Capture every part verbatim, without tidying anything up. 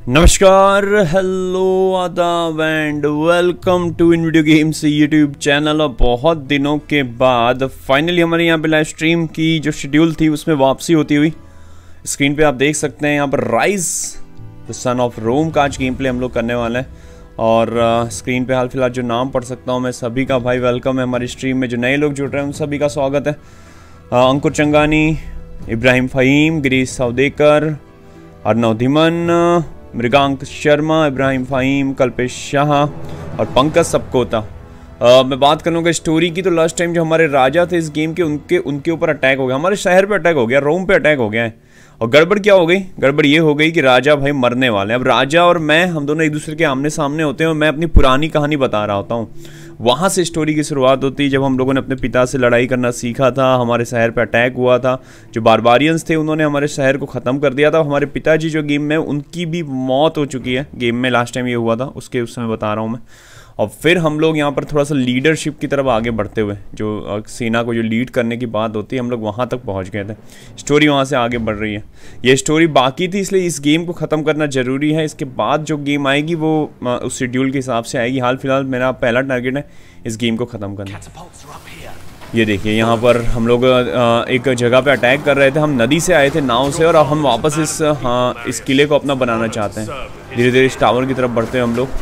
नमस्कार, हेलो, आदाब and welcome to in video games YouTube channel. और बहुत दिनों के बाद फाइनली हमारे यहाँ पे लाइव स्ट्रीम की जो शेड्यूल थी उसमें वापसी होती हुई। स्क्रीन पे आप देख सकते हैं यहाँ पर rise the son of Rome का आज गेम प्ले हम लोग करने वाले हैं। और uh, स्क्रीन पे हाल फिलहाल जो नाम पढ़ सकता हूँ मैं सभी का भाई वेलकम है हमारी स्ट्रीम में। जो नए लोग जुड़ रहे हैं उन सभी का स्वागत है। uh, अंकुर चंगानी, इब्राहिम फ़हीम, गिरीश सावदेकर, अर्नव धीमन, मृगांक शर्मा, इब्राहिम फ़हीम, कल्पेश शाह और पंकज सबकोता। uh, मैं बात करूँगा स्टोरी की। तो लास्ट टाइम जो हमारे राजा थे इस गेम के उनके उनके ऊपर अटैक हो गया, हमारे शहर पे अटैक हो गया, रोम पे अटैक हो गया है। और गड़बड़ क्या हो गई? गड़बड़ ये हो गई कि राजा भाई मरने वाले हैं। अब राजा और मैं हम दोनों एक दूसरे के आमने सामने होते हैं और मैं अपनी पुरानी कहानी बता रहा होता हूँ। वहाँ से स्टोरी की शुरुआत होती है जब हम लोगों ने अपने पिता से लड़ाई करना सीखा था। हमारे शहर पे अटैक हुआ था, जो बारबारियंस थे उन्होंने हमारे शहर को ख़त्म कर दिया था। हमारे पिताजी जो गेम में उनकी भी मौत हो चुकी है गेम में, लास्ट टाइम ये हुआ था उसके उस समय बता रहा हूँ मैं। और फिर हम लोग यहाँ पर थोड़ा सा लीडरशिप की तरफ आगे बढ़ते हुए, जो सेना को जो लीड करने की बात होती है, हम लोग वहाँ तक पहुँच गए थे। स्टोरी वहाँ से आगे बढ़ रही है। ये स्टोरी बाकी थी इसलिए इस गेम को ख़त्म करना ज़रूरी है। इसके बाद जो गेम आएगी वो उस शेड्यूल के हिसाब से आएगी। हाल फिलहाल मेरा पहला टारगेट है इस गेम को ख़त्म करना। ये देखिए यहाँ पर हम लोग एक जगह पे अटैक कर रहे थे। हम नदी से आए थे नाव से और अब हम वापस इस हाँ इस किले को अपना बनाना चाहते हैं। धीरे धीरे इस टावर की तरफ बढ़ते हैं हम लोग।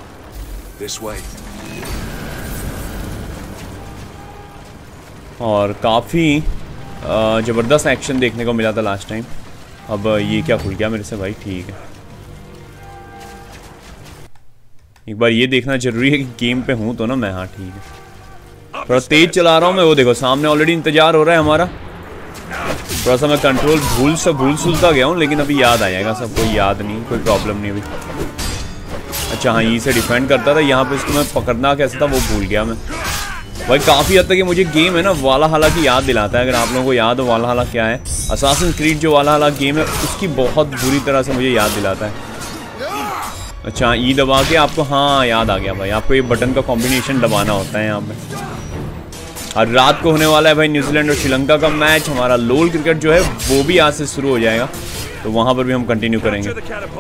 और काफ़ी ज़बरदस्त एक्शन देखने को मिला था लास्ट टाइम। अब ये क्या खुल गया मेरे से भाई? ठीक है, एक बार ये देखना जरूरी है कि गेम पे हूँ तो ना मैं। हाँ ठीक है, थोड़ा तेज चला रहा हूँ मैं। वो देखो सामने ऑलरेडी इंतजार हो रहा है हमारा। थोड़ा सा मैं कंट्रोल भूल सा भूल सुलता गया हूँ, लेकिन अभी याद आ जाएगा सबको। याद नहीं, कोई प्रॉब्लम नहीं अभी। अच्छा हाँ, ई से डिफेंड करता था, यहाँ पे इसको मैं पकड़ना कैसे था वो भूल गया मैं भाई। काफ़ी हद तक ये मुझे गेम है ना वालाहाला की याद दिलाता है। अगर आप लोगों को याद हो वालाहाला क्या है, असासिन क्रीड जो वालाहाला गेम है उसकी बहुत बुरी तरह से मुझे याद दिलाता है। अच्छा ई दबा के आपको, हाँ याद आ गया भाई, आपको ये बटन का कॉम्बिनेशन दबाना होता है यहाँ पे। और रात को होने वाला है भाई न्यूजीलैंड और श्रीलंका का मैच। हमारा लोल क्रिकेट जो है वो भी आज से शुरू हो जाएगा, तो वहाँ पर भी हम कंटिन्यू करेंगे।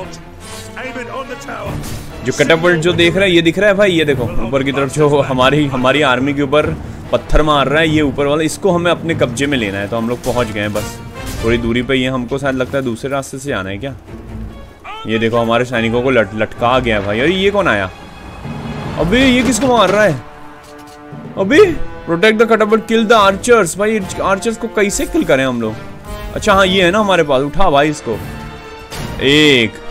जो कैटापल्ट जो देख रहा है ये दिख रहा है भाई, ये देखो ऊपर की तरफ जो हमारी हमारी आर्मी के ऊपर पत्थर मार रहा है, ये ऊपर वाला, इसको हमें अपने कब्जे में लेना है। तो हम लोग पहुँच गए हैं, बस थोड़ी दूरी पर। ये हमको शायद लगता है दूसरे रास्ते से आना है क्या? ये देखो हमारे सैनिकों को लट लटका गया भाई। अरे ये कौन आया? अबे ये किसको मार रहा है? अबे protect the catapult, kill the archers. भाई आर्चर्स को कैसे किल करें हम लोग? अच्छा हाँ ये है ना हमारे पास। उठा भाई इसको। एक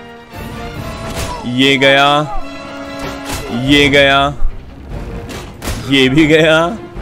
ये गया, ये गया, ये भी गया,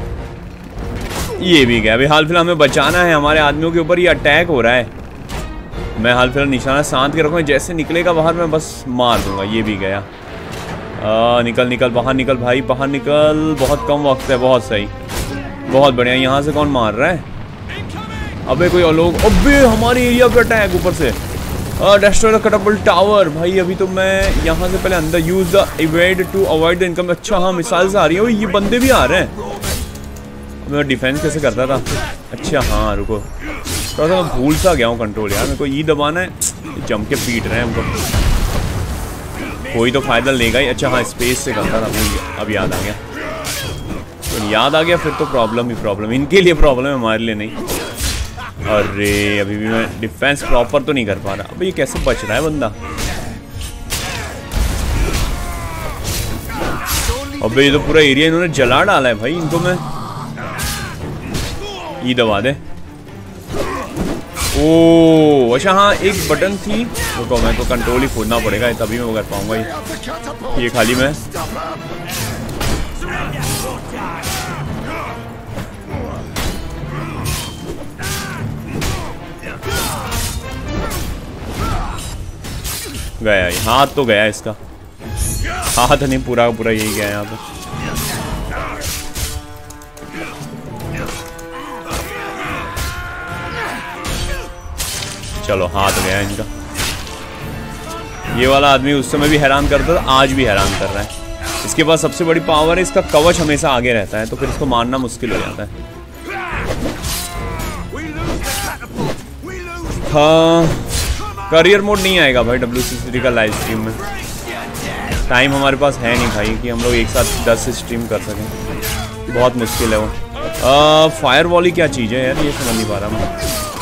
ये भी गया। अभी हाल फिलहाल हमें बचाना है, हमारे आदमियों के ऊपर ये अटैक हो रहा है। मैं हाल फिलहाल निशाना शांत के रखूँगा, जैसे निकलेगा बाहर मैं बस मार दूंगा। ये भी गया। आ, निकल निकल बाहर निकल भाई, बाहर निकल। बहुत कम वक्त है, बहुत सही, बहुत बढ़िया। यहाँ से कौन मार रहा है? अबे कोई और लोग। अबे हमारे एरिया पे अटैक ऊपर से। Destroy the catapult tower. भाई अभी तो मैं यहाँ से पहले अंदर। Use the evade to avoid the income. अच्छा हाँ मिसाइल से आ रही है। ये बंदे भी आ रहे हैं। मैं डिफेंस कैसे करता था? अच्छा हाँ रुको, थोड़ा सा मैं भूल सा गया हूँ कंट्रोल यार। मेरे को ई दबाना है, जम के पीट रहे हैं हमको। कोई तो फायदा लेगा ही। अच्छा हाँ स्पेस से करता था, भूल गया, अब याद आ गया। तो याद आ गया फिर तो प्रॉब्लम ही प्रॉब्लम। इनके लिए प्रॉब्लम है, हमारे लिए नहीं। अरे अभी भी मैं डिफेंस प्रॉपर तो नहीं कर पा रहा। अब ये कैसे बच रहा है बंदा? अबे ये तो पूरा एरिया इन्होंने जला डाला है भाई। इनको मैं ई दबा दे। ओ अच्छा हाँ एक बटन थी, रुको मैं तो कंट्रोल ही खोदना पड़ेगा तभी मैं कर पाऊंगा। ये ये खाली मैं गया, हाथ तो गया इसका। हाथ नहीं, पूरा पूरा यही गया यहाँ पे। चलो हाथ गया इनका। ये वाला आदमी उस समय भी हैरान करता था, आज भी हैरान कर रहा है। इसके पास सबसे बड़ी पावर है, इसका कवच हमेशा आगे रहता है, तो फिर इसको मारना मुश्किल हो जाता है। हाँ करियर मोड नहीं आएगा भाई डब्ल्यू सी सी थ्री का लाइव स्ट्रीम में। टाइम हमारे पास है नहीं भाई कि हम लोग एक साथ दस स्ट्रीम कर सकें, बहुत मुश्किल है वो। फायर वॉल ही क्या चीज़ है यार, ये समझ नहीं पा रहा मैं।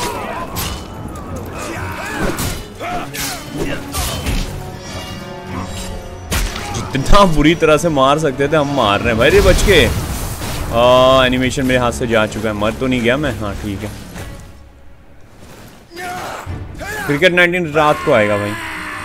जितना बुरी तरह से मार सकते थे हम मार रहे हैं भाई। रे बच के एनिमेशन मेरे हाथ से जा चुका है, मर तो नहीं गया मैं। हाँ ठीक है। क्रिकेट नाइनटीन रात को आएगा भाई।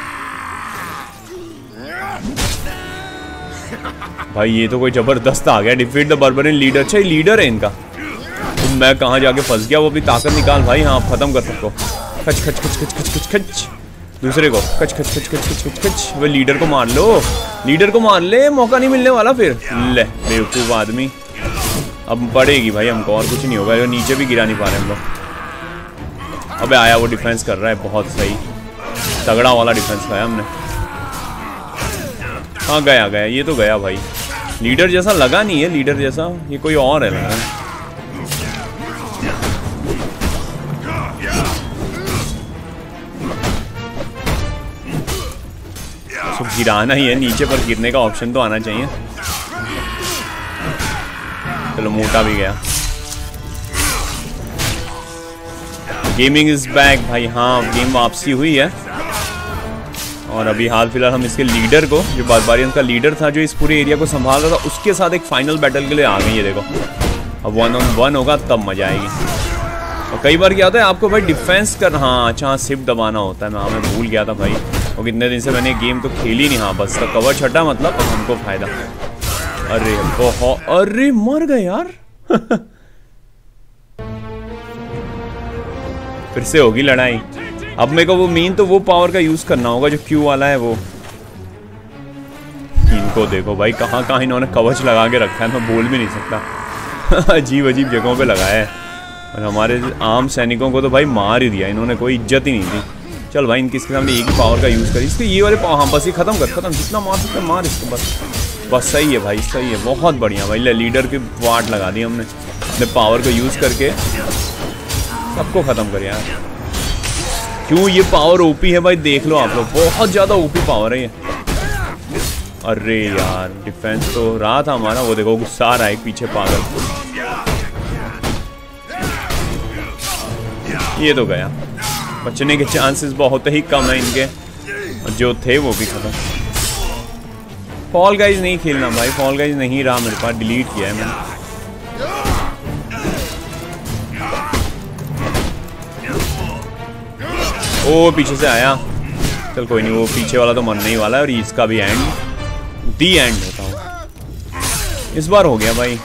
भाई ये तो कोई जबरदस्त आ गया। Defeat the barbarian leader. अच्छा ये लीडर है इनका। तो मैं कहाँ जाके फंस गया। वो अपनी ताकत निकाल भाई। हाँ खत्म कर सकते हो। खच खच खच खच खच खच खच दूसरे को खच खच खच खच खच खच खच। वो लीडर को मार लो, लीडर को मार ले, मौका नहीं मिलने वाला फिर। ले बेवकूफ आदमी। अब पड़ेगी भाई हमको, और कुछ नहीं होगा। जो नीचे भी गिरा नहीं पा रहे हम लोग। अबे आया वो डिफेंस कर रहा है, बहुत सही तगड़ा वाला डिफेंस खाया हमने। हाँ गया गया, ये तो गया भाई। लीडर जैसा लगा नहीं है, लीडर जैसा ये कोई और है लगा। तो गिराना ही है, नीचे पर गिरने का ऑप्शन तो आना चाहिए। चलो मोटा भी गया। गेमिंग इज बैक भाई। हाँ गेम वापसी हुई है। और अभी हाल फिलहाल हम इसके लीडर को, जो बारबारियन का लीडर था जो इस पूरे एरिया को संभाल रहा था, उसके साथ एक फाइनल बैटल के लिए आ गई है। देखो अब वन ऑन वन होगा तब मजा आएगी। और कई बार क्या होता है आपको भाई डिफेंस कर। हाँ अच्छा शिफ्ट दबाना होता है। मैं हाँ मैं भूल गया था भाई, और कितने दिन से मैंने गेम तो खेली नहीं। हाँ बस का कवर छटा मतलब अब हमको फायदा। अरे बहुत, अरे मर गए यार। फिर से होगी लड़ाई। अब मेरे को वो मेन तो वो पावर का यूज करना होगा जो क्यू वाला है वो। इनको देखो भाई कहाँ कहाँ इन्होंने कवच लगा के रखा है, मैं बोल भी नहीं सकता। अजीब अजीब जगहों पे लगाया है। और हमारे आम सैनिकों को तो भाई मार ही दिया इन्होंने, कोई इज्जत ही नहीं दी। चल भाई इनकी इसके सामने एक ही पावर का यूज करी। इसके ये वाले पावर, हाँ बस ये खत्म कर, खत्म जितना मार सकते मार इसको बस। बस सही है भाई, सही है, बहुत बढ़िया भाई। लीडर की वाट लगा दी हमने अपने पावर को यूज करके, सबको खत्म कर यार। क्यों ये पावर ओपी है भाई, देख लो आप लोग, बहुत ज्यादा ओपी पावर है ये। अरे यार डिफेंस तो रहा था हमारा। वो देखो गुस्सा आ रहा है पीछे पागल। ये तो गया। बचने के चांसेस बहुत ही कम है इनके, और जो थे वो भी खत्म। फॉल गाइज नहीं खेलना भाई, फॉल गाइज नहीं रहा मेरे पास, डिलीट किया है मैंने। ओ पीछे से आया। चल कोई नहीं, वो पीछे वाला तो मरने ही वाला है। और इसका भी एंड, दी एंड होता हूँ इस बार हो गया भाई।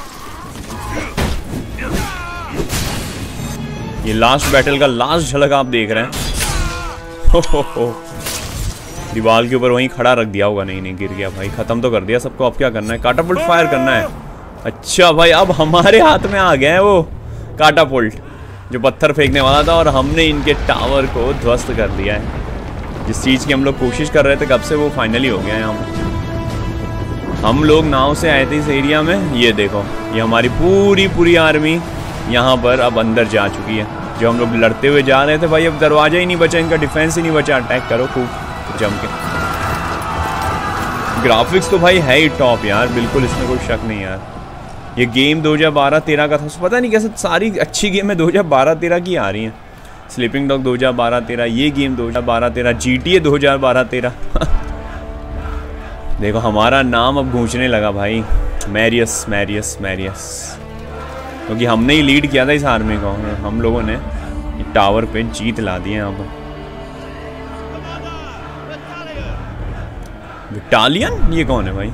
ये लास्ट बैटल का लास्ट झलक आप देख रहे हैं। हो हो हो दीवार के ऊपर वहीं खड़ा रख दिया होगा। नहीं नहीं गिर गया भाई, खत्म तो कर दिया सबको। अब क्या करना है, काटापुल्ट फायर करना है। अच्छा भाई अब हमारे हाथ में आ गया है वो काटापुल्ट जो पत्थर फेंकने वाला था, और हमने इनके टावर को ध्वस्त कर दिया है। जिस चीज़ की हम लोग कोशिश कर रहे थे कब से, वो फाइनली हो गया है। हम हम लोग नाव से आए थे इस एरिया में। ये देखो ये हमारी पूरी पूरी आर्मी यहाँ पर अब अंदर जा चुकी है। जो हम लोग लड़ते हुए जा रहे थे भाई, अब दरवाजा ही नहीं बचा, इनका डिफेंस ही नहीं बचा। अटैक करो खूब जम के। ग्राफिक्स तो भाई है ही टॉप यार, बिल्कुल इसमें कोई शक नहीं यार। ये गेम दो हज़ार बारह तेरह का था, पता नहीं कैसे सारी अच्छी गेमें दो हज़ार बारह तेरह की आ रही हैं। स्लीपिंग डॉग दो हज़ार बारह तेरह, ये गेम दो हज़ार बारह तेरह, जीटीए दो हज़ार बारह तेरह। देखो हमारा नाम अब गूंजने लगा भाई, मैरियस मैरियस मैरियस, क्योंकि हमने ही लीड किया था इस आर्मी को। हम लोगों ने टावर पे जीत ला दी है यहाँ पर। विटालियन ये कौन है भाई?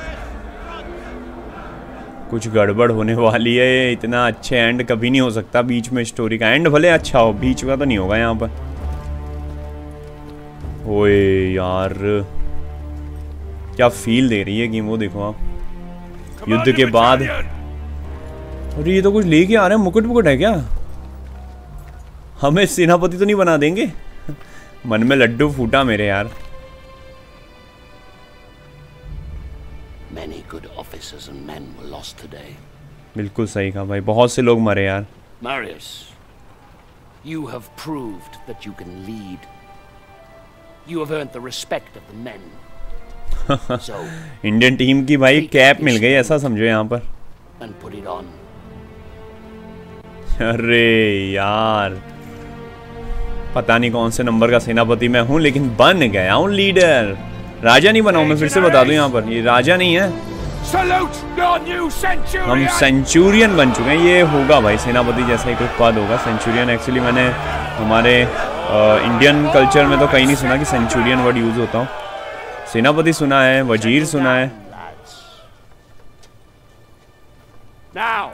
कुछ गड़बड़ होने वाली है। इतना अच्छे एंड कभी नहीं हो सकता बीच में स्टोरी का। एंड भले अच्छा हो, बीच का तो नहीं होगा यहाँ पर। ओए यार क्या फील दे रही है गेम, वो देखो आप। युद्ध के बाद, अरे ये तो कुछ लेके आ रहे हैं। मुकुट मुकुट है क्या? हमें सेनापति तो नहीं बना देंगे? मन में लड्डू फूटा मेरे यार। Many good officers and men were lost today. बिल्कुल सही कहा भाई, बहुत से लोग मरे यार। Marius, you have proved that you can lead. You have earned the respect of the men. So, Indian team की भाई कैप मिल गई, ऐसा समझो यहाँ पर। and put it on. अरे यार, पता नहीं कौन से नंबर का सेनापति मैं हूँ, लेकिन बन गया हूँ लीडर। राजा नहीं बना हूँ मैं, फिर से बता दूं यहाँ पर, ये राजा नहीं है, हम सेंचुरियन बन चुके हैं। ये होगा भाई सेनापति जैसा ही कोई पद होगा, सेंचुरियन। एक्चुअली मैंने हमारे इंडियन कल्चर में तो कहीं नहीं सुना कि सेंचुरियन वर्ड यूज होता हो। सेनापति सुना है, वजीर सुना है। Now,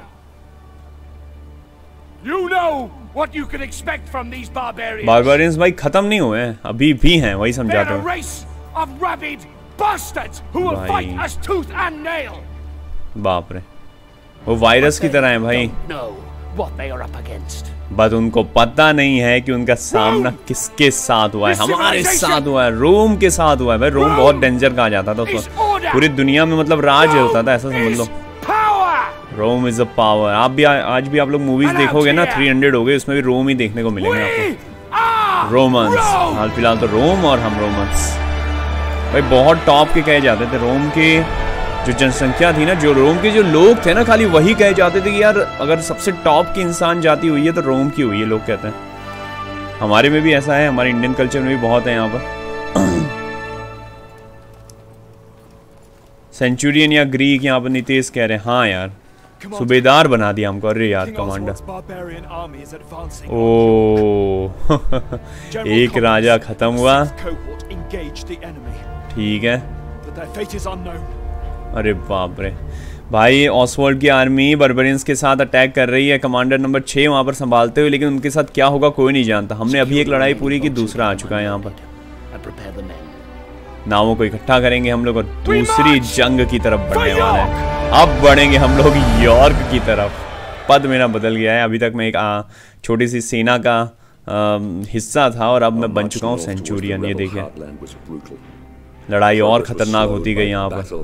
you know what you can expect from these barbarians. बारबारियंस भाई खत्म नहीं हुए हैं, अभी भी हैं, वही समझाते They're a हो। race of rabid bastards who will fight us tooth and nail. बाप रे, वो वायरस की तरह है भाई। Don't know what they are up against. बस उनको पता नहीं है कि उनका सामना किसके साथ हुआ है। हमारे साथ हुआ है, रोम के साथ हुआ है भाई। रोम बहुत डेंजर कहा जाता था उस वक्त, पूरी दुनिया में मतलब राज होता था, ऐसा समझ लो। रोम इज अ पावर। आप भी आज भी आप लोग मूवीज देखोगे ना, थ्री हंड्रेड हो गए, उसमें भी रोम ही देखने को मिलेंगे आपको। रोमन्स, हाल फिलहाल तो रोम और हम रोमन्स भाई बहुत टॉप के कहे जाते थे। रोम के जो जनसंख्या थी ना, जो रोम के जो लोग थे ना, खाली वही कहे जाते थे कि यार अगर सबसे टॉप की इंसान जाति हुई है तो रोम की हुई है, लोग कहते हैं। हमारे में भी ऐसा है, हमारे इंडियन कल्चर में भी बहुत है यहाँ पर। सेंचुरियन या ग्रीक यहाँ पर नितेश कह रहे हैं। हाँ यार, सुबेदार बना दिया हमको। अरे यार कमांडर, ओ एक राजा खत्म हुआ, ठीक है। अरे बाप रे भाई, ऑसवर्ल्ड की आर्मी बर्बरियंस के साथ अटैक कर रही है, कमांडर नंबर छः वहाँ पर संभालते हुए, लेकिन उनके साथ क्या होगा कोई नहीं जानता। हमने अभी एक लड़ाई पूरी की, दूसरा आ चुका है यहाँ पर। नावों को इकट्ठा करेंगे हम लोग और दूसरी जंग की तरफ बढ़ने वाले हैं। अब बढ़ेंगे हम लोग यॉर्क की तरफ। पद मेरा बदल गया है, अभी तक मैं एक छोटी सी सेना का आ, हिस्सा था और अब मैं बन चुका हूँ सेंचुरियन। ये देखिए, लड़ाई और खतरनाक होती गई यहाँ पर।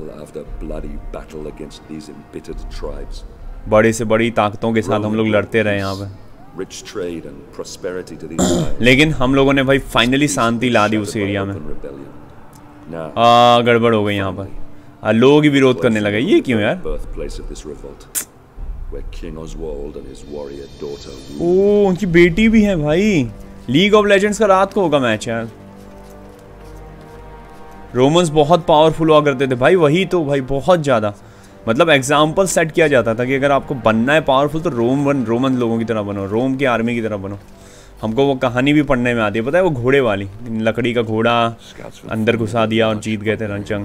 बड़ी से बड़ी ताकतों के साथ हम लोग लड़ते रहे यहाँ पे, लेकिन हम लोगों ने भाई फाइनली शांति ला दी उस एरिया में। आ, गड़बड़ हो गई यहाँ पर, आ, लोग ही विरोध करने लगे। ये क्यों यार? ओ, उनकी बेटी भी है भाई। लीग ऑफ लेजेंड्स का रात को होगा मैच यार। रोमन्स बहुत पावरफुल हुआ करते थे भाई, वही तो भाई बहुत ज़्यादा, मतलब एग्जाम्पल सेट किया जाता था कि अगर आपको बनना है पावरफुल तो रोम वन रोमन लोगों की तरह बनो, रोम की आर्मी की तरह बनो। हमको वो कहानी भी पढ़ने में आती है, पता है, वो घोड़े वाली, लकड़ी का घोड़ा अंदर घुसा दिया और जीत गए थे रणजंग।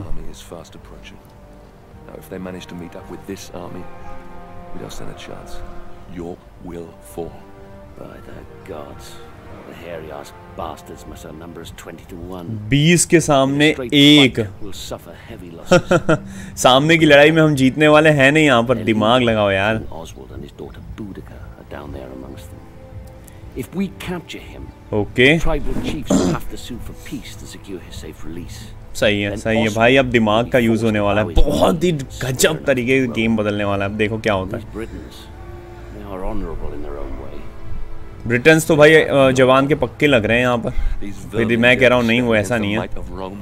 बीस के सामने एक। सामने की लड़ाई में हम जीतने वाले हैं नहीं, यहाँ पर दिमाग लगाओ यार। If we capture him, okay. tribal chiefs will have to sue for peace to secure his safe release. सही है, सही है भाई। अब दिमाग का यूज होने वाला है, बहुत ही गजब तरीके से गेम बदलने वाला है। अब देखो क्या होता है। ब्रिटेन्स तो भाई जवान के पक्के लग रहे हैं यहाँ पर, फिर मैं कह रहा हूँ नहीं, वो ऐसा नहीं है।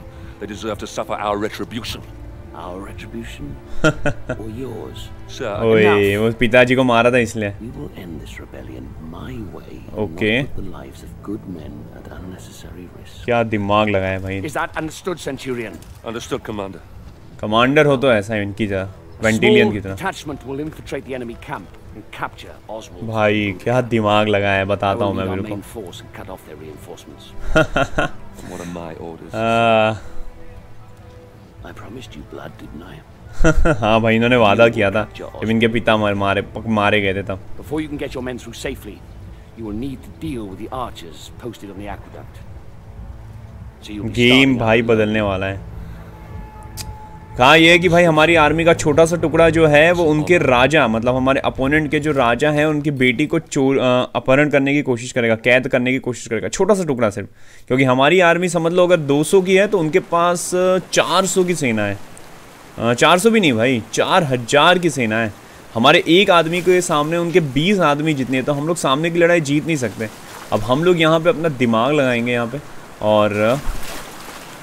Our retribution or yours? Sir, ओए, वो पिताजी को मारा था इसलिए। We will end this rebellion my way. Okay. Not put the lives of good men at unnecessary risk. क्या दिमाग लगाया भाई। Is that understood, Centurion? Understood, Commander. Commander हो तो ऐसा इनकी तरह, वेंटिलियन की तरह। Detachment will infiltrate the enemy camp and capture Oswald. भाई क्या दिमाग लगाया है, बताता हूँ मैं मेरे को। force and cut off their reinforcements. What are my orders? Uh, I promised you blood, didn't I? हाँ भाई, इन्होंने वादा किया था जब इनके पिता मारे मारे मारे गए थे तब। Before you can get your men through safely, you will need to deal with the archers posted on the aqueduct. So you'll be game भाई बदलने वाला है। कहा यह है कि भाई हमारी आर्मी का छोटा सा टुकड़ा जो है वो उनके राजा, मतलब हमारे अपोनेंट के जो राजा हैं, उनकी बेटी को चोर अपहरण करने की कोशिश करेगा, कैद करने की कोशिश करेगा। छोटा सा टुकड़ा सिर्फ, क्योंकि हमारी आर्मी समझ लो अगर दो सौ की है तो उनके पास चार सौ की सेना है। चार सौ भी नहीं भाई, चार हजार की सेना है। हमारे एक आदमी के सामने उनके बीस आदमी जितने, तो हम लोग सामने की लड़ाई जीत नहीं सकते। अब हम लोग यहाँ पे अपना दिमाग लगाएंगे यहाँ पे और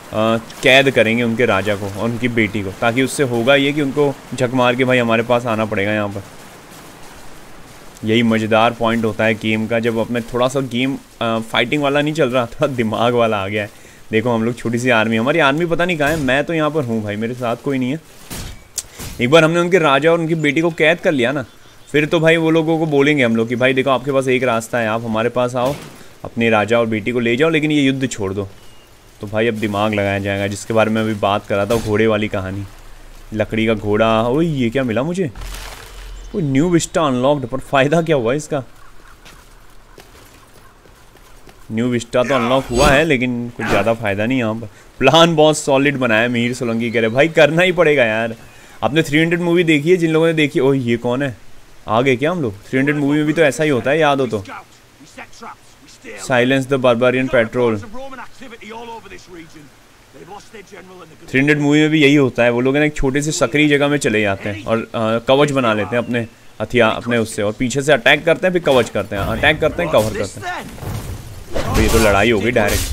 कैद करेंगे उनके राजा को और उनकी बेटी को, ताकि उससे होगा ये कि उनको झक मार के भाई हमारे पास आना पड़ेगा यहाँ पर। यही मज़ेदार पॉइंट होता है गेम का, जब अपने थोड़ा सा गेम फाइटिंग वाला नहीं चल रहा, थोड़ा दिमाग वाला आ गया है। देखो हम लोग छोटी सी आर्मी, हमारी आर्मी पता नहीं कहाँ है, मैं तो यहाँ पर हूँ भाई, मेरे साथ कोई नहीं है। एक बार हमने उनके राजा और उनकी बेटी को कैद कर लिया ना, फिर तो भाई वो लोगों को बोलेंगे हम लोग कि भाई देखो आपके पास एक रास्ता है, आप हमारे पास आओ, अपने राजा और बेटी को ले जाओ, लेकिन ये युद्ध छोड़ दो। तो भाई अब दिमाग लगाया जाएगा, जिसके बारे में अभी बात कर रहा था, घोड़े वाली कहानी, लकड़ी का घोड़ा। ओह ये क्या मिला मुझे, वो न्यू विस्टा अनलॉक्ड, पर फ़ायदा क्या हुआ इसका? न्यू विस्टा तो अनलॉक हुआ है, लेकिन कुछ ज़्यादा फ़ायदा नहीं यहाँ पर। प्लान बहुत सॉलिड बनाया मीर सोलंकी कह रहे, भाई करना ही पड़ेगा यार। आपने थ्री हंड्रेड मूवी देखी है? जिन लोगों ने देखी, ओह ये कौन है, आ गए क्या हम लोग? थ्री हंड्रेड मूवी में भी तो ऐसा ही होता है, याद हो तो। Silence the barbarian patrol, three hundred movie में भी यही होता है। वो लोग ना एक छोटे से सकरी जगह में चले जाते हैं और आ, कवच बना लेते हैं अपने हथियार अपने उससे, और पीछे से अटैक करते हैं, फिर कवच करते हैं, अटैक करते हैं, कवर करते हैं। तो ये तो लड़ाई हो गई डायरेक्ट,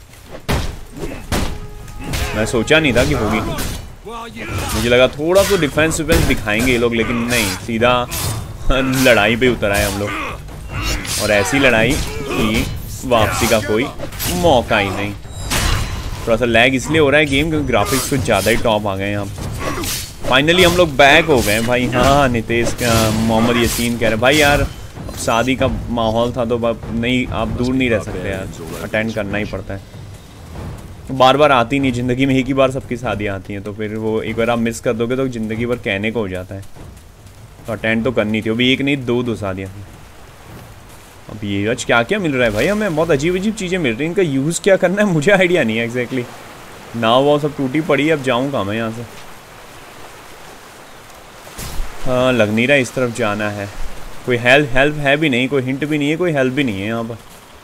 मैं सोचा नहीं था कि होगी। मुझे लगा थोड़ा सा डिफेंस विफेंस दिखाएंगे ये लोग, लेकिन नहीं, सीधा लड़ाई पे उतर आए हम लोग। और ऐसी लड़ाई कि वापसी का कोई मौका ही नहीं। थोड़ा सा लैग इसलिए हो रहा है गेम, क्योंकि ग्राफिक्स कुछ ज़्यादा ही टॉप आ गए हैं। यहाँ फाइनली हम लोग बैक हो गए भाई। हाँ नितेश मोहम्मद यासीन कह रहे भाई यार अब शादी का माहौल था तो नहीं, आप दूर नहीं रह सकते यार, अटेंड करना ही पड़ता है। बार बार आती नहीं ज़िंदगी में, एक ही बार सबकी शादियाँ आती हैं, तो फिर वो एक बार आप मिस कर दोगे तो ज़िंदगी भर कहने को हो जाता है। तो अटेंड तो करनी थी, अभी एक नहीं दो दो शादियाँ थी। अब ये आज क्या क्या मिल रहा है भाई हमें, बहुत अजीब अजीब चीज़ें मिल रही हैं, इनका यूज़ क्या करना है मुझे आइडिया नहीं है एग्जैक्टली। नाव वो सब टूटी पड़ी है, अब जाऊँ कहाँ मैं यहाँ से? हाँ लग नहीं रहा इस तरफ जाना है, कोई हेल्प हेल्प है भी नहीं, कोई हिंट भी नहीं है, कोई हेल्प भी नहीं है यहाँ पर।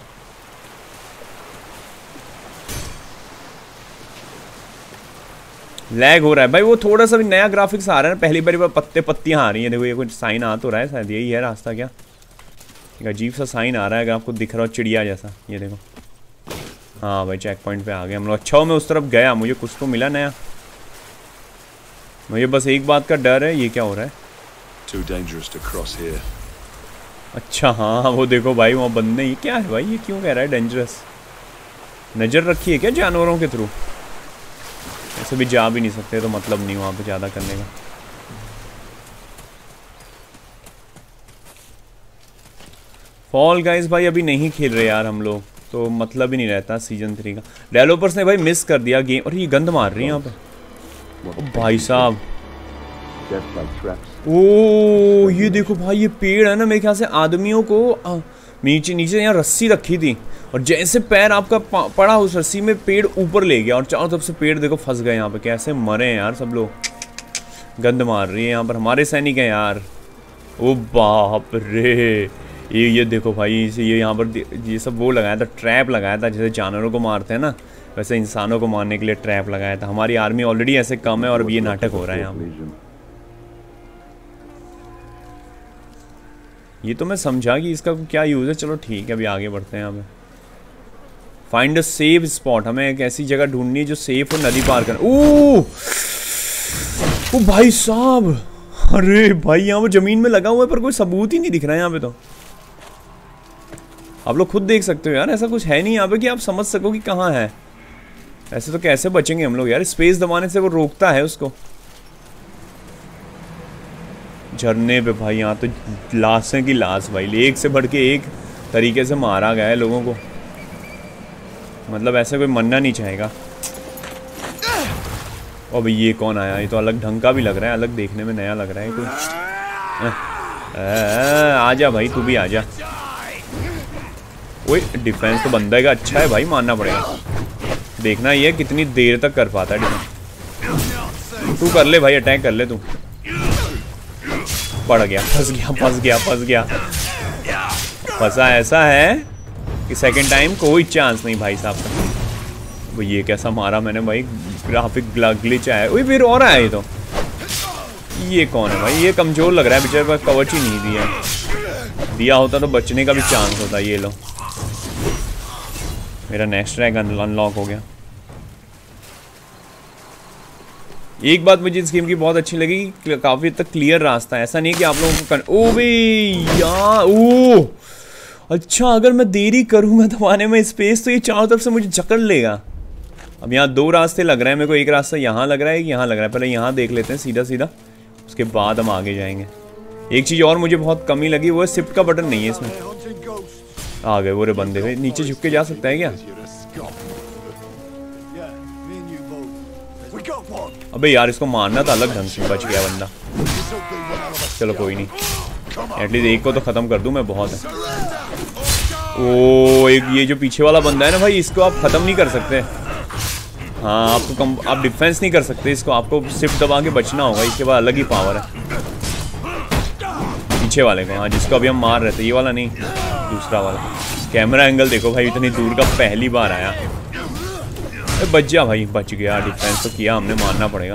लैग हो रहा है भाई, वो थोड़ा सा भी नया ग्राफिक्स आ रहा है ना, पहली बारी बार पत्ते पत्तियाँ आ रही हैं। देखो ये कुछ साइन आ तो रहा है, शायद यही है रास्ता। क्या एक अजीब सा साइन आ रहा है, अगर आपको दिख रहा हो चिड़िया जैसा, ये देखो। हाँ भाई चेक पॉइंट पे आ गए हम लोग। अच्छा हो मैं उस तरफ गया, मुझे कुछ तो मिला नया। मुझे बस एक बात का डर है, ये क्या हो रहा है? Too dangerous to cross here. अच्छा हाँ वो देखो भाई वहाँ बंदे, ये क्या है भाई, ये क्यों कह रहा है डेंजरस? नज़र रखी है क्या जानवरों के थ्रू? ऐसे भी जा भी नहीं सकते, तो मतलब नहीं वहाँ पे ज़्यादा करने का। फॉल गाइस भाई अभी नहीं खेल रहे यार हम लोग, तो मतलब ही नहीं रहता सीजन थ्री का। डेवलपर्स ने भाई मिस कर दिया गेम। और ये गंद मार रही है यहाँ पे। ओ भाई साहब, ओ ये देखो भाई, ये पेड़ है ना, मेरे ख्याल से आदमियों को आ, नीचे नीचे यहाँ रस्सी रखी थी, और जैसे पैर आपका पड़ा उस रस्सी में, पेड़ ऊपर ले गया और चारों तरफ से पेड़ देखो फंस गए यहाँ पे। कैसे मरे हैं यार सब लोग। गंद मार रही है यहाँ पर, हमारे सैनिक हैं यार। ओ बाप रे, ये ये देखो भाई, ये यहाँ पर ये सब वो लगाया था, ट्रैप लगाया था, जैसे जानवरों को मारते हैं ना, वैसे इंसानों को मारने के लिए ट्रैप लगाया था। हमारी आर्मी ऑलरेडी ऐसे कम है और अब ये नाटक हो रहा है यहाँ पर। ये तो मैं समझा कि इसका क्या यूज़ है। चलो ठीक है, अभी आगे बढ़ते हैं। हमें फाइंड अ सेफ स्पॉट, हमें एक ऐसी जगह ढूंढनी है जो सेफ हो, नदी पार कर। ओह ओ भाई साहब, अरे भाई यहाँ पर जमीन में लगा हुआ है पर कोई सबूत ही नहीं दिख रहा है यहाँ पे। तो आप लोग खुद देख सकते हो यार, ऐसा कुछ है नहीं यहाँ पे कि आप समझ सको कि कहाँ है। ऐसे तो कैसे बचेंगे हम लोग यार, स्पेस दबाने से वो रोकता है उसको। झरने पे भाई यहाँ तो लाशें की लाश भाई, एक से बढ़ के एक तरीके से मारा गया है लोगों को, मतलब ऐसे कोई मरना नहीं चाहेगा। और भाई ये कौन आया, ये तो अलग ढंग का भी लग रहा है, अलग देखने में नया लग रहा है कोई। आजा भाई तू भी आजा। ओए डिफेंस तो बंदा का अच्छा है भाई, मानना पड़ेगा। देखना ये कितनी देर तक कर पाता है डिफेंस। तू कर ले भाई, अटैक कर ले तू। पड़ गया, फंस गया फंस गया फंस गया फंसा ऐसा है कि सेकंड टाइम कोई चांस नहीं भाई साहब का। वो ये कैसा मारा मैंने भाई, ग्राफिक ग्लिच आया। ओए फिर और आया ये तो। ये कौन है भाई, ये कमजोर लग रहा है बेचारे, पर कवच ही नहीं दिया। दिया होता तो बचने का भी चांस होता। ये लो मेरा नेक्स्ट रैंक अनलॉक हो गया। एक बात मुझे इस गेम की बहुत अच्छी लगी कि काफी तक क्लियर रास्ता है, ऐसा नहीं कि आप लोगों को कर... ओ बे यार, ओ अच्छा, अगर मैं देरी करूंगा दबाने में स्पेस तो ये चारों तरफ से मुझे जकड़ लेगा। अब यहाँ दो रास्ते लग रहे हैं मेरे को, एक रास्ता यहाँ लग रहा है, एक यहाँ लग रहा है। पहले यहाँ देख लेते हैं सीधा सीधा, उसके बाद हम आगे जाएंगे। एक चीज़ और मुझे बहुत कमी लगी, वो है शिफ्ट का बटन नहीं है इसमें। आ गए वो रे बंदे, भाई नीचे झुक के जा सकता है क्या? अबे यार इसको मारना था अलग ढंग से, बच गया बंदा। चलो कोई नहीं, एटलीस्ट एक को तो खत्म कर दूं मैं, बहुत है। ओ एक ये जो पीछे वाला बंदा है ना भाई, इसको आप खत्म नहीं कर सकते। हाँ आपको कम, आप डिफेंस नहीं कर सकते इसको, आपको शिफ्ट दबा के बचना होगा। इसके बाद अलग ही पावर है पीछे वाले का। हाँ जिसको अभी हम मार रहे थे, ये वाला नहीं, दूसरा वाला। कैमरा एंगल देखो भाई, इतनी दूर का पहली बार आया। बच जा भाई, बच गया। डिफेंस तो किया हमने, मारना पड़ेगा।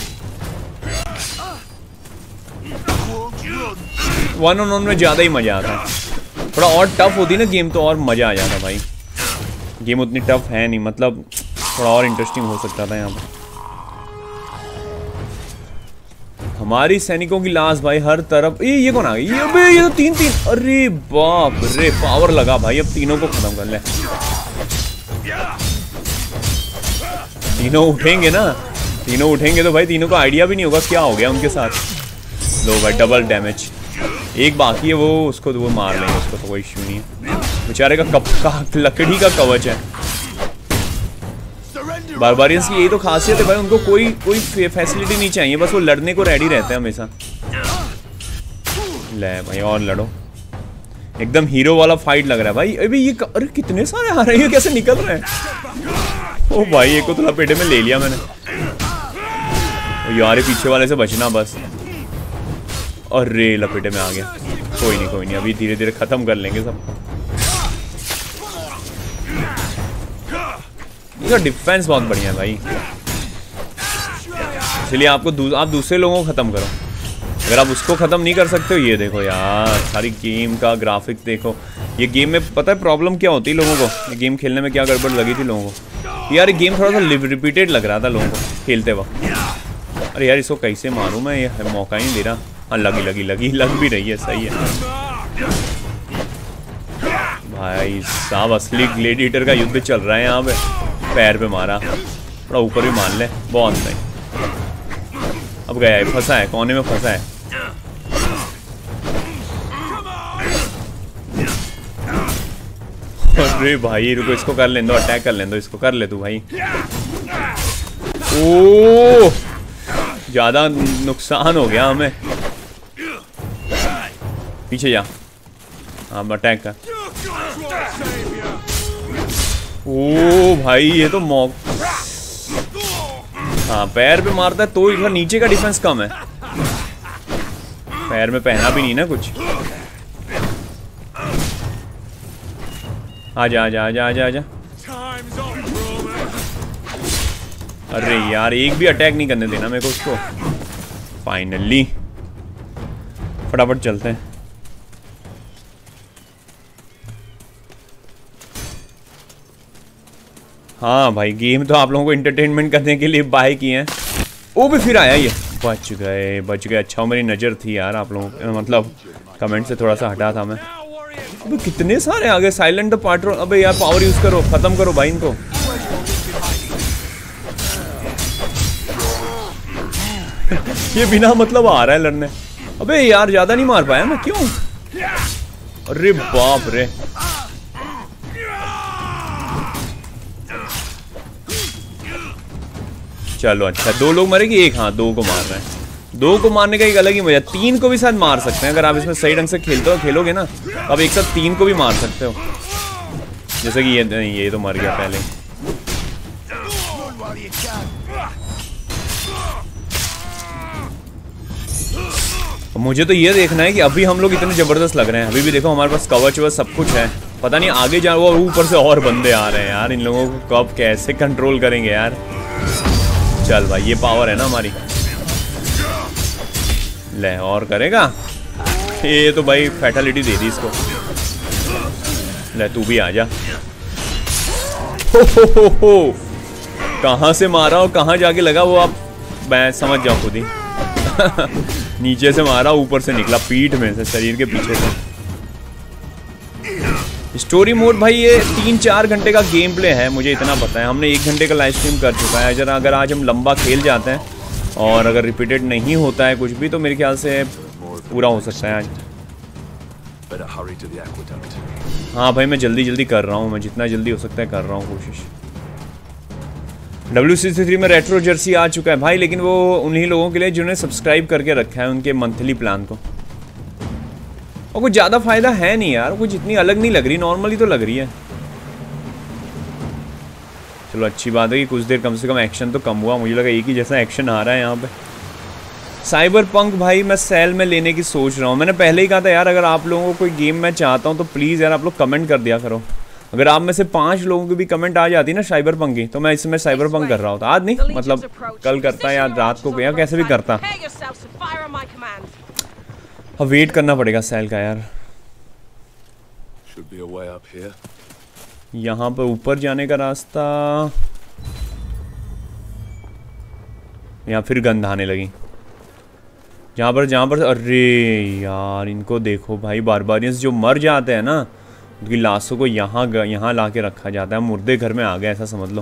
वन ऑन वन में ज़्यादा ही मज़ा आता है। थोड़ा और टफ होती ना गेम तो और मज़ा आ जाता भाई। गेम उतनी टफ है नहीं, मतलब थोड़ा और इंटरेस्टिंग हो सकता था यहाँ पर। हमारी सैनिकों की लाश भाई हर तरफ। ये ये कौन आ गई? ये बे, ये तो तीन तीन, अरे बाप रे, पावर लगा भाई। अब तीनों को खत्म कर ले। तीनों उठेंगे ना, तीनों उठेंगे तो भाई तीनों को आइडिया भी नहीं होगा क्या हो गया उनके साथ। लो भाई डबल डैमेज। एक बाकी है, वो उसको वो मार लेंगे, उसको तो कोई इश्यू नहीं है। बेचारे का कप का लकड़ी का कवच है। बारबारियंस की यही तो खासियत है भाई, उनको कोई कोई फैसिलिटी नहीं चाहिए, बस वो लड़ने को रेडी रहते हैं हमेशा। ले भाई और लड़ो, एकदम हीरो वाला फाइट लग रहा है भाई। अभी ये अरे कितने सारे आ रहे हैं, कैसे निकल रहे हैं? ओ भाई एक को तो लपेटे में ले लिया मैंने। यार पीछे वाले से बचना बस। अरे लपेटे में आ गया। कोई नहीं कोई नहीं, अभी धीरे धीरे खत्म कर लेंगे सब। इसका डिफेंस बहुत बढ़िया है भाई, इसलिए आपको दू, आप दूसरे लोगों को खत्म करो। अगर आप उसको खत्म नहीं कर सकते हो, ये देखो यार सारी गेम का ग्राफिक्स देखो। ये गेम में पता है प्रॉब्लम क्या होती है लोगों को, ये गेम खेलने में क्या गड़बड़ लगी थी लोगों को। यार गेम थोड़ा सा रिपीटेड लग रहा था लोगों को खेलते वक्त। अरे यार इसको कैसे मारूं मैं, ये मौका ही नहीं दे रहा। हाँ लगी लगी लगी लग भी रही है, सही है भाई साहब। असली ग्लेडिएटर का युद्ध चल रहा है यहाँ पे। पैर पे मारा, थोड़ा ऊपर भी मान ले, बहुत सही। अब गया है, फंसा है, कोने में फंसा है। अरे भाई रुको, इसको कर लें दो, अटैक कर लें दो, इसको कर ले तू भाई। ओ ज्यादा नुकसान हो गया हमें। पीछे जा, हाँ अटैक कर। ओ भाई ये तो मौक, हाँ पैर पे मारता है तो इधर नीचे का डिफेंस कम है। पैर में पहना भी नहीं ना कुछ। आजा आजा आजा आजा आजा। अरे यार एक भी अटैक नहीं करने देना मेरे को उसको। फाइनली फटाफट चलते हैं। हाँ भाई गेम तो आप लोगों को एंटरटेनमेंट करने के लिए बाय किए हैं। वो भी फिर आया ये, बच गए बच गए। अच्छा मेरी नज़र थी यार आप लोगों, मतलब कमेंट से थोड़ा सा हटा था मैं। अबे कितने सारे आ गए। Silent the patrol. अबे यार पावर यूज करो, खत्म करो भाई इनको। ये बिना मतलब आ रहा है लड़ने। अबे यार ज्यादा नहीं मार पाया मैं, क्यों? अरे बाप रे। चलो अच्छा, दो लोग मरेंगे, एक हाँ दो को मार रहे हैं। दो को मारने का एक अलग ही मजा। तीन को भी शायद मार सकते हैं अगर आप इसमें सही ढंग से खेलते हो, खेलोगे ना तो आप एक साथ तीन को भी मार सकते हो। जैसे कि ये नहीं, ये तो मर गया पहले। मुझे तो ये देखना है कि अभी हम लोग इतने जबरदस्त लग रहे हैं। अभी भी देखो हमारे पास कवच वच सब कुछ है। पता नहीं आगे जा वो ऊपर से और बंदे आ रहे हैं यार। इन लोगों को कब कैसे कंट्रोल करेंगे यार। चल भाई ये पावर है ना हमारी। ले और करेगा ये तो भाई फैटालिटी दे दी इसको। ले तू भी आ जा। हो हो हो हो। कहाँ से मारा और कहाँ जाके लगा वो आप मैं समझ जाओ खुद ही। नीचे से मारा, ऊपर से निकला पीठ में से, शरीर के पीछे से। स्टोरी मोड भाई ये तीन चार घंटे का गेम प्ले है, मुझे इतना पता है। हमने एक घंटे का लाइव स्ट्रीम कर चुका है। अगर अगर आज हम लंबा खेल जाते हैं और अगर रिपीटेड नहीं होता है कुछ भी, तो मेरे ख्याल से पूरा हो सकता है आज। हाँ भाई मैं जल्दी जल्दी कर रहा हूँ, मैं जितना जल्दी हो सकता है कर रहा हूँ कोशिश। डब्ल्यू सी सी थ्री में रेट्रो जर्सी आ चुका है भाई, लेकिन वो उन्हीं लोगों के लिए जिन्होंने सब्सक्राइब करके रखा है उनके मंथली प्लान को। और कुछ ज़्यादा फायदा है नहीं यार, कुछ इतनी अलग नहीं लग रही, नॉर्मली तो लग रही है। चलो अच्छी बात है कि कुछ देर कम से कम एक्शन तो कम हुआ। मुझे लगा एक ही जैसा एक्शन आ रहा है यहाँ पे। साइबर पंक भाई मैं सेल में लेने की सोच रहा हूँ। मैंने पहले ही कहा था यार, अगर आप लोगों को कोई गेम मैं चाहता हूँ तो प्लीज़ यार आप लोग कमेंट कर दिया करो। अगर आप में से पांच लोगों की भी कमेंट आ जाती ना साइबर पंक की, तो मैं इसमें साइबर पंक कर रहा होता। आज नहीं, मतलब कल करता या रात को या कैसे भी करता। अब वेट करना पड़ेगा सेल का यार। यहाँ पर ऊपर जाने का रास्ता, यहाँ फिर गंध आने लगी। जहाँ पर जहाँ पर अरे यार इनको देखो भाई, बारबारियंस जो मर जाते हैं ना उनकी लाशों को यहाँ यहाँ ला के रखा जाता है। मुर्दे घर में आ गए ऐसा समझ लो।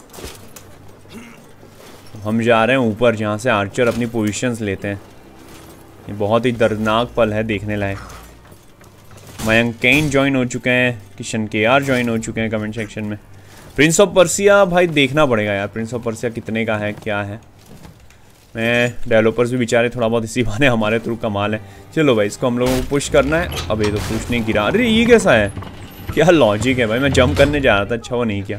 हम जा रहे हैं ऊपर, जहाँ से आर्चर अपनी पोजीशंस लेते हैं। ये बहुत ही दर्दनाक पल है देखने लायक। मयंक केन ज्वाइन हो चुके हैं, किशन के आर ज्वाइन हो चुके हैं कमेंट सेक्शन में। प्रिंस ऑफ पर्सिया भाई देखना पड़ेगा यार, प्रिंस ऑफ पर्सिया कितने का है क्या है। मैं डेवलपर्स भी बेचारे थोड़ा बहुत इसी बहाने हमारे थ्रू कमाल है। चलो भाई इसको हम लोगों को पुश करना है। अब ये तो पुश नहीं गिरा। अरे ये कैसा है, क्या लॉजिक है भाई। मैं जंप करने जा रहा था, अच्छा वो नहीं किया।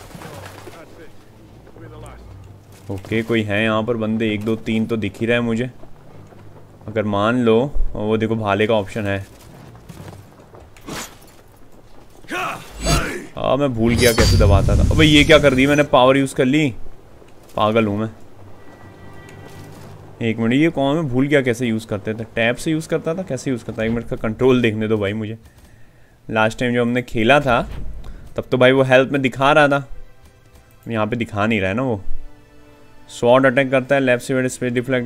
ओके कोई है यहाँ पर बंदे, एक दो तीन तो दिख ही रहा है मुझे। अगर मान लो वो देखो भाले का ऑप्शन है। हाँ मैं भूल गया कैसे दबाता था। अबे ये क्या कर दी मैंने, पावर यूज़ कर ली। पागल हूँ मैं। एक मिनट, ये कौन मैं भूल गया कैसे यूज़ करते थे। टैब से यूज़ करता था, कैसे यूज़ करता। एक मिनट का कंट्रोल देखने दो भाई मुझे। लास्ट टाइम जब हमने खेला था तब तो भाई वो हेल्थ में दिखा रहा था, यहाँ पे दिखा नहीं रहा है ना। वो स्वॉर्ड अटैक करता है, left side space deflect,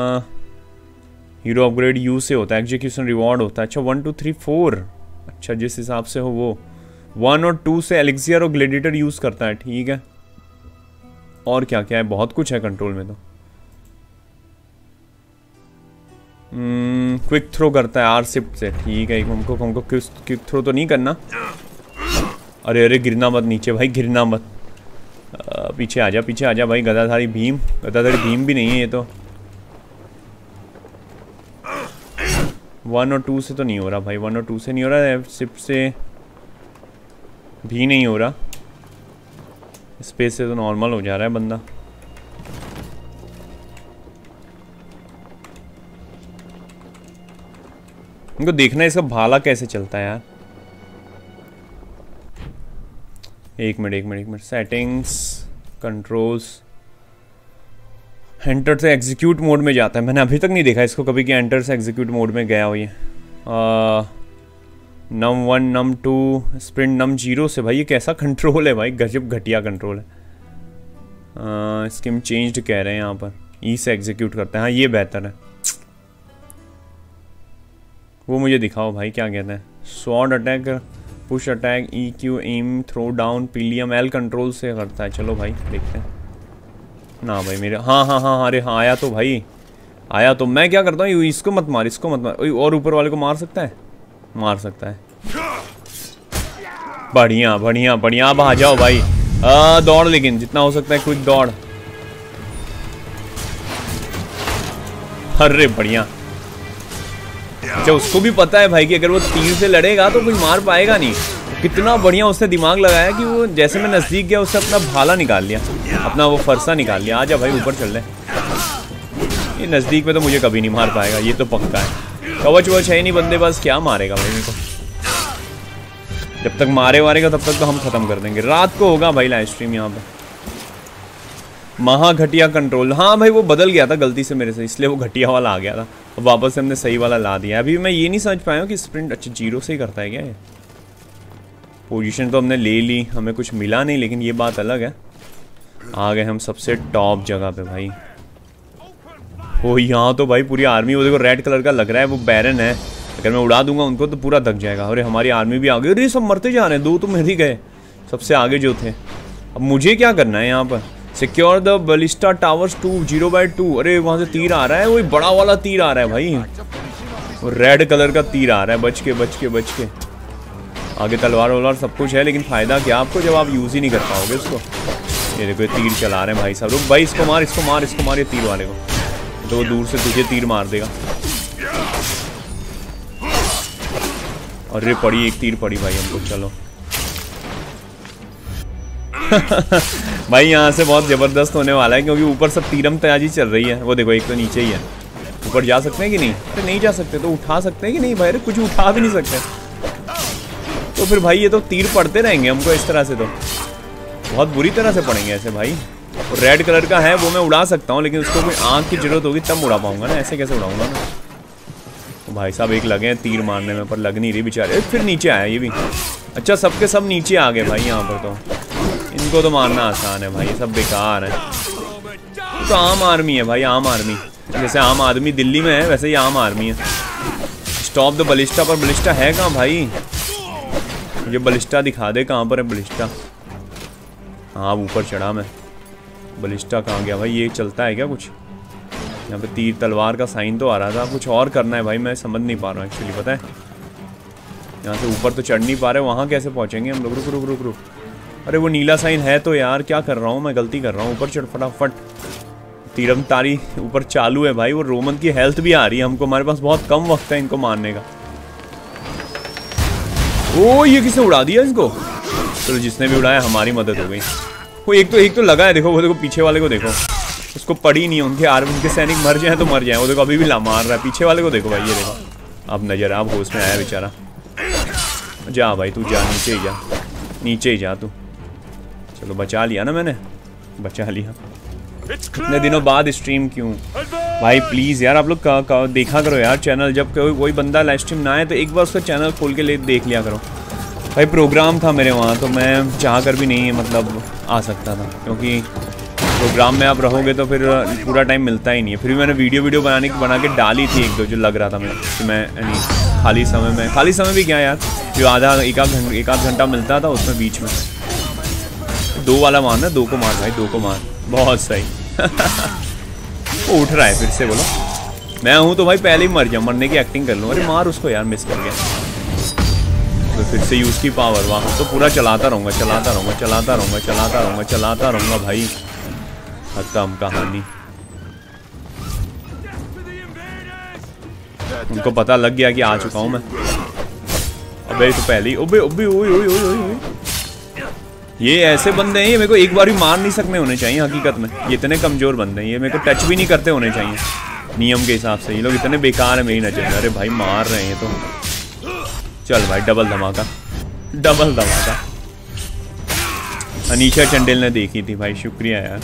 hero upgrade U से होता है, एग्जीक्यूशन रिवॉर्ड होता है। अच्छा वन टू थ्री फोर, अच्छा जिस हिसाब से हो वो वन और टू से एलिक्सियर और ग्लेडिएटर यूज़ करता है। ठीक है, और क्या क्या है, बहुत कुछ है कंट्रोल में। तो क्विक थ्रो करता है आर शिफ्ट से। ठीक है, हमको हमको क्विक थ्रो तो नहीं करना। अरे अरे गिरना मत नीचे भाई, गिरना मत। आ, पीछे आजा पीछे आजा भाई। गदाधारी भीम, गदाधारी भीम भी नहीं है ये तो। वन और टू से तो नहीं हो रहा भाई, वन और टू से नहीं हो रहा है, शिफ्ट से भी नहीं हो रहा, स्पेस से तो नॉर्मल हो जा रहा है बंदा। इनको देखना है इसका भाला कैसे चलता है यार। एक मिनट एक मिनट एक मिनट सेटिंग्स, कंट्रोल्स, एंटर से एग्जीक्यूट मोड में जाता है। मैंने अभी तक नहीं देखा इसको कभी कि एंटर से एग्जीक्यूट मोड में गया हो ये। Num one num two sprint num zero से। भाई ये कैसा कंट्रोल है भाई, गजब घटिया कंट्रोल है। स्किम चेंज्ड कह रहे हैं यहाँ पर, ई से एग्जीक्यूट करते हैं। हाँ ये बेहतर है। वो मुझे दिखाओ भाई क्या कहते हैं। Sword attack, push attack, E Q, M, throw down, पीलियम एल कंट्रोल से करता है। चलो भाई देखते हैं ना भाई मेरे। हाँ हाँ हाँ अरे हाँ आया तो भाई, आया तो। मैं क्या करता हूँ, इसको मत मार, इसको मत मार। और ऊपर वाले को मार सकता है, मार सकता है। बढ़िया बढ़िया बढ़िया। अब आ जाओ भाई। आ, दौड़, लेकिन जितना हो सकता है क्विक दौड़। अरे बढ़िया। अच्छा उसको भी पता है भाई कि अगर वो तीर से लड़ेगा तो कोई मार पाएगा नहीं। कितना बढ़िया उसने दिमाग लगाया कि वो जैसे मैं नजदीक गया उससे अपना भाला निकाल लिया, अपना वो फरसा निकाल लिया। आजा भाई ऊपर चल रहे। ये नजदीक में तो मुझे कभी नहीं मार पाएगा, ये तो पक्का है। कवच वच है नहीं बंदे पास, क्या मारेगा भाई मेरे को। जब तक मारे मारेगा तब तक तो हम खत्म कर देंगे। रात को होगा भाई लाइव स्ट्रीम यहाँ पे। महा घटिया कंट्रोल। हाँ भाई वो बदल गया था गलती से मेरे से, इसलिए वो घटिया वाला आ गया था। अब वापस से हमने सही वाला ला दिया। अभी मैं ये नहीं समझ पाया हूँ कि स्प्रिंट अच्छा जीरो से ही करता है क्या ये। पोजीशन तो हमने ले ली, हमें कुछ मिला नहीं, लेकिन ये बात अलग है। आ गए हम सबसे टॉप जगह पे भाई। ओ यहाँ तो भाई पूरी आर्मी, वो देखो रेड कलर का लग रहा है, वो बैरन है। अगर मैं उड़ा दूंगा उनको तो पूरा दब जाएगा। अरे हमारी आर्मी भी आ गई। अरे सब मरते जा रहे हैं, दो तो मर ही गए सबसे आगे जो थे। अब मुझे क्या करना है यहाँ पर? Secure the ballista towers two zero by two. अरे वहाँ से तीर आ रहा है, वही बड़ा वाला तीर आ रहा है भाई, वो रेड कलर का तीर आ रहा है। बच के बच के बच के। आगे तलवार वलवार सब कुछ है, लेकिन फ़ायदा क्या आपको जब आप यूज़ ही नहीं कर पाओगे उसको। ये देखो ये तीर चला रहे हैं भाई साहब। रुक भाई, इसको मार इसको मार इसको मार, ये तीर वाले को, तो वो दूर से तुझे तीर मार देगा। अरे पड़ी, एक तीर पड़ी भाई हमको। चलो भाई यहाँ से बहुत ज़बरदस्त होने वाला है, क्योंकि ऊपर सब तीरम तयाजी चल रही है। वो देखो एक तो नीचे ही है। ऊपर जा सकते हैं कि नहीं? अरे नहीं जा सकते, तो उठा सकते हैं कि नहीं भाई? अरे कुछ उठा भी नहीं सकते, तो फिर भाई ये तो तीर पड़ते रहेंगे हमको इस तरह से, तो बहुत बुरी तरह से पड़ेंगे ऐसे भाई। और रेड कलर का है वो मैं उड़ा सकता हूँ, लेकिन उसको कोई आँख की जरूरत होगी तब उड़ा पाऊंगा ना, ऐसे कैसे उड़ाऊंगा मैं? तो भाई साहब एक लगे हैं तीर मारने में, पर लग नहीं रही बेचारे। फिर नीचे आया ये भी। अच्छा सबके सब नीचे आ गए भाई यहाँ पर, तो इनको तो मारना आसान है भाई, ये सब बेकार है। तो आम आर्मी है भाई, आम आर्मी। जैसे आम आदमी दिल्ली में है वैसे ही आम आर्मी है। स्टॉप द बलिस्टा, पर बलिस्टा है कहाँ भाई? ये बलिस्टा दिखा दे, कहाँ पर है बलिस्टा? हाँ ऊपर चढ़ा मैं। बलिस्टा कहाँ गया भाई? ये चलता है क्या कुछ? यहाँ पे तीर तलवार का साइन तो आ रहा था, कुछ और करना है भाई, मैं समझ नहीं पा रहा हूँ एक्चुअली। पता है यहाँ से ऊपर तो चढ़ नहीं पा रहे, वहाँ कैसे पहुँचेंगे हम लोग? रुक रुक रुक रुक। अरे वो नीला साइन है तो यार, क्या कर रहा हूँ मैं? गलती कर रहा हूँ। ऊपर चढ़ फटाफट। तीरम तारी ऊपर चालू है भाई। वो रोमन की हेल्थ भी आ रही है हमको, हमारे पास बहुत कम वक्त है इनको मारने का। ओ ये किसने उड़ा दिया इसको? चलो जिसने भी उड़ाया हमारी मदद हो गई। वो एक तो एक तो लगा है, देखो वो देखो पीछे वाले को देखो, उसको पड़ी नहीं है। उनके आर्मी उनके सैनिक मर जाए तो मर जाए, वो देखो अभी भी ला मार रहा है पीछे वाले को। देखो भाई ये देखो, अब नजर आप होश में आया बेचारा। जा भाई तू जा, नीचे ही जा, नीचे ही जा तू। चलो बचा लिया ना मैंने, बचा लिया। इतने दिनों बाद स्ट्रीम क्यों भाई? प्लीज़ यार आप लोग का, का देखा करो यार चैनल। जब कोई कोई बंदा लाइव स्ट्रीम ना आए तो एक बार उसका चैनल खोल के ले देख लिया करो भाई। प्रोग्राम था मेरे वहाँ, तो मैं चाह कर भी नहीं मतलब आ सकता था, क्योंकि प्रोग्राम में आप रहोगे तो फिर पूरा टाइम मिलता ही नहीं है। फिर भी मैंने वीडियो वीडियो बनाने की बना के डाली थी एक दो, जो लग रहा था मैं कि मैं यानी खाली समय में, खाली समय भी क्या यार, जो आधा एक आध घंटा एक आध घंटा मिलता था उसमें बीच में। दो वाला मारना, दो को मार भाई, दो को मार। बहुत सही। वो उठ रहा है फिर से, बोलो मैं हूँ तो भाई पहले ही मर जाऊँ, मरने की एक्टिंग कर लूँ। अरे मार उसको यार, मिस कर गया। तो फिर से यूज़ की पावर, वहाँ तो पूरा चलाता रहूँगा चलाता रहूँगा चलाता रहूँगा चलाता रहूँगा चलाता रहूँगा भाई, खत्म कहानी। उनको पता लग गया कि आ चुका हूँ मैं। अबे तो पहले ही ओबे ओबे ओए ओए ओए ओए, ये ऐसे बंदे हैं, ये मेरे को एक बार भी मार नहीं सकने होने चाहिए हकीकत में। ये इतने कमज़ोर बंदे हैं, ये मेरे को टच भी नहीं करते होने चाहिए नियम के हिसाब से। ये लोग इतने बेकार है मेरी नज़र में। अरे भाई मार रहे हैं तो चल भाई, डबल धमाका डबल धमाका। अनीशा चंडेल ने देखी थी भाई, शुक्रिया यार।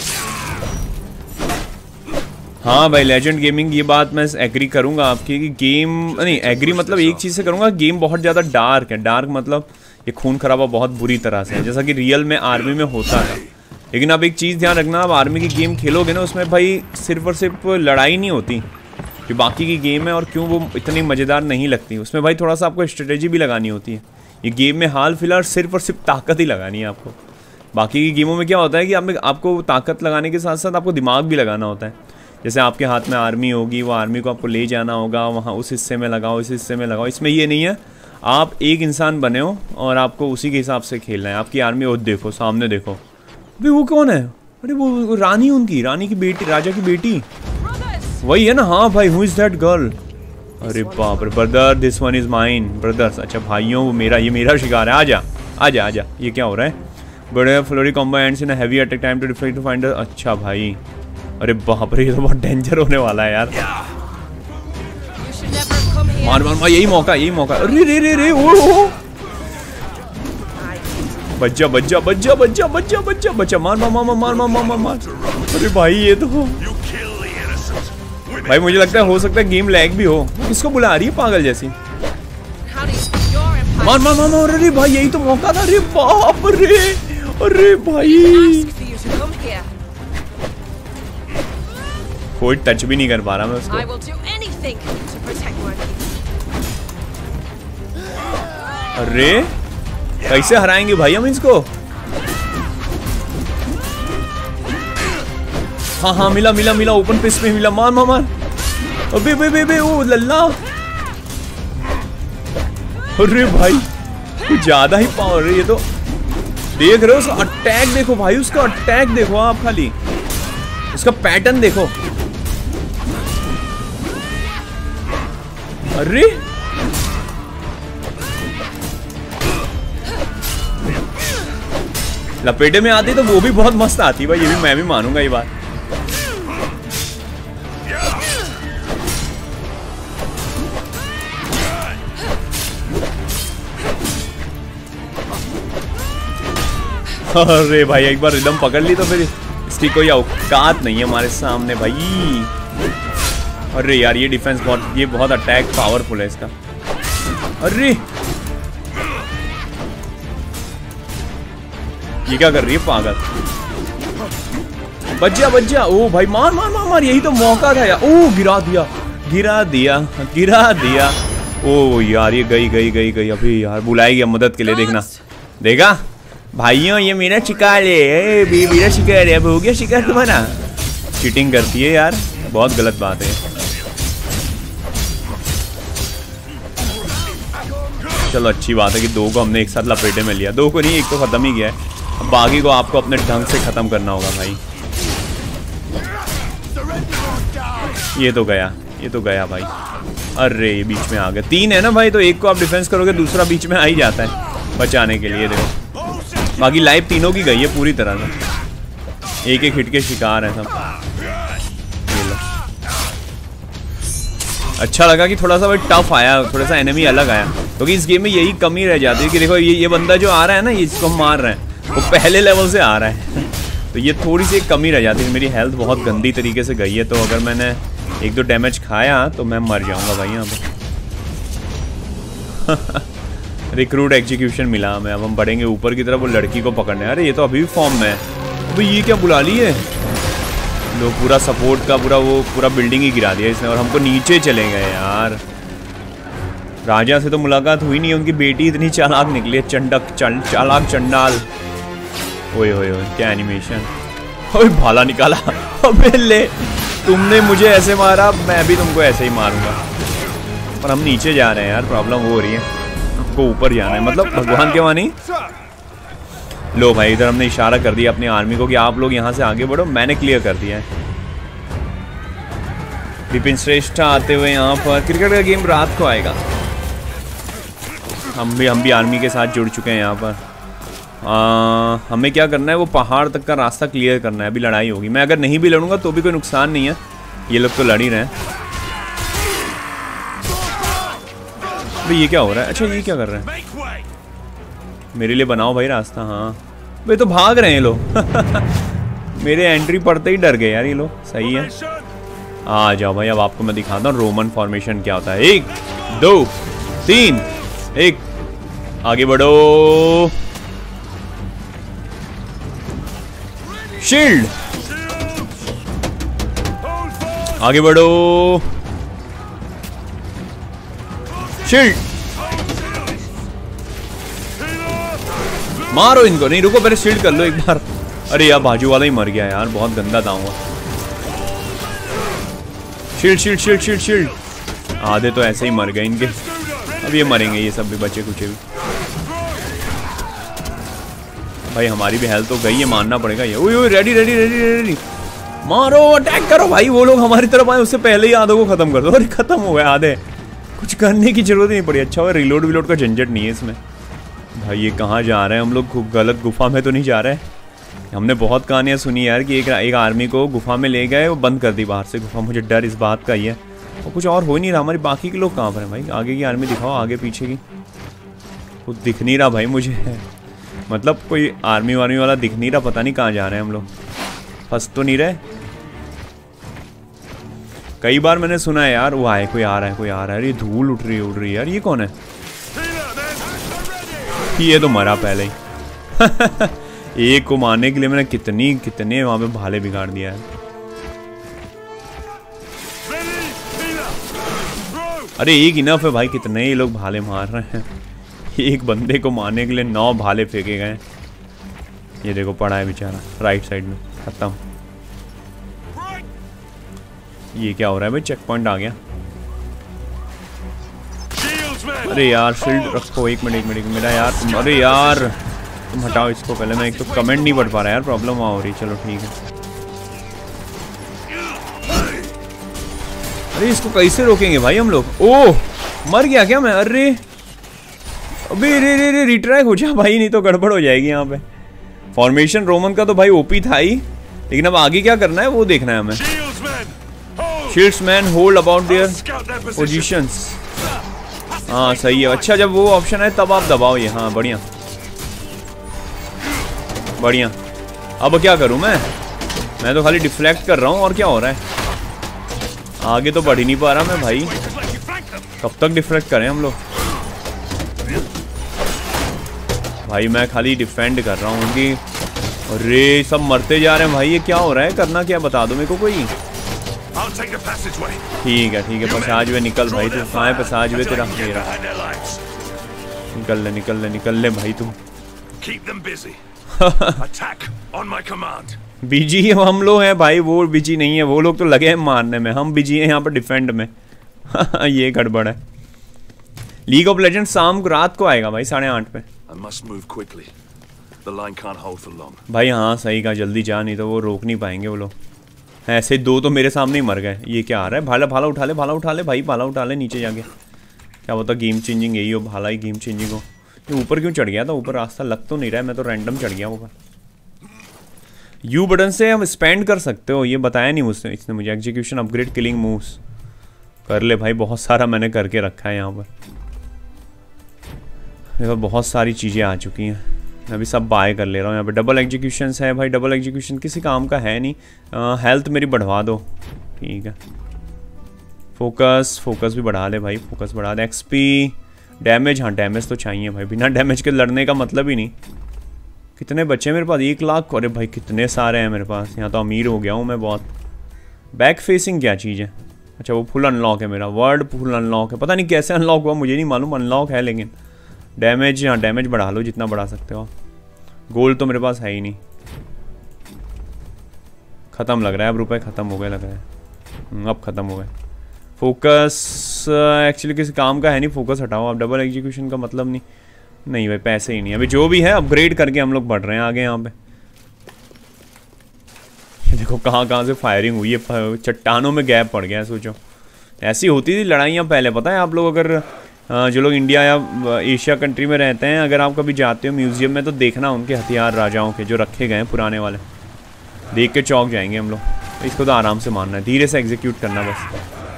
हाँ भाई लेजेंड गेमिंग, ये बात मैं एग्री करूँगा आपकी कि गेम नहीं एग्री मतलब एक चीज़ से करूँगा, गेम बहुत ज़्यादा डार्क है। डार्क मतलब ये खून खराबा बहुत बुरी तरह से है, जैसा कि रियल में आर्मी में होता है। लेकिन आप एक चीज़ ध्यान रखना, आप आर्मी की गेम खेलोगे ना, उसमें भाई सिर्फ और सिर्फ लड़ाई नहीं होती कि बाकी की गेम है और क्यों वो इतनी मज़ेदार नहीं लगती। उसमें भाई थोड़ा सा आपको स्ट्रेटेजी भी लगानी होती है। ये गेम में हाल फिलहाल सिर्फ और सिर्फ ताकत ही लगानी है आपको। बाकी की गेमों में क्या होता है कि आप में आपको ताकत लगाने के साथ साथ आपको दिमाग भी लगाना होता है। जैसे आपके हाथ में आर्मी होगी, वो आर्मी को आपको ले जाना होगा, वहाँ उस हिस्से में लगाओ, इस हिस्से में लगाओ। इसमें ये नहीं है, आप एक इंसान बने हो और आपको उसी के हिसाब से खेलना है। आपकी आर्मी वो देखो, सामने देखो, अभी वो कौन है? अरे वो, वो रानी, उनकी रानी की बेटी, राजा की बेटी वही है ना? हाँ भाई, हु इज दैट गर्ल? अरे बाप रे, brother this one is mine. Brothers, अच्छा भाइयों, वो मेरा, ये मेरा शिकार है। आजा आजा आजा। ये क्या हो रहा है? बड़े flurry combo ends in heavy attack time to defect to find. अच्छा भाई, अरे बाप रे, ये तो बहुत डेंजर होने वाला है यार। मार मार मार, यही मौका यही मौका। अरे रे रे रे, ओ ओ बच्चा बच्चा बच्चा बच्चा बच्चा बच्चा बच्चा, मार मार मार मार मार मार मार मार। अरे भाई ये तो भाई मुझे लगता है हो सकता है गेम लैग भी हो। किसको बुला रही है पागल जैसी? मार मार मार मार। अरे भाई यही तो मौका था। अरे बाप रे, अरे भाई कोई टच भी नहीं कर पा रहा मैं उसको। I will do anything to protect my people. अरे कैसे हराएंगे भाई हम इसको? हाँ हाँ मिला मिला मिला, ओपन पिस्ट में मिला, मार मार मार। अबे बे बे बे ओ लल्ला, अरे भाई कुछ ज्यादा ही पावर है ये तो। देख रहे हो उसका अटैक देखो भाई, उसका अटैक देखो आप, खाली उसका पैटर्न देखो। अरे लपेटे में आती तो वो भी बहुत मस्त आती भाई, ये भी मैं भी मानूंगा ये बात। अरे भाई एक बार रिदम पकड़ ली तो फिर इसकी कोई औकात नहीं है हमारे सामने भाई। अरे यार ये डिफेंस बहुत, ये बहुत अटैक पावरफुल है इसका। अरे ये क्या कर रही है पागल? बच जा बच जा। ओ भाई मार मार मार मार, यही तो मौका था यार। ओ गिरा दिया गिरा दिया गिरा दिया। ओ यार ये गई गई गई गई। अभी यार बुलाएगी मदद के लिए, देखना देखा भाइयों ये मेरा शिकार है, भी मेरा शिकार है। अब हो गया शिकार तुम्हारा। चीटिंग करती है यार, बहुत गलत बात है। चलो अच्छी बात है कि दो को हमने एक साथ लपेटे में लिया। दो को नहीं, एक तो खत्म ही गया है, अब बाकी को आपको अपने ढंग से खत्म करना होगा भाई। ये तो गया, ये तो गया भाई। अरे ये बीच में आ गया। तीन है ना भाई, तो एक को आप डिफेंस करोगे, दूसरा बीच में आ ही जाता है बचाने के लिए। देखो बाकी लाइफ तीनों की गई है पूरी तरह से, एक एक हिट के शिकार है सब। ये लो, अच्छा लगा कि थोड़ा सा भाई टफ आया, थोड़ा सा एनिमी अलग आया, क्योंकि इस गेम में यही कमी रह जाती है कि देखो ये ये बंदा जो आ रहा है ना, ये इसको हम मार रहे हैं, वो पहले लेवल से आ रहा है तो ये थोड़ी सी एक कमी रह जाती है। मेरी हेल्थ बहुत गंदी तरीके से गई है, तो अगर मैंने एक दो डैमेज खाया तो मैं मर जाऊंगा भाई यहाँ पे। रिक्रूट एग्जीक्यूशन मिला हमें, अब हम बढ़ेंगे ऊपर की तरफ वो लड़की को पकड़ने। अरे ये तो अभी भी फॉर्म में है। अबे ये क्या बुला ली है लोग, पूरा सपोर्ट का पूरा वो पूरा बिल्डिंग ही गिरा दिया इसने, और हमको नीचे चले गए यार। राजा से तो मुलाकात हुई नहीं है, उनकी बेटी इतनी चालाक निकली है, चंडक चल, चालाक चंडाल। ओए ओए ओए क्या एनिमेशन, ओए भाला निकाला। अबे ले, तुमने मुझे ऐसे मारा, मैं भी तुमको ऐसे ही मारूंगा। पर हम नीचे जा रहे हैं यार, प्रॉब्लम वो हो रही है, को ऊपर जाना है, मतलब भगवान के मानी। लो भाई इधर हमने इशारा कर दिया अपनी आर्मी को कि आप लोग यहाँ से आगे बढ़ो, मैंने क्लियर कर दिया है। विपिन श्रेष्ठ आते हुए यहाँ पर। क्रिकेट का गेम रात को आएगा। हम भी हम भी आर्मी के साथ जुड़ चुके हैं यहाँ पर। आ, हमें क्या करना है, वो पहाड़ तक का रास्ता क्लियर करना है। अभी लड़ाई होगी, मैं अगर नहीं भी लड़ूंगा तो भी कोई नुकसान नहीं है, ये लोग तो लड़ ही रहे हैं। ये क्या हो रहा है? अच्छा ये क्या कर रहे हैं? मेरे लिए बनाओ भाई रास्ता। हाँ वे तो भाग रहे हैं लोग। मेरे एंट्री पड़ते ही डर गए यार ये लोग। सही है, आ जाओ भाई, अब आपको मैं दिखाता हूँ रोमन फॉर्मेशन क्या होता है। एक दो तीन, एक, आगे बढ़ो, शील्ड, आगे बढ़ो, शील्ड, मारो इनको। नहीं रुको, पहले शील्ड कर लो एक बार। अरे यार बाजू वाला ही मर गया यार, बहुत गंदा था वो। Shield shield shield shield shield. आधे तो ऐसे ही मर गए इनके, अब ये मरेंगे ये सब भी, बचे कुछ भी। भाई हमारी भी हेल्थ तो गई है, मानना पड़ेगा ये। ओए ओए रेडी रेडी रेडी रेडी, मारो, अटैक करो भाई। वो लोग हमारी तरफ आए उससे पहले ही आधों को खत्म कर दो। अरे खत्म हो गए आधे, कुछ करने की जरूरत नहीं पड़ी। अच्छा हुआ रिलोड विलोड का झंझट नहीं है इसमें। भाई ये कहाँ जा रहे हैं हम लोग? गलत गुफा में तो नहीं जा रहे? हमने बहुत कहानियाँ सुनी यार कि एक एक आर्मी को गुफा में ले गए, वो बंद कर दी बाहर से गुफा। मुझे डर इस बात का ही है, और कुछ और हो ही नहीं रहा। हमारी बाकी के लोग कहाँ पर हैं भाई? आगे की आर्मी दिखाओ, आगे पीछे की। कुछ दिख नहीं रहा भाई मुझे, मतलब कोई आर्मी वार्मी वाला दिख नहीं रहा। पता नहीं कहाँ जा रहे हैं हम लोग, फंस तो नहीं रहे? कई बार मैंने सुना है यार, वो आए, कोई आ रहा है, कोई आ रहा है। ये धूल उठ रही है, उड़ रही है यार। ये कौन है? ये तो मरा पहले ही। एक को मारने के लिए मैंने कितनी कितने वहां पे भाले बिगाड़ दिया है। अरे एक इनफ है भाई, कितने ही लोग भाले मार रहे हैं। एक बंदे को मारने के लिए नौ भाले फेंके गए। ये देखो पड़ा है बेचारा राइट साइड में, खत्म। ये क्या हो रहा है भाई, चेक पॉइंट आ गया। अरे यार शील्ड रखो, एक मिनट एक मिनट मेरा यार तुम, अरे यार तुम हटाओ इसको पहले, मैं एक तो कमेंट नहीं पढ़ पा रहा यार, प्रॉब्लम हो रही। चलो ठीक है। अरे इसको कैसे रोकेंगे भाई हम लोग? ओह मर गया क्या मैं? अरे अबे रे रे रे रिट्रैक हो जा भाई, नहीं तो गड़बड़ हो जाएगी यहाँ पे। फॉर्मेशन रोमन का तो भाई ओपी था ही, लेकिन अब आगे क्या करना है वो देखना है हमें। Shieldsman hold about their positions. हाँ सही है। अच्छा जब वो ऑप्शन है तब आप दबाओ ये। हाँ बढ़िया बढ़िया। अब क्या करूँ मैं मैं तो खाली डिफ्लेक्ट कर रहा हूँ, और क्या हो रहा है? आगे तो बढ़ ही नहीं पा रहा मैं भाई। कब तक डिफ्लेक्ट करें हम लोग भाई? मैं खाली डिफेंड कर रहा हूँ उनकी। अरे सब मरते जा रहे हैं भाई, ये क्या हो रहा है? करना क्या बता दो मेरे को कोई। ठीक है ठीक है, पसाज वे निकल भाई तू। कहाँ है पसाज वे तेरा? मेरा निकल ले निकल ले निकल ले भाई तू। बिजी हम लोग हैं भाई, वो बिजी नहीं है। वो लोग तो लगे हैं मारने में, हम बिजी हैं यहाँ पर डिफेंड में। ये गड़बड़ है। लीग ऑफ लेजेंड्स शाम को रात को आएगा भाई साढ़े आठ पे। भाई हाँ सही कहा, जल्दी जा, नहीं तो वो रोक नहीं पाएंगे वो लोग। ऐसे दो तो मेरे सामने ही मर गए। ये क्या आ रहा है? भाला भाला उठा ले, भाला उठा ले भाई, भाला उठा ले नीचे जाके। क्या होता गेम चेंजिंग यही हो, भाला ही गेम चेंजिंग हो। ये ऊपर क्यों चढ़ गया था? ऊपर रास्ता लग तो नहीं रहा है, मैं तो रैंडम चढ़ गया ऊपर। यू बटन से हम स्पेंड कर सकते हो, ये बताया नहीं मुझसे इसने मुझे। एग्जीक्यूशन अपग्रेड किलिंग मूव्स कर ले भाई, बहुत सारा मैंने करके रखा है यहाँ पर। देखो बहुत सारी चीज़ें आ चुकी हैं, मैं अभी सब बाय कर ले रहा हूँ। यहाँ पे डबल एग्जीक्यूशन है भाई, डबल एग्जीक्यूशन किसी काम का है नहीं। हेल्थ मेरी बढ़वा दो, ठीक है। फोकस फोकस भी बढ़ा ले भाई, फोकस बढ़ा दे। एक्सपी डैमेज, हाँ डैमेज तो चाहिए भाई, बिना डैमेज के लड़ने का मतलब ही नहीं। कितने बच्चे मेरे पास? एक लाख। अरे भाई कितने सारे हैं मेरे पास, यहाँ तो अमीर हो गया हूँ मैं बहुत। बैक फेसिंग क्या चीज़ है? अच्छा वो फुल अनलॉक है मेरा, वर्ड फुल अनलॉक है। पता नहीं कैसे अनलॉक हुआ, मुझे नहीं मालूम, अनलॉक है। लेकिन डैमेज, हाँ डैमेज बढ़ा लो जितना बढ़ा सकते हो। गोल्ड तो मेरे पास है ही नहीं, ख़त्म लग रहा है अब, रुपए ख़त्म हो गए लग रहा है। अब ख़त्म हो गए। फोकस एक्चुअली किसी काम का है नहीं, फोकस हटाओ। अब डबल एग्जीक्यूशन का मतलब नहीं नहीं भाई, पैसे ही नहीं। अभी जो भी है अपग्रेड करके हम लोग बढ़ रहे हैं आगे यहाँ पे। देखो कहाँ कहाँ से फायरिंग हुई है, चट्टानों में गैप पड़ गया है। सोचो ऐसी होती थी लड़ाइयाँ पहले। पता है आप लोग अगर जो लोग इंडिया या एशिया कंट्री में रहते हैं, अगर आप कभी जाते हो म्यूजियम में तो देखना उनके हथियार राजाओं के जो रखे गए हैं पुराने वाले, देख के चौंक जाएंगे हम लोग। इसको तो आराम से मारना है, धीरे से एग्जीक्यूट करना बस।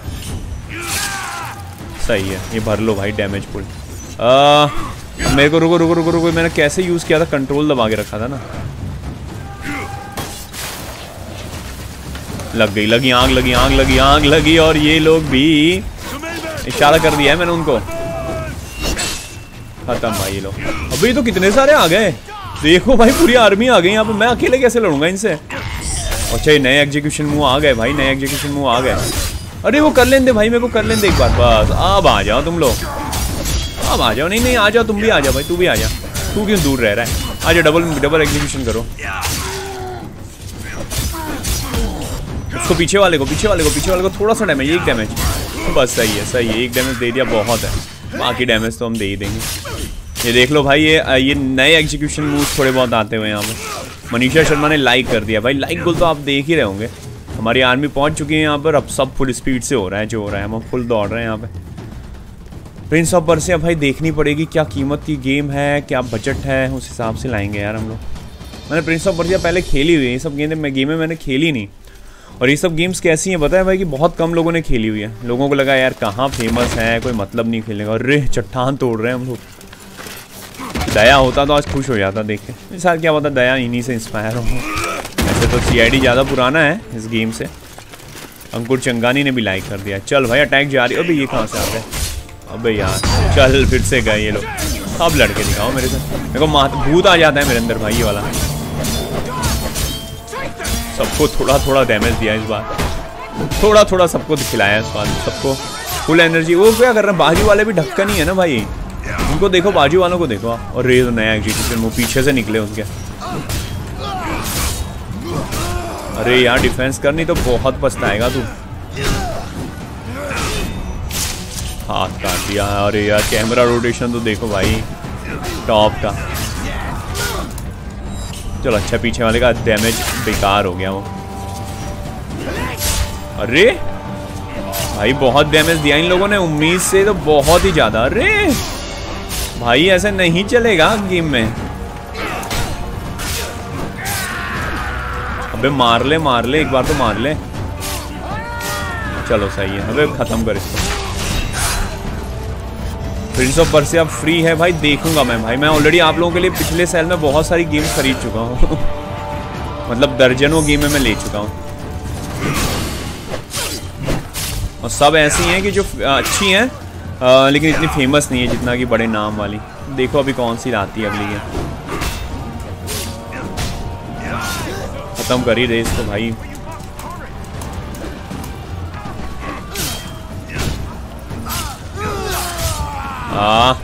सही है, ये भर लो भाई डैमेज पुल। मेरे को रुको रुको रुको रुको, मैंने कैसे यूज़ किया था? कंट्रोल दबा के रखा था ना। लग गई, लगी आग, लगी आग, लगी आग लगी। और ये लोग भी इशारा कर दिया है मैंने उनको। खत्म भाई ये लोग। अबे ये तो कितने सारे आ गए, देखो भाई पूरी आर्मी आ गई यहाँ पे। मैं अकेले कैसे लड़ूंगा इनसे? अच्छा ये नए एग्जीक्यूशन मूव आ गए भाई, नए एग्जीक्यूशन मूव आ गए। अरे वो कर लेंगे भाई, मेरे को कर लेंगे एक बार बस। अब आ जाओ तुम लोग, अब आ जाओ। नहीं नहीं आ जाओ, तुम भी आ जाओ भाई, तू भी आ जा। तू क्यों दूर रह रहा है? आ जाओ, डबल डबल एग्जीक्यूशन करो। उसको पीछे वाले को पीछे वाले को पीछे वाले को थोड़ा सा डैमेज, एक डैमेज बस। सही है सही है, एक डैमेज दे दिया, बहुत है। बाकी डैमेज तो हम दे ही देंगे। ये देख लो भाई, ये ये नए एग्जीक्यूशन मूव्स थोड़े बहुत आते हुए यहाँ पे। मनीषा शर्मा ने लाइक कर दिया भाई, लाइक गोल तो आप देख ही रहे होंगे। हमारी आर्मी पहुँच चुकी है यहाँ पर, अब सब फुल स्पीड से हो रहा है जो हो रहा है। हम फुल दौड़ रहे हैं यहाँ पे। प्रिंस ऑफ पर्सिया भाई देखनी पड़ेगी क्या कीमत की गेम है, क्या बजट है, उस हिसाब से लाएंगे यार हम लोग। मैंने प्रिंस ऑफ पर्सिया पहले खेली हुई है, ये सब गेंदें मैं गेमें मैंने खेली नहीं। और ये सब गेम्स कैसी हैं पता है भाई कि बहुत कम लोगों ने खेली हुई है। लोगों को लगा यार कहाँ फेमस है, कोई मतलब नहीं खेलने का। अरे चट्टान तोड़ रहे हैं हम लोग। दया होता तो आज खुश हो जाता देख के। साथ क्या पता दया इन्हीं से इंस्पायर हो। ऐसे तो सी आई डी ज़्यादा पुराना है इस गेम से। अंकुर चंगानी ने भी लाइक कर दिया। चल भाई अटैक जारी। अबे ये कहाँ से आ गए? अबे यार चल फिर से गए ये लोग। अब लड़के दिखाओ मेरे से, मेरे को मात भूत आ जाता है मेरे अंदर भाई ये वाला। सबको थोड़ा थोड़ा डैमेज दिया इस बार, थोड़ा थोड़ा सबको खिलाया इस बार सबको। Full energy. वो क्या कर रहे हैं, बाजू वाले भी ढक्कन ही है ना भाई, उनको देखो, बाजू वालों को देखो। और रे तो नया एग्जीक्यूशन, वो पीछे से निकले उनके। अरे यार डिफेंस करनी तो बहुत पछताएगा तू। हाथ काट दिया। अरे यार कैमरा रोटेशन तो देखो भाई टॉप का। चलो अच्छा, पीछे वाले का डैमेज बेकार हो गया वो। अरे भाई बहुत डैमेज दिया इन लोगों ने, उम्मीद से तो बहुत ही ज्यादा। अरे भाई ऐसे नहीं चलेगा गेम में। अबे मार ले मार ले, एक बार तो मार ले। चलो सही है, अबे खत्म कर इसको। प्रिंस ऑफ पर्सिया फ्री है भाई, देखूंगा मैं भाई। मैं ऑलरेडी आप लोगों के लिए पिछले साल में बहुत सारी गेम्स खरीद चुका हूँ मतलब दर्जनों गेमें मैं ले चुका हूँ, और सब ऐसी हैं कि जो अच्छी हैं आ, लेकिन इतनी फेमस नहीं है जितना कि बड़े नाम वाली। देखो अभी कौन सी आती है अगली गेम। खत्म कर ही रेस तो भाई। हाँ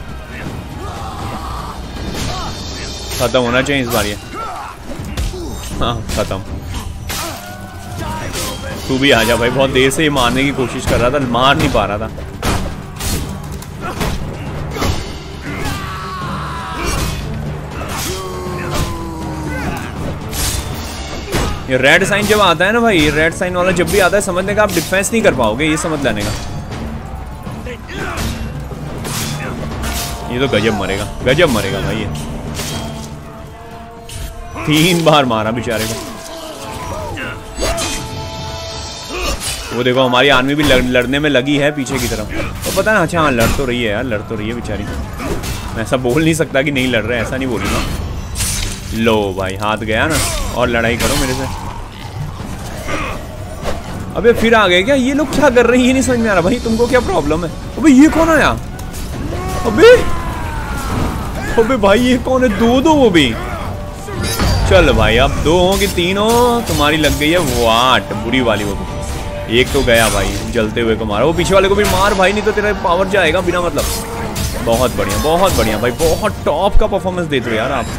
खत्म होना चाहिए इस बार ये। हाँ खत्म। तू भी आ जा भाई, बहुत देर से ये मारने की कोशिश कर रहा था, मार नहीं पा रहा था। ये रेड साइन जब आता है ना भाई, ये रेड साइन वाला जब भी आता है समझने का आप डिफेंस नहीं कर पाओगे, ये समझ लेने का। ये तो गजब मरेगा, गजब मरेगा भाई। ये तीन बार मारा बेचारे को। वो देखो हमारी आर्मी भी लड़, लड़ने में लगी है पीछे की तरफ। तो पता ना, अच्छा हाँ लड़ तो रही है यार, लड़ तो रही है बेचारी। मैं ऐसा बोल नहीं सकता कि नहीं लड़ रहे, ऐसा नहीं बोलूँगा। लो भाई हाथ गया ना, और लड़ाई करो मेरे से। अबे फिर आ गए क्या ये लोग? क्या कर रहे हैं ये नहीं समझ में आ रहा भाई। तुमको क्या प्रॉब्लम है? अबे ये कौन आया? अबे अबे भाई ये कौन है? दो दो वो भी। चल भाई अब दो हो कि तीन हो, तुम्हारी लग गई है वाट बुरी वाली। वो एक तो गया भाई, जलते हुए को मारा। वो पीछे वाले को भी मार भाई, नहीं तो तेरा पावर जाएगा बिना मतलब। बहुत बढ़िया बहुत बढ़िया भाई, बहुत टॉप का परफॉर्मेंस देते हो यार आप।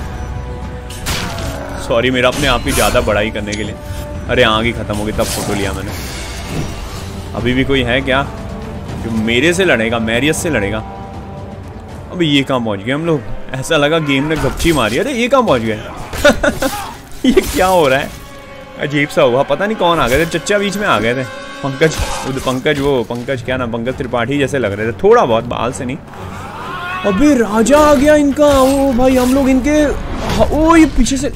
सॉरी मेरा अपने आप की ज़्यादा बड़ाई करने के लिए। अरे आग ही खत्म हो गई, तब फोटो लिया मैंने। अभी भी कोई है क्या जो मेरे से लड़ेगा, मैरियस से लड़ेगा? अबे ये कहाँ पहुँच गए हम लोग? ऐसा लगा गेम ने गपची मारी। अरे ये कहाँ पहुँच गए ये क्या हो रहा है? अजीब सा हुआ, पता नहीं कौन आ गए थे। चच्चा बीच में आ गए थे। पंकज पंकज वो पंकज क्या नाम, पंकज त्रिपाठी जैसे लग रहे थे थोड़ा बहुत, बाल से नहीं। अबे राजा आ गया इनका। ओ भाई हम लोग इनके, ओ ये पीछे से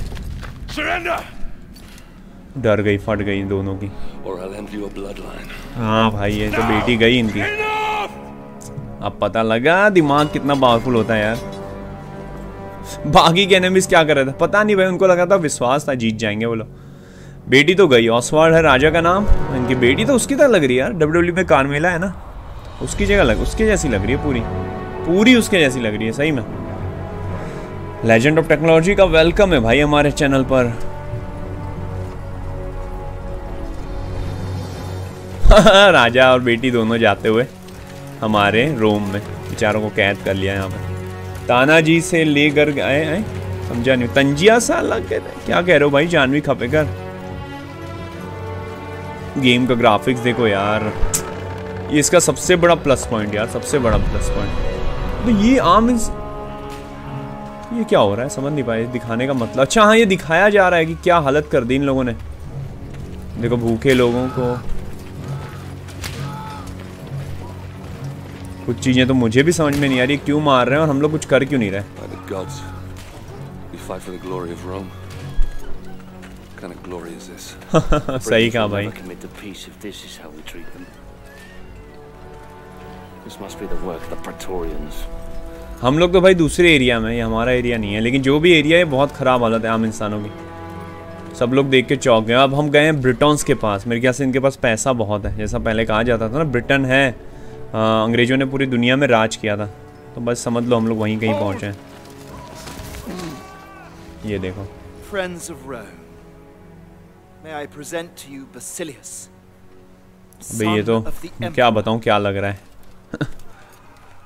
डर गई, फट गई दोनों की। हाँ भाई ये तो बेटी गई इनकी। अब पता लगा दिमाग कितना पावरफुल होता है यार। बाकी के एनिमीज क्या कर रहे थे पता नहीं भाई, उनको लगा था विश्वास था जीत जाएंगे वो लोग। बेटी तो गई, ऑसवाल्ड है राजा का नाम। इनकी बेटी तो उसकी तरह लग रही है यार, डब्ल्यू डब्ल्यू में कार्मेला है ना, उसकी जगह लग उसके जैसी लग रही है, पूरी पूरी उसके जैसी लग रही है सही में। लेजेंड ऑफ टेक्नोलॉजी का वेलकम है भाई हमारे चैनल पर। राजा और बेटी दोनों जाते हुए हमारे रोम में, बेचारों को कैद कर लिया यहाँ पर। तानाजी से लेकर गए आए, समझा नहीं। तंजिया सा लग गए, क्या कह रहे हो भाई? जानवी खपेकर। गेम का ग्राफिक्स देखो यार, ये इसका सबसे बड़ा प्लस पॉइंट यार, सबसे बड़ा प्लस पॉइंट। तो ये आम इस... ये क्या हो रहा है समझ नहीं पाए दिखाने का मतलब। अच्छा हाँ ये दिखाया जा रहा है कि क्या हालत कर दी इन लोगों ने। देखो भूखे लोगों को, कुछ चीजें तो मुझे भी समझ में नहीं आ रही, क्यों मार रहे हैं और हम लोग कुछ कर क्यों नहीं रहे। सही कहा भाई। हम लोग तो भाई दूसरे एरिया में, ये हमारा एरिया नहीं है, लेकिन जो भी एरिया है बहुत खराब हालत है आम इंसानों की। सब लोग देख के चौंक गए। अब हम गए हैं ब्रिटन्स के पास। मेरे ख्याल से इनके पास पैसा बहुत है, जैसा पहले कहा जाता था ना ब्रिटेन है, अंग्रेजों ने पूरी दुनिया में राज किया था, तो बस समझ लो हम लोग वहीं कहीं पहुंचे हैं। ये देखो Friends of Rome, may I present to you Basilius, भाई ये तो क्या बताऊं क्या लग रहा है।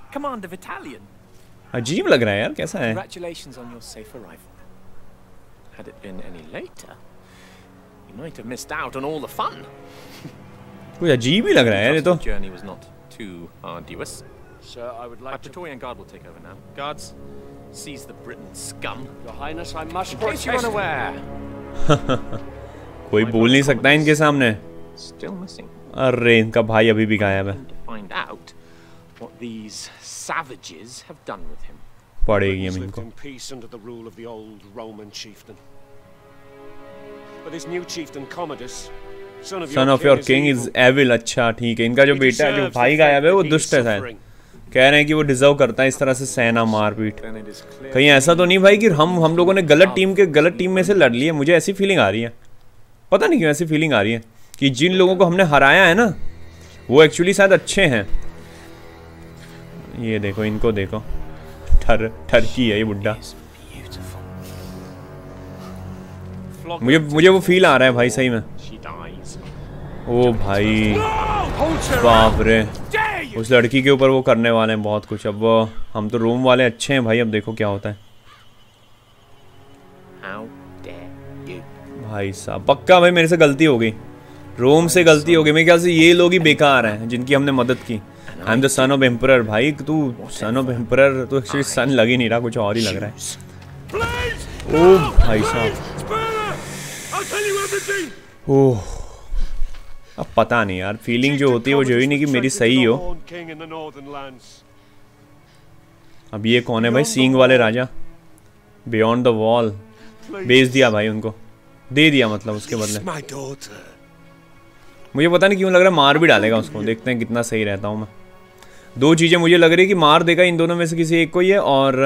Commander Battalion. अजीब लग रहा है यार, कैसा है? Congratulations on your safe arrival. Had it been any later, you might have missed out on all the fun. कोई अजीब ही लग रहा है यार ये तो. The journey was not too arduous. Sir, I would My like to... Praetorian Guard will take over now. Guards, seize the Briton scum. Your Highness, I must In case you're protest. unaware. कोई बोल नहीं सकता इनके सामने. Still missing. अरे इनका भाई अभी भी गायब है. To find out what these savages have done with him. पड़ेगी हम Lived इनको. in peace under the rule of the old Roman chieftain. But this new chieftain Commodus, son of Son of your king is evil. अच्छा ठीक है, इनका जो बेटा है, जो भाई गायब है, वो दुष्ट है शायद. कह रहे हैं कि वो डिजर्व करता है इस तरह से सेना मारपीट. कहीं ऐसा तो नहीं भाई कि हम हम लोगों ने गलत टीम के गलत टीम में से लड़ लिए? मुझे ऐसी फीलिंग आ रही है, पता नहीं क्यों ऐसी फीलिंग आ रही है कि जिन लोगों को हमने हराया है ना, वो एक्चुअली शायद अच्छे हैं. ये देखो, इनको देखो, ठर ठरकी है ये बुड्ढा. मुझे मुझे वो फील आ रहा है भाई सही में. ओ भाई बाप रे, उस लड़की के ऊपर वो करने वाले हैं बहुत कुछ. अब वो हम तो रोम वाले अच्छे हैं भाई, अब देखो क्या होता है. भाई साहब पक्का भाई मेरे से गलती हो गई, रोम से गलती हो गई. मेरे ख्याल से ये लोग ही बेकार हैं जिनकी हमने मदद की. I am the son of emperor. भाई तू सन ऑफ एम्परर तो एक्चुअली सन लग ही नहीं रहा, कुछ और ही लग रहा है. ओ भाई साहब, ओह अब पता नहीं यार, फीलिंग जो होती है वो जो ही नहीं कि मेरी सही हो. अब ये कौन है भाई? सींग वाले राजा, बियॉन्ड द वॉल. बेच दिया भाई उनको, दे दिया मतलब उसके बदले. मुझे पता नहीं क्यों लग रहा है मार भी डालेगा उसको. देखते हैं कितना सही रहता हूँ मैं. दो चीजें मुझे लग रही है कि मार देगा इन दोनों में से किसी एक को ही है, और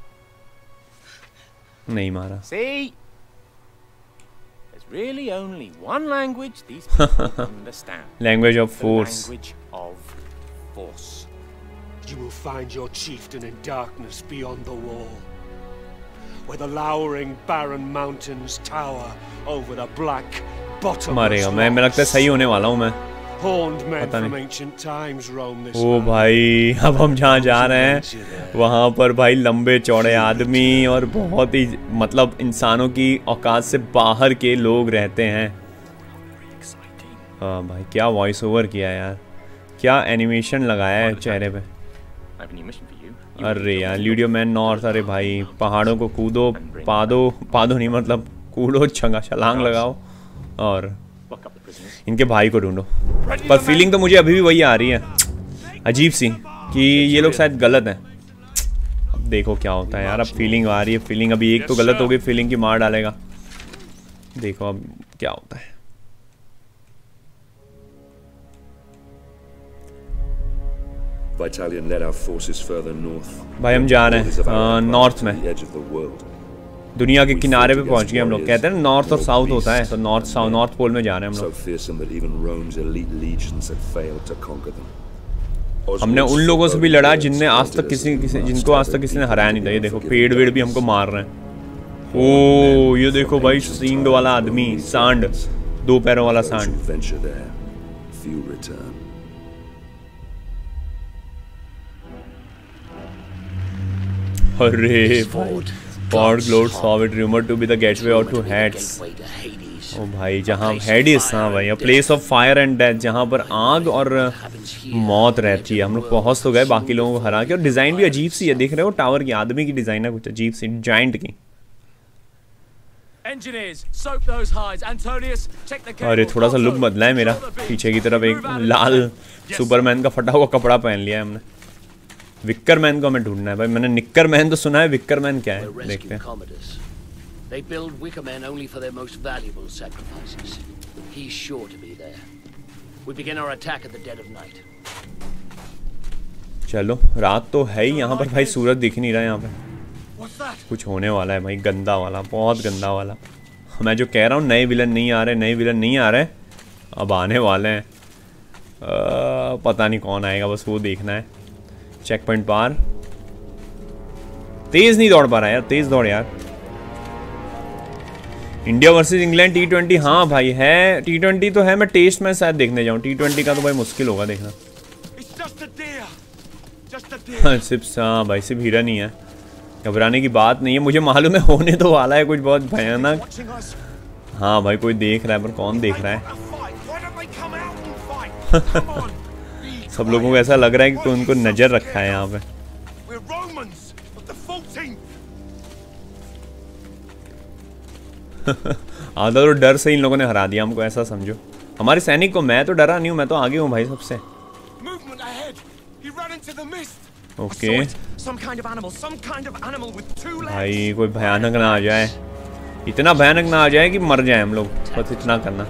नहीं मारा. See? There's really only one language these people understand. Language of force. The language of force. You will find your chieftain in darkness beyond the wall, where the lowering barren mountains tower over the black bottomless. मारेगा. मैं मैं लगता है सही होने वाला हूँ मैं. Horned men from ancient times roam this ओ भाई अब हम जहाँ जा रहे हैं वहाँ पर भाई लंबे चौड़े आदमी और बहुत ही मतलब इंसानों की औकात से बाहर के लोग रहते हैं. हाँ भाई क्या वॉइस ओवर किया यार, क्या एनिमेशन लगाया है चेहरे पे. अरे यार ल्यूडियो मैन नॉर्थ. अरे भाई पहाड़ों को कूदो, पादो पादो नहीं मतलब कूदो, छंगा छलांग लगाओ और इनके भाई को ढूंढो. पर फीलिंग तो मुझे अभी भी वही आ रही है अजीब सी कि ये लोग शायद गलत हैं. अब देखो क्या होता है यार. अब फीलिंग आ रही है, फीलिंग अभी एक तो गलत हो गई, फीलिंग की मार डालेगा. देखो अब क्या होता है. Vitalian led our forces further north. भाई हम जा रहे हैं नॉर्थ में, दुनिया के किनारे पे पहुंच गए हम लोग. कहते हैं ना नॉर्थ और साउथ होता है, तो नॉर्थ साउथ नॉर्थ पोल में जा रहे हैं हम लोग. हमने उन लोगों से भी लड़ा जिनने आज तक किसी किसी जिनको आज तक किसी ने हराया नहीं था. ये देखो पेड़ वेड़ भी हमको मार रहे हैं. ओ ये देखो भाई सींग वाला आदमी, सांड, दो पैरों वाला सांड. अरे Ford Glode saw it rumored to be the gateway out to Hades. ओ भाई जहाँ हेडिस, हाँ भाई a place of fire and death, जहाँ पर आग और मौत रहती है. हम लोग पहुँच तो गए बाकी लोगों को हरा के. और डिज़ाइन भी अजीब सी है, देख रहे हो टावर की, आदमी की डिज़ाइन है कुछ अजीब सी, जाइंट की. अरे थोड़ा सा लुक बदला है मेरा, पीछे की तरफ एक लाल सुपरमैन का फटा हुआ कपड़ा पहन लिया है हमने. विक्कर मैन को हमें ढूंढना है भाई. मैंने निक्कर मैन तो सुना है, विक्कर मैन क्या है देखते हैं. They build wicker men only for their most valuable sacrifices. He's sure to be there. We begin our attack at the dead of night. चलो रात तो है ही यहाँ पर भाई, सूरज दिख नहीं रहा है यहाँ पे. कुछ होने वाला है भाई, गंदा वाला, बहुत गंदा वाला. मैं जो कह रहा हूँ नए विलन नहीं आ रहे, नए विलन नहीं आ रहे, अब आने वाले हैं. आ, पता नहीं कौन आएगा, बस वो देखना है. चेक पॉइंट पार. तेज नहीं दौड़ पा रहा यार, तेज दौड़ यार. India versus England T twenty. हाँ भाई है, टी ट्वेंटी तो है. मैं टेस्ट मैच शायद देखने जाऊँ. टी ट्वेंटी का तो भाई मुश्किल होगा देखना. सिर्फ हाँ भाई सिर्फ हीरा नहीं है, घबराने की बात नहीं है। मुझे मालूम है होने तो वाला है कुछ बहुत भयानक। हाँ भाई कोई देख रहा है, पर कौन देख रहा है? सब लोगों को ऐसा लग रहा है कि कोई उनको नजर रखा है यहाँ पे। आधा तो डर से इन लोगों ने हरा दिया हमको, ऐसा समझो। हमारे सैनिक को मैं तो डरा नहीं हूँ, मैं तो आगे हूँ भाई सबसे। ओके भाई कोई भयानक ना आ जाए, इतना भयानक ना आ जाए कि मर जाए हम लोग, बस इतना करना।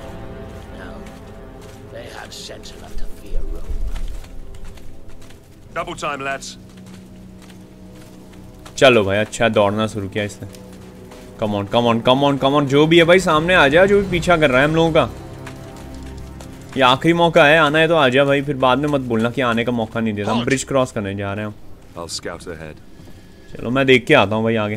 चलो भाई अच्छा दौड़ना शुरू किया इसने। Come on come on come on come on, जो भी है भाई सामने आ जा, जो भी पीछा कर रहा है हम लोगों का। ये आखिरी मौका है, आना है तो आ जा भाई, फिर बाद में मत बोलना कि आने का मौका नहीं देता। हम ब्रिज क्रॉस करने जा रहे हैं। चलो मैं देख के आता हूँ भाई आगे।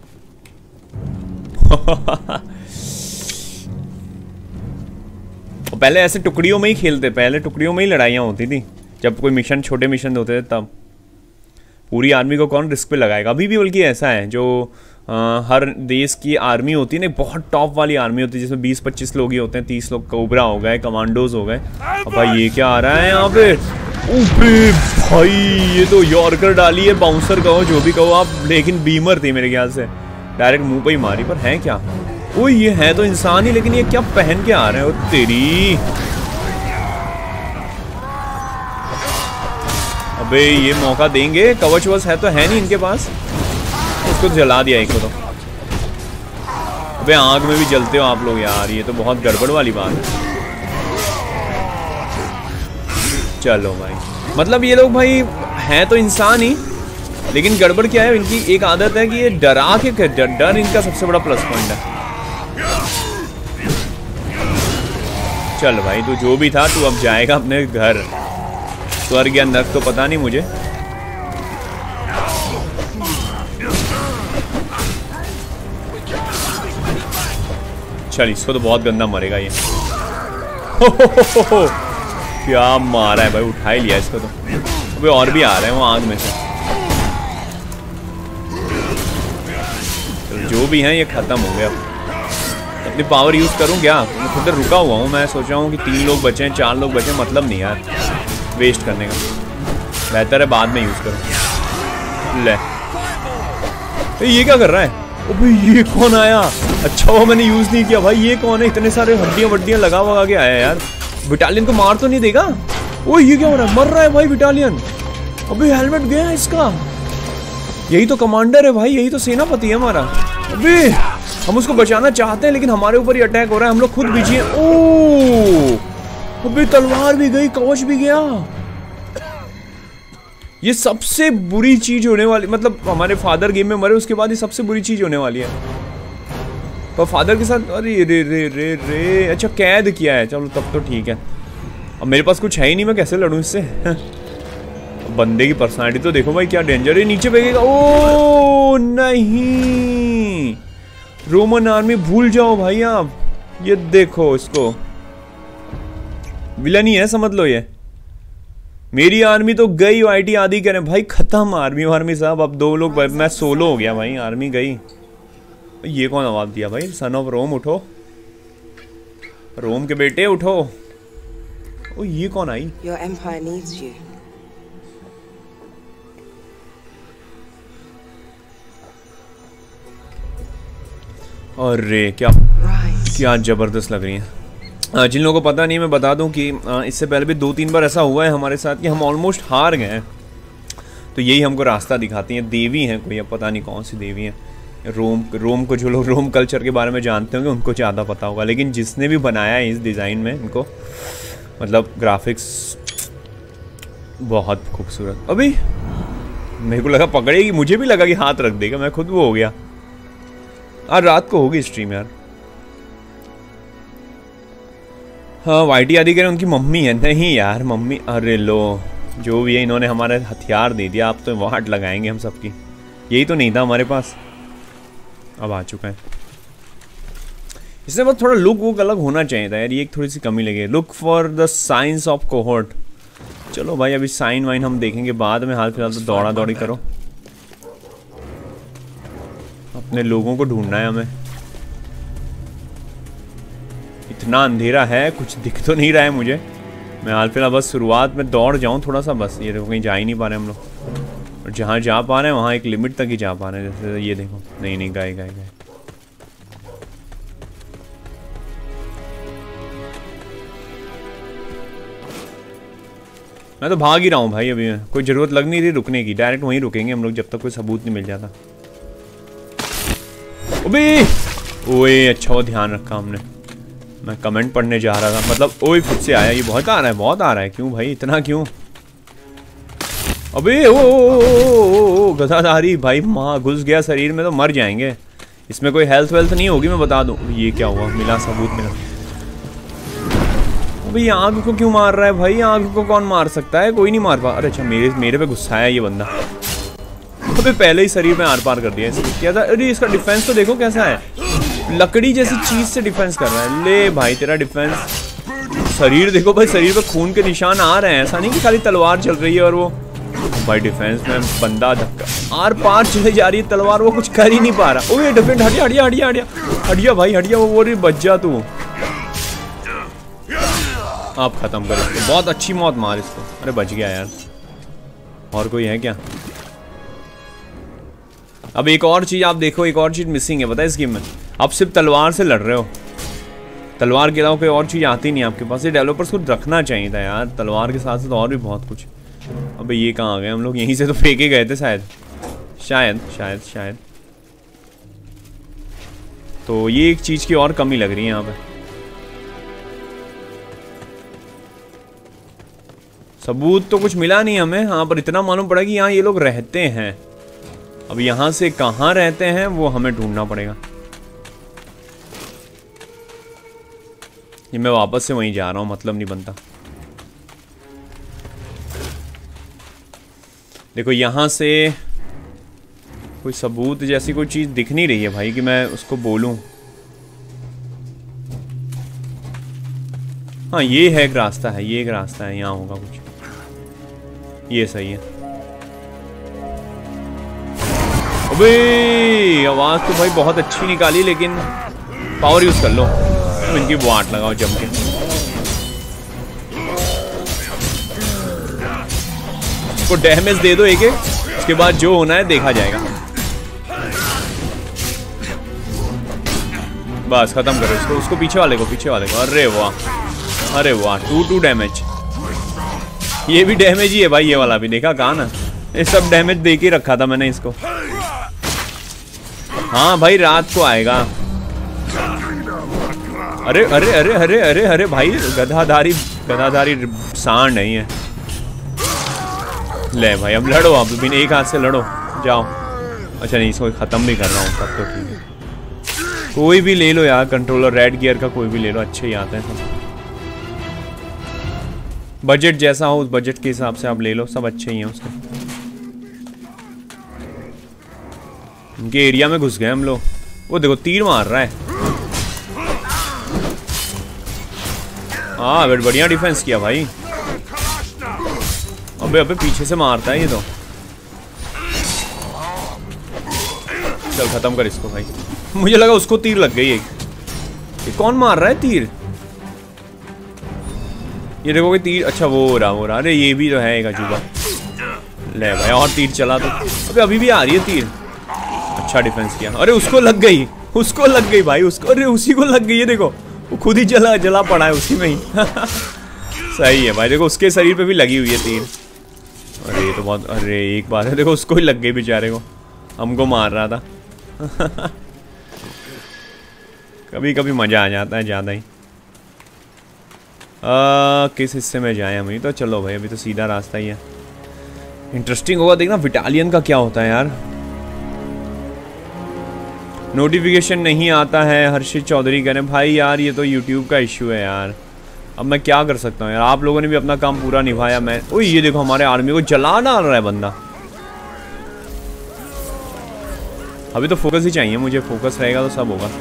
तो पहले ऐसे टुकड़ियों में ही खेलते, पहले टुकड़ियों में ही लड़ाइयाँ होती थी जब कोई मिशन, छोटे मिशन होते थे तब। पूरी आर्मी को कौन रिस्क पे लगाएगा? अभी भी बल्कि ऐसा है, जो आ, हर देश की आर्मी होती है ना, बहुत टॉप वाली आर्मी होती है जिसमें बीस पच्चीस लोग ही होते हैं, तीस लोग कोबरा हो गए, कमांडोज हो गए। अब भाई ये क्या आ रहा है यहाँ पे? ओबे भाई ये तो यॉर्कर डाली है, बाउंसर कहो जो भी कहो आप, लेकिन बीमर थी मेरे ख्याल से, डायरेक्ट मुंह पे ही मारी। पर है क्या? ओ ये है तो इंसान ही, लेकिन ये क्या पहन के आ रहे हैं? ओ तेरी, अबे ये मौका देंगे? कवच वच है तो है नहीं इनके पास। उसको जला दिया एक को तो। अबे आग में भी जलते हो आप लोग यार, ये तो बहुत गड़बड़ वाली बात है। चलो भाई, मतलब ये लोग भाई हैं तो इंसान ही, लेकिन गड़बड़ क्या है, इनकी एक आदत है कि ये डरा के, डर, डर इनका सबसे बड़ा प्लस पॉइंट है। चल भाई तू जो भी था, तू अब जाएगा अपने घर। स्वर्ग या नर्क तो पता नहीं मुझे। चल इसको तो बहुत गंदा मरेगा ये। हो हो हो हो, क्या मारा है भाई, उठा ही लिया इसको तो। अबे और भी आ रहे हैं वो आग में से। तो जो भी हैं ये खत्म हो गया। अपनी पावर यूज करूं क्या? मैं खुद रुका हुआ हूँ, मैं सोच रहा हूँ कि तीन लोग बचे, चार लोग बचे, मतलब नहीं यार वेस्ट करने का, बेहतर है बाद में यूज करो। ले ये क्या कर रहा है? अबे ये कौन आया? अच्छा वो मैंने यूज नहीं किया भाई। ये कौन है? इतने सारे हड्डियां वड्डियां लगा वगा के आया यार। बिटालियन को मार तो नहीं देगा? ओ ये क्या हो रहा है? मर रहा है भाई बिटालियन। अबे हेलमेट गया इसका। यही तो कमांडर है भाई, यही तो सेनापति है हमारा। अबे हम उसको बचाना चाहते हैं लेकिन हमारे ऊपर ही अटैक हो रहा है, हम लोग खुद बिजी हैं। ओ अबे तलवार भी गई, कवच भी गया। ये सबसे बुरी चीज होने वाली, मतलब हमारे फादर गेम में मरे उसके बाद ये सबसे बुरी चीज होने वाली है। पर फादर के साथ अरे रे रे रे रे अच्छा कैद किया है, चलो तब तो ठीक है। अब मेरे पास कुछ है ही नहीं, मैं कैसे लड़ूं इससे? बंदे की पर्सनालिटी तो देखो भाई, क्या डेंजर है। नीचे फेंकेगा। ओ नहीं, रोमन आर्मी भूल जाओ भाई आप। ये देखो इसको, विलन ही है समझ लो ये। मेरी आर्मी तो गई, आईटी आदि करें भाई, खत्म आर्मी आर्मी साहब। अब दो लोग, मैं सोलो हो गया भाई, आर्मी गई। ये कौन आवाज दिया भाई? सन ऑफ रोम उठो, रोम के बेटे उठो। ओ ये कौन आई? Your empire needs you. अरे क्या क्या जबरदस्त लग रही है। जिन लोगों को पता नहीं, मैं बता दूं कि इससे पहले भी दो तीन बार ऐसा हुआ है हमारे साथ कि हम ऑलमोस्ट हार गए हैं। तो यही हमको रास्ता दिखाती हैं। देवी हैं कोई, अब पता नहीं कौन सी देवी हैं। रोम रोम को, जो लोग रोम कल्चर के बारे में जानते होंगे उनको ज़्यादा पता होगा, लेकिन जिसने भी बनाया है इस डिज़ाइन में, इनको मतलब ग्राफिक्स बहुत खूबसूरत। अभी मेरे को लगा पकड़ेगी, मुझे भी लगा कि हाथ रख देगा, मैं खुद वो हो गया। आज रात को होगी स्ट्रीम यार। हाँ वाइटी आदि कह रहे उनकी मम्मी है। नहीं यार मम्मी, अरे लो जो भी है, इन्होंने हमारे हथियार दे दिया। आप तो वाट लगाएंगे हम सबकी। यही तो नहीं था हमारे पास, अब आ चुका है। इससे बस थोड़ा लुक वुक अलग होना चाहिए था यार, ये एक थोड़ी सी कमी लगी। Look for the science of cohort. चलो भाई अभी साइन वाइन हम देखेंगे बाद में, हाल फिलहाल तो दौड़ा दौड़ी करो। अपने लोगों को ढूंढना है हमें। इतना अंधेरा है, कुछ दिख तो नहीं रहा है मुझे। मैं हाल फिलहाल बस शुरुआत में दौड़ जाऊं थोड़ा सा बस। ये देखो कहीं जा ही नहीं पा रहे हम लोग, और जहाँ जा पा रहे हैं वहाँ एक लिमिट तक ही जा पा रहे हैं। जैसे ये देखो, नहीं नहीं गए गए गए। मैं तो भाग ही रहा हूँ भाई, अभी कोई ज़रूरत लग नहीं रही रुकने की। डायरेक्ट वहीं रुकेंगे हम लोग जब तक कोई सबूत नहीं मिल जाता। ओबे ओए अच्छा वो ध्यान रखा हमने। मैं कमेंट पढ़ने जा रहा था, मतलब ओए खुद से आया। ये बहुत आ रहा है, बहुत आ रहा है। क्यों भाई इतना क्यों? अबे ओ, ओ, ओ, ओ गधाधारी भाई, माँ घुस गया शरीर में तो मर जाएंगे। इसमें कोई हेल्थ वेल्थ नहीं होगी मैं बता दूं। ये क्या हुआ? मिला सबूत मिला। अबे आग को क्यों मार रहा है भाई? आग को कौन मार सकता है? कोई नहीं मार पा। अरे अच्छा मेरे मेरे पे गुस्सा है ये बंदा। अबे पहले ही शरीर में आर पार कर दिया इसने। क्या था? अरे इसका डिफेंस तो देखो कैसा है, लकड़ी जैसी चीज से डिफेंस कर रहा है। ले भाई तेरा डिफेंस। शरीर देखो भाई, शरीर पे खून के निशान आ रहे हैं। ऐसा नहीं कि खाली तलवार चल रही है और वो भाई डिफेंस में बंदा धक्का आर पार चले जा रही है तलवार, वो कुछ कर ही नहीं पा रहा। ओए डिफेंस हटिया हटिया हटिया हटिया हटिया भाई हटिया। वो बोल रही बच जा तू। आप खत्म कर इसको, बहुत अच्छी मौत मार इसको। अरे बच गया यार। और कोई है क्या? अब एक और चीज आप देखो, एक और चीज मिसिंग है पता है इस गेम में। आप सिर्फ तलवार से लड़ रहे हो, तलवार के अलावा कोई और चीज आती नहीं आपके पास। ये डेवलपर्स को रखना चाहिए था यार, तलवार के साथ साथ और भी बहुत कुछ। अबे ये कहाँ आ गए हम लोग? यहीं से तो फेंके गए थे शायद शायद शायद शायद। तो ये एक चीज की और कमी लग रही है यहाँ पे। सबूत तो कुछ मिला नहीं हमें, हाँ पर इतना मालूम पड़ा कि यहाँ ये लोग रहते हैं। अब यहाँ से कहाँ रहते हैं वो हमें ढूंढना पड़ेगा। ये मैं वापस से वहीं जा रहा हूँ, मतलब नहीं बनता। देखो यहाँ से कोई सबूत जैसी कोई चीज दिख नहीं रही है भाई कि मैं उसको बोलूं। हाँ ये है एक रास्ता है, ये एक रास्ता है, यहाँ होगा कुछ। ये सही है। अबे आवाज तो भाई बहुत अच्छी निकाली, लेकिन पावर यूज कर लो। इनकी वाट लगाओ जम के। इसको डैमेज दे दो एक एक, उसके बाद जो होना है देखा जाएगा। बस खत्म करो इसको, उसको पीछे वाले को, पीछे वाले को। अरे वाह, अरे वाह, टू टू डैमेज। ये भी डैमेज ही है भाई, ये वाला भी देखा कहा ना। ये सब डैमेज दे के रखा था मैंने इसको। हाँ भाई रात को आएगा। अरे अरे अरे अरे अरे अरे भाई गधाधारी गधाधारी सांड नहीं है। ले भाई अब लड़ो, आप बिन एक हाथ से लड़ो जाओ। अच्छा नहीं, इसको खत्म भी कर रहा हूँ तब तो ठीक है। कोई भी ले लो यार कंट्रोलर, रेड गियर का कोई भी ले लो, अच्छे ही आते हैं सब। बजट जैसा हो उस बजट के हिसाब से आप ले लो, सब अच्छे ही हैं उसके। उनके एरिया में घुस गए हम लोग। वो देखो तीर मार रहा है। हाँ बढ़िया डिफेंस किया भाई। अबे अबे पीछे से मारता है ये तो। चल खत्म कर इसको भाई। मुझे लगा उसको तीर लग गई एक। ये कौन मार रहा है तीर? ये देखो कि तीर, अच्छा वो हो रहा वो रहा। अरे ये भी तो है एक अजूबा। ले भाई और तीर चला तो। अबे अभी भी आ रही है तीर। अच्छा डिफेंस किया। अरे उसको लग गई, उसको लग गई भाई उसको। अरे उसी को लग गई है देखो, वो खुद ही जला जला पड़ा है उसी में ही। सही है भाई, देखो उसके शरीर पे भी लगी हुई है तीर। अरे ये तो बहुत, अरे एक बात है देखो उसको ही लग गई बेचारे को, हमको मार रहा था। कभी कभी मजा आ जाता है ज्यादा ही। आ, किस हिस्से में जाए हम? ही तो चलो भाई अभी तो सीधा रास्ता ही है। इंटरेस्टिंग होगा देखना विटालियन का क्या होता है यार। नोटिफिकेशन नहीं आता है, हर्षित चौधरी कह रहे हैं भाई यार ये तो यूट्यूब का इश्यू है यार। अब मैं क्या कर सकता हूँ यार, आप लोगों ने भी अपना काम पूरा निभाया। मैं ओए ये देखो हमारे आर्मी को जला डाल रहा है बंदा। अभी तो फोकस ही चाहिए मुझे, फोकस रहेगा तो सब होगा।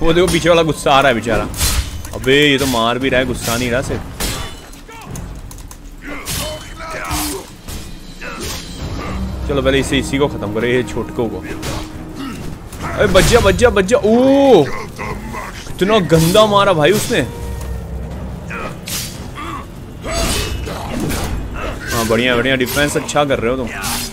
वो देखो पीछे वाला गुस्सा आ रहा है बेचारा। अबे ये तो मार भी रहा है, गुस्सा नहीं रहा सिर्फ। चलो पहले इसे इसी को खत्म करो, ये छोटकों को। अरे बच जा बच जा बच जा। ओ इतना गंदा मारा भाई उसने। हाँ बढ़िया बढ़िया, डिफेंस अच्छा कर रहे हो तुम।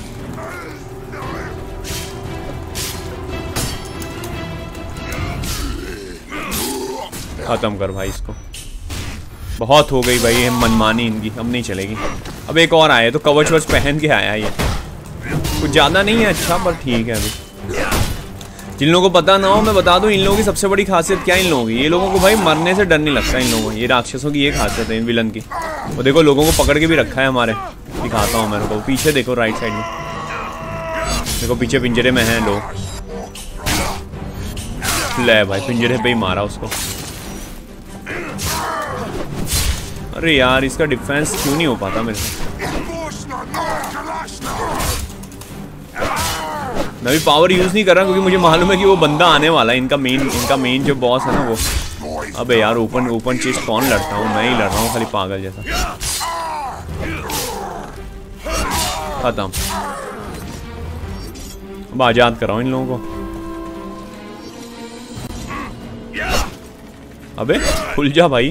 खत्म कर भाई इसको, बहुत हो गई भाई ये मनमानी इनकी, अब नहीं चलेगी। अब एक और आया तो कवच वच पहन के आया ये, कुछ ज़्यादा नहीं है अच्छा पर ठीक है। अभी जिन लोगों को पता ना हो मैं बता दूं, इन लोगों की सबसे बड़ी खासियत क्या है इन लोगों की, ये लोगों को भाई मरने से डर नहीं लगता इन लोगों को। ये राक्षसों की ये खासियत है इन विलन की। वो देखो लोगों को पकड़ के भी रखा है हमारे, दिखाता हूँ मेरे को। पीछे देखो राइट साइड में देखो, पीछे पिंजरे में हैं लोग। ले भाई पिंजरे पे ही मारा उसको। अरे यार इसका डिफेंस क्यों नहीं हो पाता मेरे से। मैं भी पावर यूज नहीं कर रहा क्योंकि मुझे मालूम है कि वो बंदा आने वाला है, इनका मेन इनका मेन जो बॉस है ना वो। अबे यार ओपन ओपन चेस्ट कौन लड़ता हूँ, मैं ही लड़ रहा हूँ खाली पागल जैसा। खत्म, अब आजाद कराओ इन लोगों को। अबे खुल जा भाई।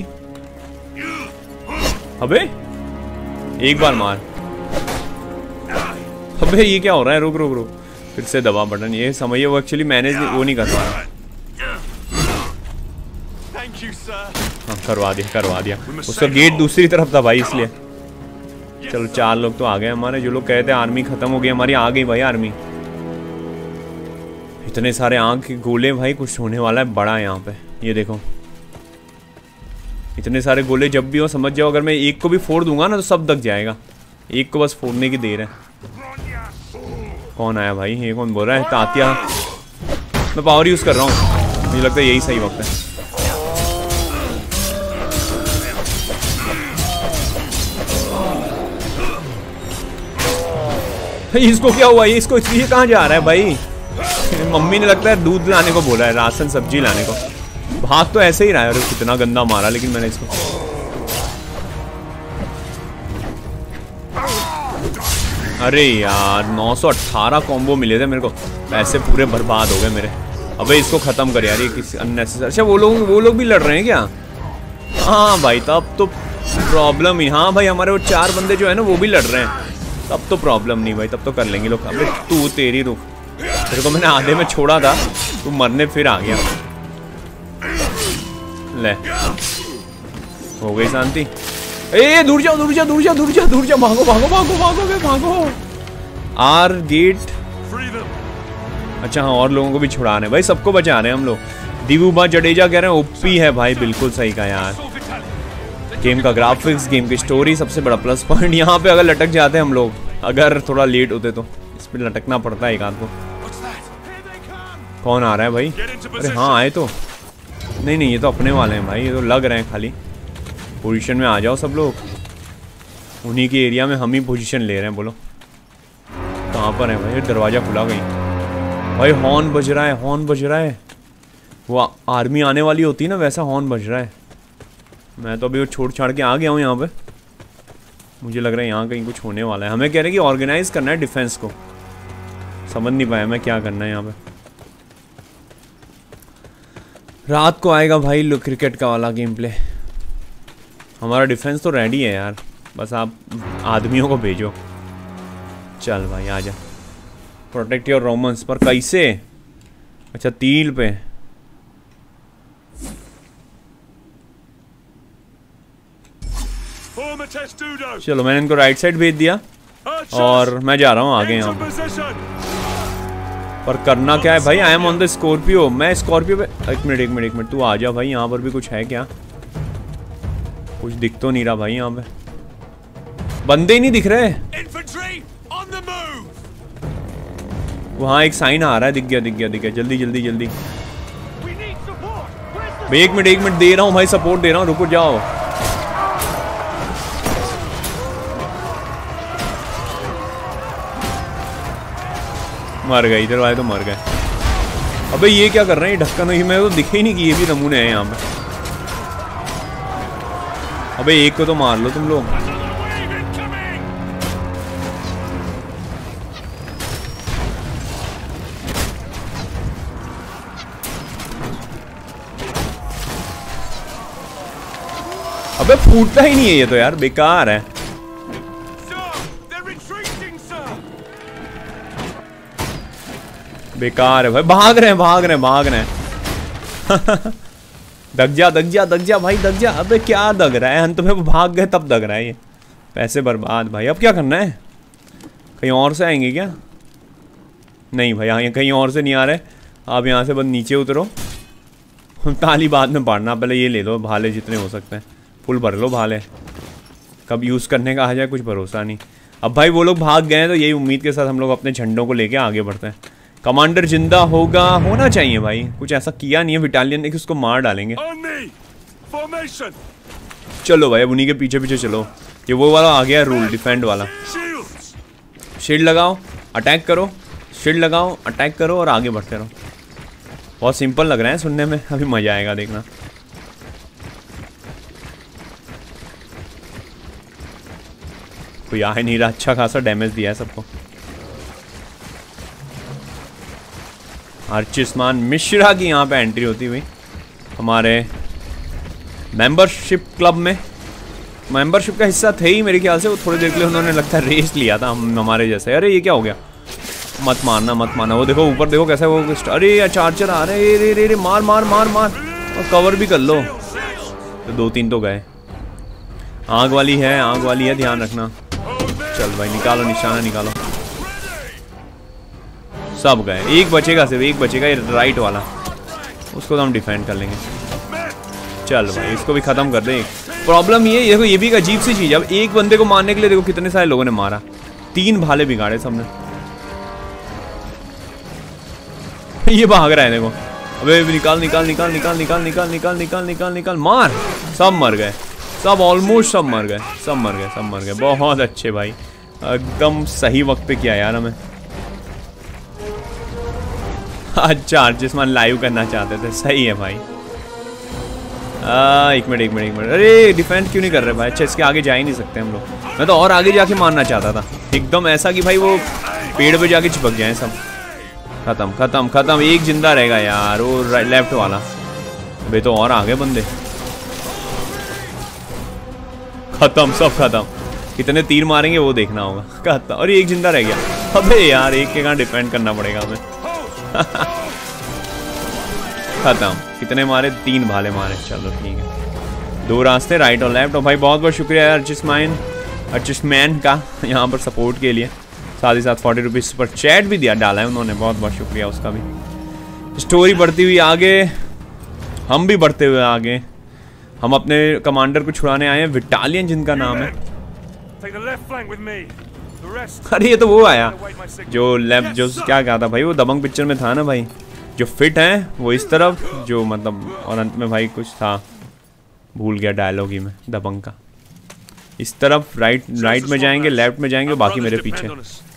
अबे एक बार मार। अबे ये क्या हो रहा है, रुक रुक रुक, फिर से दबा बटन। ये समझिए वो एक्चुअली मैनेज वो नहीं कर पा रहा। हाँ करवा दिया करवा दिया। उसका गेट दूसरी तरफ था भाई इसलिए। चलो चार लोग तो आ गए हमारे। जो लोग कहते हैं आर्मी खत्म हो गई हमारी, आ गई भाई आर्मी। इतने सारे आंख के गोले भाई, कुछ होने वाला है बड़ा यहाँ पे। ये देखो इतने सारे गोले जब भी हो समझ जाओ, अगर मैं एक को भी फोड़ दूंगा ना तो सब दग जाएगा। एक को बस फोड़ने की देर है। कौन आया भाई, ये कौन बोल रहा है? तातिया। मैं पावर यूज कर रहा हूँ, मुझे लगता है यही सही वक्त है। इसको क्या हुआ, ये इसको ये कहाँ जा रहा है भाई? मम्मी ने लगता है दूध लाने को बोला है, राशन सब्जी लाने को। भाग तो ऐसे ही रहा है। अरे कितना गंदा मारा लेकिन मैंने इसको। अरे यार नौ सौ अट्ठारह कॉम्बो मिले थे मेरे को, पैसे पूरे बर्बाद हो गए मेरे। अबे इसको खत्म कर यार, ये किसी अननेसेसरी। अच्छा वो लोग वो लोग भी लड़ रहे हैं क्या? हाँ भाई तब तो प्रॉब्लम ही। हाँ भाई हमारे वो चार बंदे जो है ना वो भी लड़ रहे हैं, तब तो प्रॉब्लम नहीं भाई, तब तो कर लेंगे लोग। अबे तू तेरी रुक, तेरे को मैंने आधे में छोड़ा था, तू मरने फिर आ गया। ले हो गई शांति। ए दूर जाओ दूर जाओ दूर जाओ दूर जाओ दूर जाओ, भागो भागो भागो भागो भागो। Our gate. अच्छा हाँ और लोगों को भी छुड़ा रहे हैं भाई, सबको बचा रहे हैं हम लोग। दिव्यूबा जडेजा कह रहे हैं ओपी है भाई, बिल्कुल सही कहा यार। गेम का ग्राफिक्स, गेम की स्टोरी सबसे बड़ा प्लस पॉइंट। यहाँ पे अगर लटक जाते हैं हम लोग, अगर थोड़ा लेट होते तो इस पे लटकना पड़ता है एक आध को। कौन आ रहा है भाई? अरे हाँ आए तो। नहीं नहीं ये तो अपने वाले हैं भाई, ये तो लग रहे हैं खाली। पोजीशन में आ जाओ सब लोग, उन्हीं के एरिया में हम ही पोजीशन ले रहे हैं। बोलो कहाँ पर है भाई? दरवाजा खुला गई भाई, हॉर्न बज रहा है, हॉर्न बज रहा है। वो आर्मी आने वाली होती है ना वैसा हॉर्न बज रहा है। मैं तो अभी वो छोड़ छाड़ के आ गया हूँ यहाँ पे। मुझे लग रहा है यहाँ कहीं कुछ होने वाला है। हमें कह रहे हैं कि ऑर्गेनाइज करना है डिफेंस को। समझ नहीं पाया मैं क्या करना है यहाँ पे। रात को आएगा भाई लो क्रिकेट का वाला गेम प्ले। हमारा डिफेंस तो रेडी है यार, बस आप आदमियों को भेजो। चल भाई आजा। प्रोटेक्ट योर रोमन्स पर कैसे? अच्छा तील पे। चलो मैंने इनको राइट साइड भेज दिया और मैं जा रहा हूँ आगे यहाँ पे। पर करना क्या है भाई? I am on the scorpio. मैं स्कॉर्पियो पे। एक मिनट एक मिनट एक मिनट तू आ जा भाई। यहाँ पर भी कुछ है क्या? कुछ दिख तो नहीं रहा भाई यहाँ पे, बंदे ही नहीं दिख रहे। वहाँ एक साइन आ रहा है, दिख गया दिख गया दिख गया। जल्दी जल्दी जल्दी भाई, एक मिनट एक मिनट दे रहा हूँ भाई, सपोर्ट दे रहा हूँ, रुको जाओ। मर गए इधर वाले तो मर गए। अबे ये क्या कर रहे हैं ढक्कन, ही मेरे को दिखे ही नहीं कि ये भी नमूने हैं यहाँ पे। अबे एक को तो मार लो तुम लोग। अबे फूटता ही नहीं है ये तो यार, बेकार है। बेकार है भाई, भाग रहे हैं भाग रहे हैं भाग रहे हैं। दग जा दग जा दग जा भाई दग जा। अबे क्या दग रहा है, अंत में वो भाग गए तब दग रहा है ये। पैसे बर्बाद भाई। अब क्या करना है, कहीं और से आएंगे क्या? नहीं भाई यहाँ कहीं और से नहीं आ रहे। आप यहाँ से बस नीचे उतरो, ताली बाद में पढ़ना। पहले ये ले लो भाले जितने हो सकते हैं, फुल भर लो भाले, कब यूज़ करने का आ जाए कुछ भरोसा नहीं। अब भाई वो लोग भाग गए हैं तो यही उम्मीद के साथ हम लोग अपने झंडों को लेके आगे बढ़ते हैं। कमांडर जिंदा होगा, होना चाहिए भाई। कुछ ऐसा किया नहीं है विटालियन ने कि उसको मार डालेंगे। चलो भाई अब उन्हीं के पीछे पीछे चलो। ये वो वाला आ गया रूल, डिफेंड वाला। शील्ड लगाओ, अटैक करो, शील्ड लगाओ, अटैक करो और आगे बढ़ते रहो। बहुत सिंपल लग रहा है सुनने में, अभी मजा आएगा देखना। कोई आ ही नहीं रहा, अच्छा खासा डैमेज दिया है सबको। आर्चिस्मान मिश्रा की यहाँ पे एंट्री होती हुई हमारे मेंबरशिप क्लब में। मेंबरशिप का हिस्सा थे ही मेरे ख्याल से वो। थोड़ी देर के लिए उन्होंने लगता है रेस लिया था हम हमारे जैसे। अरे ये क्या हो गया, मत मारना मत मारना। वो देखो ऊपर देखो कैसा वो, अरे यार चार्जर आ रहे हैं, रे रे रे मार मार मार मार और कवर भी कर लो। तो दो तीन तो गए। आग वाली है, आग वाली है, ध्यान रखना। चल भाई निकालो, निशाना निकालो। सब गए, एक बचेगा सिर्फ, एक बचेगा ये राइट वाला, उसको तो हम डिफेंड कर लेंगे। चल भाई इसको भी खत्म कर दे। प्रॉब्लम ये देखो, ये भी एक अजीब सी चीज है। अब एक बंदे को मारने के लिए देखो कितने सारे लोगों ने मारा, तीन भाले बिगाड़े सबने। ये भाग रहा है देखो। अबे निकाल निकाल निकाल निकाल निकाल निकाल निकाल निकाल निकाल निकाल मार। सब मर गए, सब ऑलमोस्ट सब मर गए, सब मर गए, सब मर गए। बहुत अच्छे भाई, एकदम सही वक्त पे किया यार हमें। अच्छा आर्चिस्मान लाइव करना चाहते थे, सही है भाई। आ, एक मिनट एक मिनट एक मिनट अरे डिफेंड क्यों नहीं कर रहे भाई? अच्छा इसके आगे जा ही नहीं सकते हम लोग। मैं तो और आगे जाके मारना चाहता था एकदम ऐसा कि भाई वो पेड़ पे जाके चिपक जाए सब। खत्म खत्म खत्म, एक जिंदा रहेगा यार वो लेफ्ट वाला। अबे तो और आगे बंदे, खत्म सब खत्म। कितने तीर मारेंगे वो देखना होगा। खत्म, और एक जिंदा रह गया। अबे यार एक के कहाँ डिफेंड करना पड़ेगा हमें। खत्म, कितने मारे? तीन भाले मारे। चलो ठीक है, दो रास्ते राइट और लेफ्ट। और भाई बहुत बहुत शुक्रिया अर्चिस्मैन अर्चिस्मैन का यहाँ पर सपोर्ट के लिए। साथ ही साथ फोर्टी रुपीज़ पर चैट भी दिया डाला है उन्होंने, बहुत बहुत शुक्रिया उसका भी। स्टोरी बढ़ती हुई आगे, हम भी बढ़ते हुए आगे। हम अपने कमांडर को छुड़ाने आए हैं, विटालियन जिनका नाम है। अरे ये तो वो आया जो लेफ्ट, जो क्या कहा था भाई वो दबंग पिक्चर में था ना भाई, जो फिट है वो इस तरफ, जो मतलब और अंत में भाई कुछ था भूल गया डायलॉग ही में दबंग का। इस तरफ राइट राइट में जाएंगे, लेफ्ट में जाएंगे, बाकी मेरे पीछे।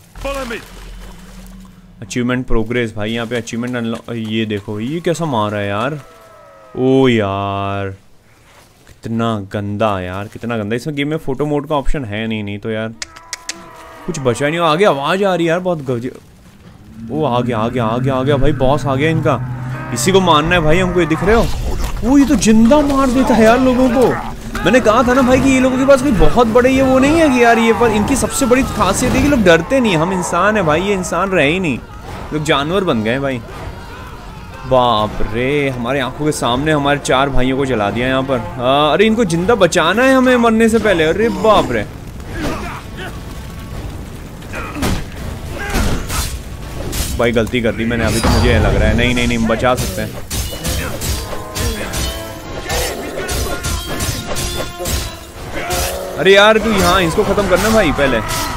अचीवमेंट प्रोग्रेस भाई, यहाँ पे अचीवमेंट अनलॉक। ये देखो ये कैसा मारा है यार। ओ यार कितना गंदा यार, कितना गंदा। इसमें गेम में फोटो मोड का ऑप्शन है नहीं, नहीं तो यार कुछ बचा नहीं। आगे आवाज आ रही है यार बहुत गज। वो आ गया आ गया आ गया आ गया भाई, बॉस आ गया इनका। इसी को मारना है भाई हमको, ये दिख रहे हो। वो ये तो जिंदा मार देता है यार लोगों को। मैंने कहा था ना भाई कि ये लोगों के पास कोई बहुत बड़े ये वो नहीं है कि यार ये, पर इनकी सबसे बड़ी खासियत है कि लोग डरते नहीं। हम इंसान है भाई, ये इंसान रहे ही नहीं, लोग जानवर बन गए भाई। बाप रे, हमारे आंखों के सामने हमारे चार भाइयों को जला दिया यहाँ पर। हाँ अरे इनको जिंदा बचाना है हमें मरने से पहले। अरे बाप रे, भाई गलती कर दी मैंने अभी, तो मुझे लग रहा है नहीं नहीं नहीं बचा सकते हैं। अरे यार तू यहाँ इसको खत्म करना भाई पहले।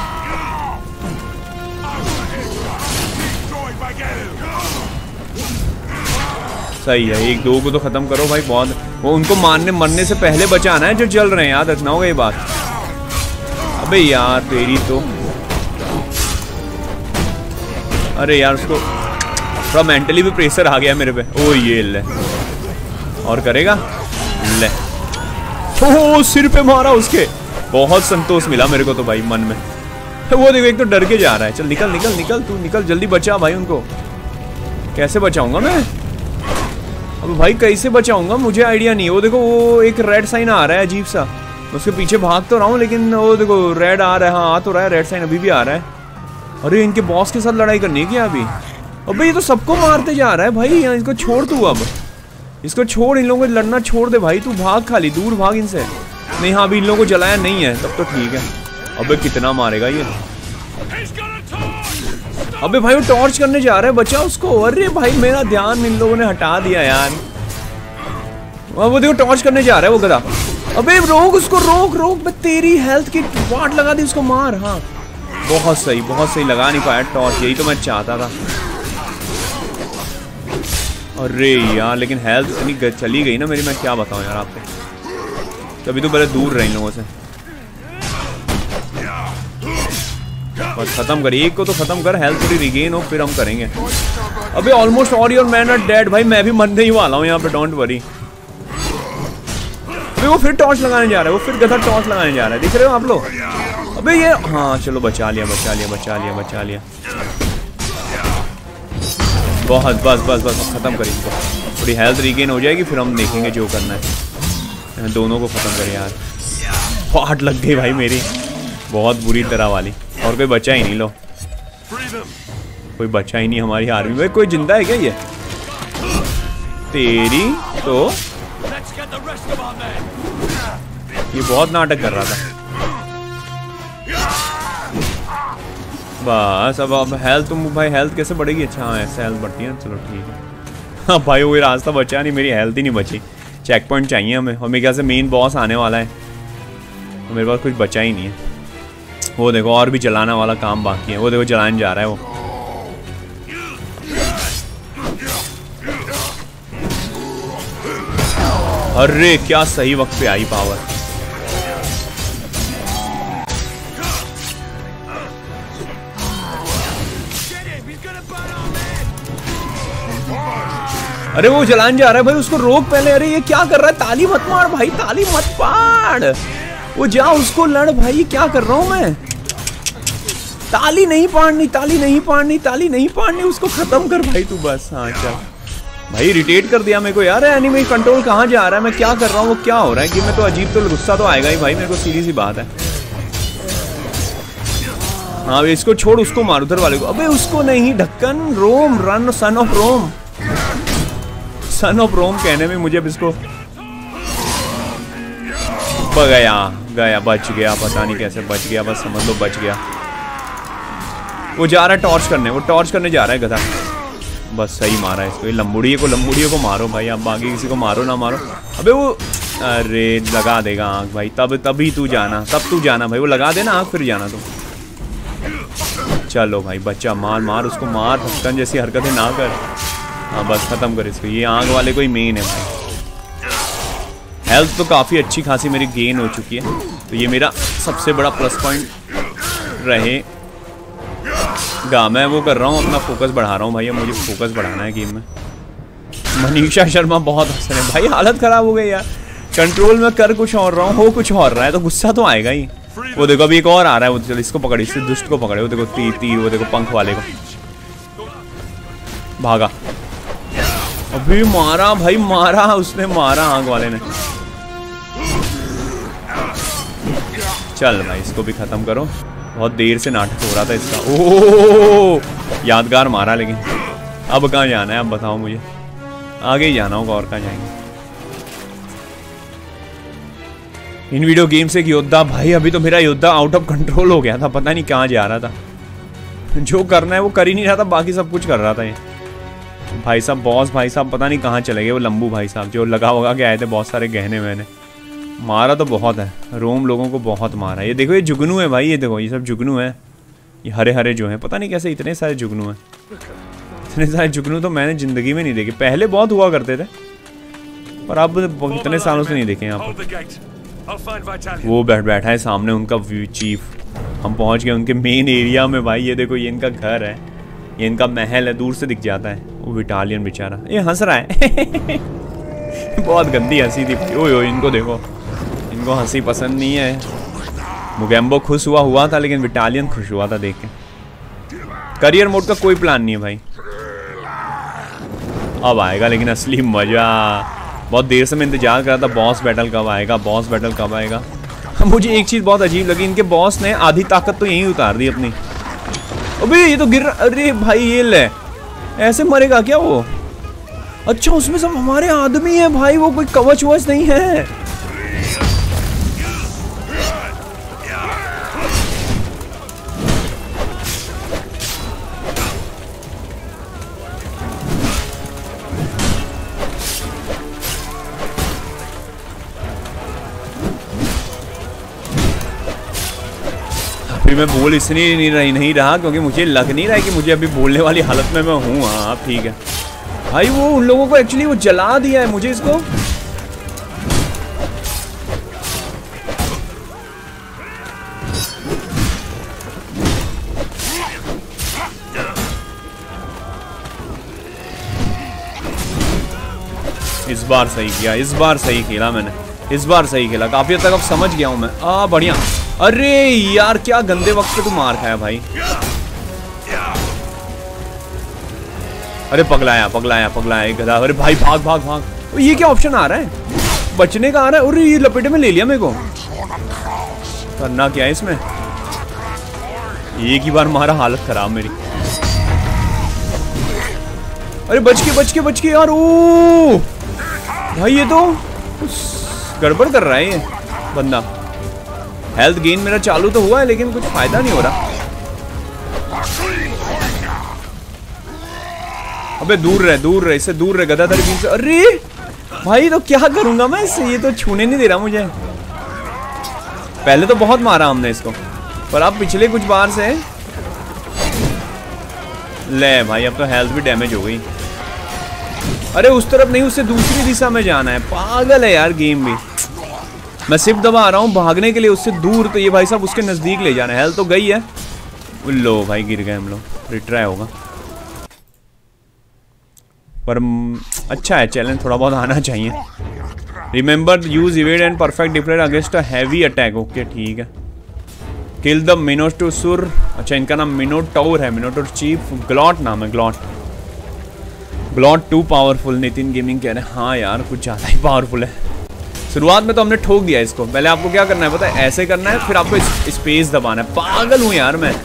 सही है, एक दो को तो खत्म करो भाई। बहुत वो उनको मारने मरने से पहले बचाना है जो जल रहे हैं, याद रखना होगा ये बात। अबे यार तेरी तो, अरे यार उसको थोड़ा मेंटली भी प्रेशर आ गया मेरे पे। ओ ये ले और करेगा ले। ओ सिर पे मारा उसके, बहुत संतोष मिला मेरे को तो भाई मन में। वो देखो एक तो डर के जा रहा है। चल निकल निकल निकल तू निकल, जल्दी बचा भाई उनको। कैसे बचाऊंगा मैं अब भाई, कैसे बचाऊंगा मुझे आइडिया नहीं है। वो देखो वो एक रेड साइन आ रहा है अजीब सा, उसके पीछे भाग तो रहा हूँ लेकिन वो देखो रेड आ रहा है। हाँ आ तो रहा है, रेड साइन अभी भी आ रहा है। अरे इनके बॉस के साथ लड़ाई करनी है क्या अभी? अबे ये तो सबको मारते जा रहा है भाई, इसको छोड़ तू, अब इसको छोड़, इन लोगों को लड़ना छोड़ दे भाई, तू भाग, खाली दूर भाग इनसे। नहीं हाँ अभी इन लोगों को जलाया नहीं है तब तो ठीक है। अबे कितना मारेगा ये? अबे भाई वो टॉर्च करने जा रहा है, बचा उसको। अरे भाई मेरा ध्यान इन लोगों ने हटा दिया यार। वो देखो टॉर्च करने जा रहा है वो गधा। अबे रोक उसको, रोक रोक, मैं तेरी हेल्थ की वाट लगा दी, उसको मार। हाँ बहुत सही बहुत सही, लगा नहीं पाया टॉर्च, यही तो मैं चाहता था। अरे यार लेकिन हेल्थ इतनी चली गई ना मेरी, मैं क्या बताऊं यार आपको। तभी तो बड़े दूर रहे इन लोगों से। बस खत्म कर, एक को तो खत्म कर, हेल्थ थोड़ी रिगेन हो फिर हम करेंगे। अबे almost all your man are dead भाई, मैं भी मरने ही वाला हूँ यहाँ पे, डोंट वरी। अबे वो फिर टॉर्च लगाने जा रहा है, वो फिर गधा टॉर्च लगाने जा रहा है, दिख रहे हो आप लोग? अबे ये हाँ चलो बचा लिया बचा लिया बचा लिया बचा लिया। बहुत बस बस बस खत्म करें इनको, थोड़ी हेल्थ रिगेन हो जाएगी फिर हम देखेंगे जो करना है। दोनों को खत्म करें यार। फाट लग गई भाई मेरी, बहुत बुरी तरह वाली। और कोई बचा ही नहीं, लो कोई बचा ही नहीं हमारी आर्मी में। कोई जिंदा है क्या ये? तेरी तो ये बहुत नाटक कर रहा था। बस अब अब हेल्थ तुम भाई, हेल्थ कैसे बढ़ेगी? अच्छा हाँ ऐसे हेल्थ बढ़ती है, चलो ठीक है। हाँ भाई वो रास्ता बचा नहीं, मेरी हेल्थ ही नहीं बची। चेक पॉइंट चाहिए हमें, और मेरे ख्याल से मेन बॉस आने वाला है, तो मेरे पास कुछ बचा ही नहीं है। वो देखो और भी जलाना वाला काम बाकी है, वो देखो जलाने जा रहा है वो। अरे क्या सही वक्त पे आई पावर। अरे वो जलाने जा रहा है भाई, उसको रोक पहले। अरे ये क्या कर रहा है? ताली मत मार भाई, ताली मत मार, वो जा उसको लड़ भाई। ये क्या कर रहा हूं मैं? ताली नहीं पाड़नी, ताली नहीं पाड़नी, ताली नहीं पाड़नी, उसको खत्म कर भाई तू बस। हाँ चल भाई, इरिटेट कर दिया मेरे को यार। एनिमी कंट्रोल कहाँ जा रहा है, मैं क्या कर रहा हूँ, वो क्या हो रहा है कि मैं तो अजीब, तो गुस्सा तो आएगा ही भाई मेरे को, सीधी सी बात है। हाँ इसको छोड़, उसको मार उधर वाले को। अबे उसको नहीं, ढक्कन Rome, run son of Rome, son of Rome कहने में मुझे अब इसको गया गया बच गया, पता नहीं कैसे बच गया, बस समझ लो बच गया। वो जा रहा है टॉर्च करने, वो टॉर्च करने जा रहा है गधा। बस सही मारा है इसको। ये लंबुड़िए को लंबुड़िए को मारो भाई, अब बाकी किसी को मारो ना मारो। अबे वो अरे लगा देगा आँख भाई, तब तभी तू जाना, तब तू जाना भाई, वो लगा देना आँख फिर जाना तू। चलो भाई बच्चा मार मार उसको, मार, ढक्कन जैसी हरकतें ना कर। हाँ बस खत्म कर इसको, ये आग वाले को ही मेन है भाई। हेल्थ तो काफ़ी अच्छी खासी मेरी गेन हो चुकी है, तो ये मेरा सबसे बड़ा प्लस पॉइंट रहेगा। मैं वो कर रहा हूँ, अपना फोकस बढ़ा रहा हूँ भाई, मुझे फोकस बढ़ाना है गेम में। मनीषा शर्मा बहुत हंस रहे हैं भाई, हालत ख़राब हो गई यार। कंट्रोल में कर कुछ और रहा हूँ, हो कुछ और रहा है, तो गुस्सा तो आएगा ही। वो देखो अभी एक और आ रहा है, वो चलो इसको पकड़े, इससे दुष्ट को पकड़े। वो देखो तीर तीर, वो देखो पंख वाले को, भागा। अभी मारा भाई, मारा उसने, मारा आग वाले ने। चल भाई इसको भी खत्म करो, बहुत देर से नाटक हो रहा था इसका। ओह यादगार मारा, लेकिन अब कहाँ जाना है, अब बताओ मुझे। आगे ही जाना होगा, और कहाँ जाएंगे। इन वीडियो गेम से एक योद्धा भाई, अभी तो मेरा योद्धा आउट ऑफ कंट्रोल हो गया था, पता नहीं कहाँ जा रहा था। जो करना है वो कर ही नहीं रहा था, बाकी सब कुछ कर रहा था ये भाई साहब। बॉस भाई साहब पता नहीं कहाँ चले गए, वो लंबू भाई साहब जो लगा वगा के आए थे, बहुत सारे गहने मैंने मारा तो बहुत है। रोम लोगों को बहुत मारा। ये देखो ये जुगनू है भाई, ये देखो ये सब जुगनू है, ये हरे हरे जो है, पता नहीं कैसे इतने सारे जुगनू हैं। इतने सारे जुगनू तो मैंने ज़िंदगी में नहीं देखे, पहले बहुत हुआ करते थे पर अब इतने सालों से नहीं देखे यहाँ पर। वो बैठ बैठा है सामने उनका चीफ, हम पहुँच गए उनके मेन एरिया में भाई। ये देखो ये इनका घर है, ये इनका महल है, दूर से दिख जाता है। वो विटालियन बेचारा ये हंस रहा है। बहुत गंदी हंसी थी। ओए ओए इनको देखो, इनको हंसी पसंद नहीं है। मुगेम्बो खुश हुआ हुआ था लेकिन विटालियन खुश हुआ था देख के। करियर मोड का कोई प्लान नहीं है भाई। अब आएगा लेकिन असली मजा। बहुत देर से मैं इंतजार कर रहा था बॉस बैटल कब आएगा, बॉस बैटल कब आएगा। मुझे एक चीज बहुत अजीब लगी, इनके बॉस ने आधी ताकत तो यहीं उतार दी अपनी। अबे ये तो गिर, अरे भाई ये ले, ऐसे मरेगा क्या वो? अच्छा उसमें सब हमारे आदमी है भाई, वो कोई कवच वच नहीं है। मैं बोल इसलिए नहीं रही नहीं रहा क्योंकि मुझे लग नहीं रहा है कि मुझे अभी बोलने वाली हालत में मैं हूँ। हाँ ठीक है भाई, वो उन लोगों को एक्चुअली वो जला दिया है मुझे इसको। इस बार सही किया, इस बार सही खेला मैंने, इस बार सही खेला। काफी हद तक अब समझ गया हूं मैं। आ बढ़िया। अरे यार क्या गंदे वक्त पे तू मार खाया भाई। अरे पगलाया पगलाया पगलाया गधा। अरे भाई भाग भाग भाग। ये क्या ऑप्शन आ रहा है? बचने का आ रहा है। अरे ये लपेटे में ले लिया मेरे को। करना क्या है इसमें? एक ही बार मारा, हालत खराब मेरी। अरे बच के बच के बच के यार। ओ भाई ये तो गड़बड़ कर रहा है ये बंदा। हेल्थ गेन मेरा चालू तो हुआ है लेकिन कुछ फायदा नहीं हो रहा। अबे दूर रहे दूर रहे, इससे दूर रहे गदाधर बीन से। अरे भाई तो क्या करूंगा मैं इससे, ये तो छूने नहीं दे रहा मुझे। पहले तो बहुत मारा हमने इसको, पर अब पिछले कुछ बार से ले भाई अब तो हेल्थ भी डैमेज हो गई। अरे उस तरफ नहीं, उससे दूसरी दिशा में जाना है। पागल है यार गेम भी। मैं सिर्फ दबा रहा हूँ भागने के लिए उससे दूर, तो ये भाई साहब उसके नजदीक ले जाना है। हेल्थ तो गई है। लो भाई गिर गए हम लोग, रिट्राई होगा। पर अच्छा है, चैलेंज थोड़ा बहुत आना चाहिए। Remember use evade and perfect different against a heavy attack. Okay ठीक है। Kill the minotaur. अच्छा इनका नाम मिनोटोर है, मिनोटोर चीफ। ग्लॉट नाम है, Glott. Glott too powerful, Nitin gaming कह रहे हैं। हाँ यार कुछ ज़्यादा ही पावरफुल है। शुरुआत में तो हमने ठोक दिया इसको। पहले आपको क्या करना है पता है? ऐसे करना है, फिर आपको स्पेस दबाना है। पागल हूँ यार मैं।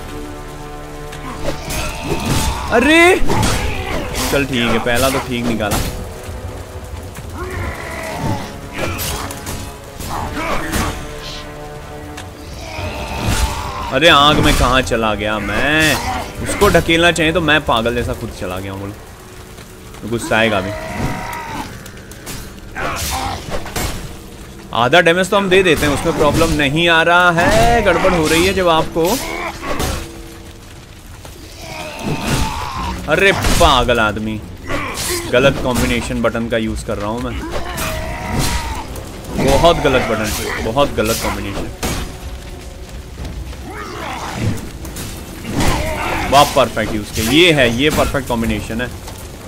अरे चल ठीक है, पहला तो ठीक निकाला। अरे आग में कहाँ चला गया मैं? उसको ढकेलना चाहिए तो मैं पागल जैसा खुद चला गया हूँ। तो गुस्सा आएगा भी। आधा डैमेज तो हम दे देते हैं, उसमें प्रॉब्लम नहीं आ रहा है। गड़बड़ हो रही है जब आपको। अरे पागल आदमी, गलत कॉम्बिनेशन बटन का यूज कर रहा हूं मैं। बहुत गलत बटन, बहुत गलत कॉम्बिनेशन। वाह परफेक्ट यूज किया। ये है, ये परफेक्ट कॉम्बिनेशन है,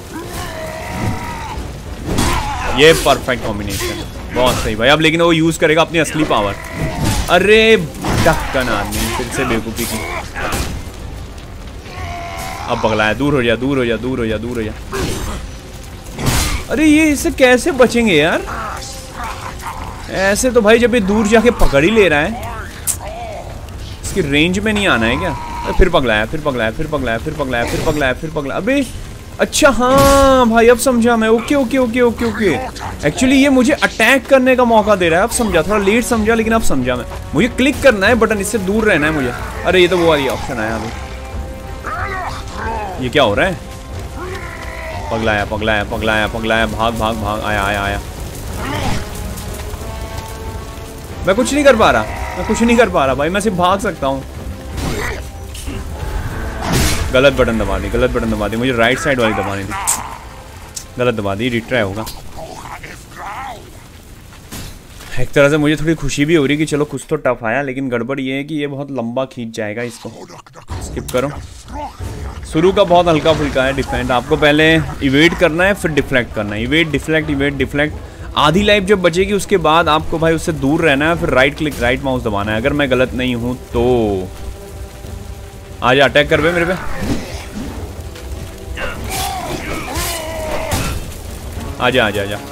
ये परफेक्ट कॉम्बिनेशन है। बहुत सही भाई। अब लेकिन वो यूज करेगा अपनी असली पावर। अरे ढक्कन आदमी फिर से बेवकूफी की। अब पगलाया। दूर हो जा, दूर हो जा, दूर हो जा, दूर हो जा। अरे ये इससे कैसे बचेंगे यार? ऐसे तो भाई जब ये दूर जाके पकड़ ही ले रहा है, इसकी रेंज में नहीं आना है क्या? फिर पगलाया, फिर पगलाया, फिर पगलाया, फिर पगलाया, फिर पगलाया, फिर पगलाया। अबे अच्छा हाँ भाई अब समझा मैं। Okay okay okay okay okay. Actually ये मुझे अटैक करने का मौका दे रहा है। अब समझा, थोड़ा लेट समझा लेकिन अब समझा मैं। मुझे क्लिक करना है बटन, इससे दूर रहना है मुझे। अरे ये तो वो वाली ऑप्शन आया अभी। ये क्या हो रहा है? पगलाया पगलाया पगलाया पगलाया। भाग भाग भाग। आया आया आया। मैं कुछ नहीं कर पा रहा, मैं कुछ नहीं कर पा रहा भाई। मैं सिर्फ भाग सकता हूँ। गलत बटन दबा दी, गलत बटन दबा दी। मुझे राइट साइड वाली दबानी थी, गलत दबा दी। रिट्राई होगा। एक तरह से मुझे थोड़ी खुशी भी हो रही कि चलो कुछ तो टफ आया, लेकिन गड़बड़ ये है कि ये बहुत लंबा खींच जाएगा इसको। स्किप करो। शुरू का बहुत हल्का फुल्का है डिफेंड, आपको पहले इवेट करना है फिर डिफ्लेक्ट करना है, इवेट डिफ्लेक्ट इवेट डिफ्लेक्ट। आधी लाइफ जब बचेगी उसके बाद आपको भाई उससे दूर रहना है, फिर राइट क्लिक राइट माउस दबाना है, अगर मैं गलत नहीं हूं तो। आजा अटैक कर बे मेरे पे, आजा आजा आजा।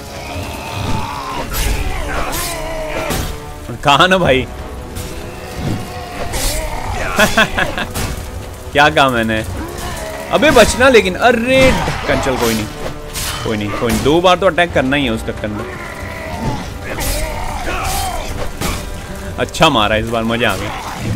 कहा ना भाई क्या कहा मैंने, अबे बचना लेकिन, अरे ढक्कन, चल कोई नहीं कोई नहीं कोई नहीं, दो बार तो अटैक करना ही है उस ढक्कन में। अच्छा मारा इस बार, मजा आ गया।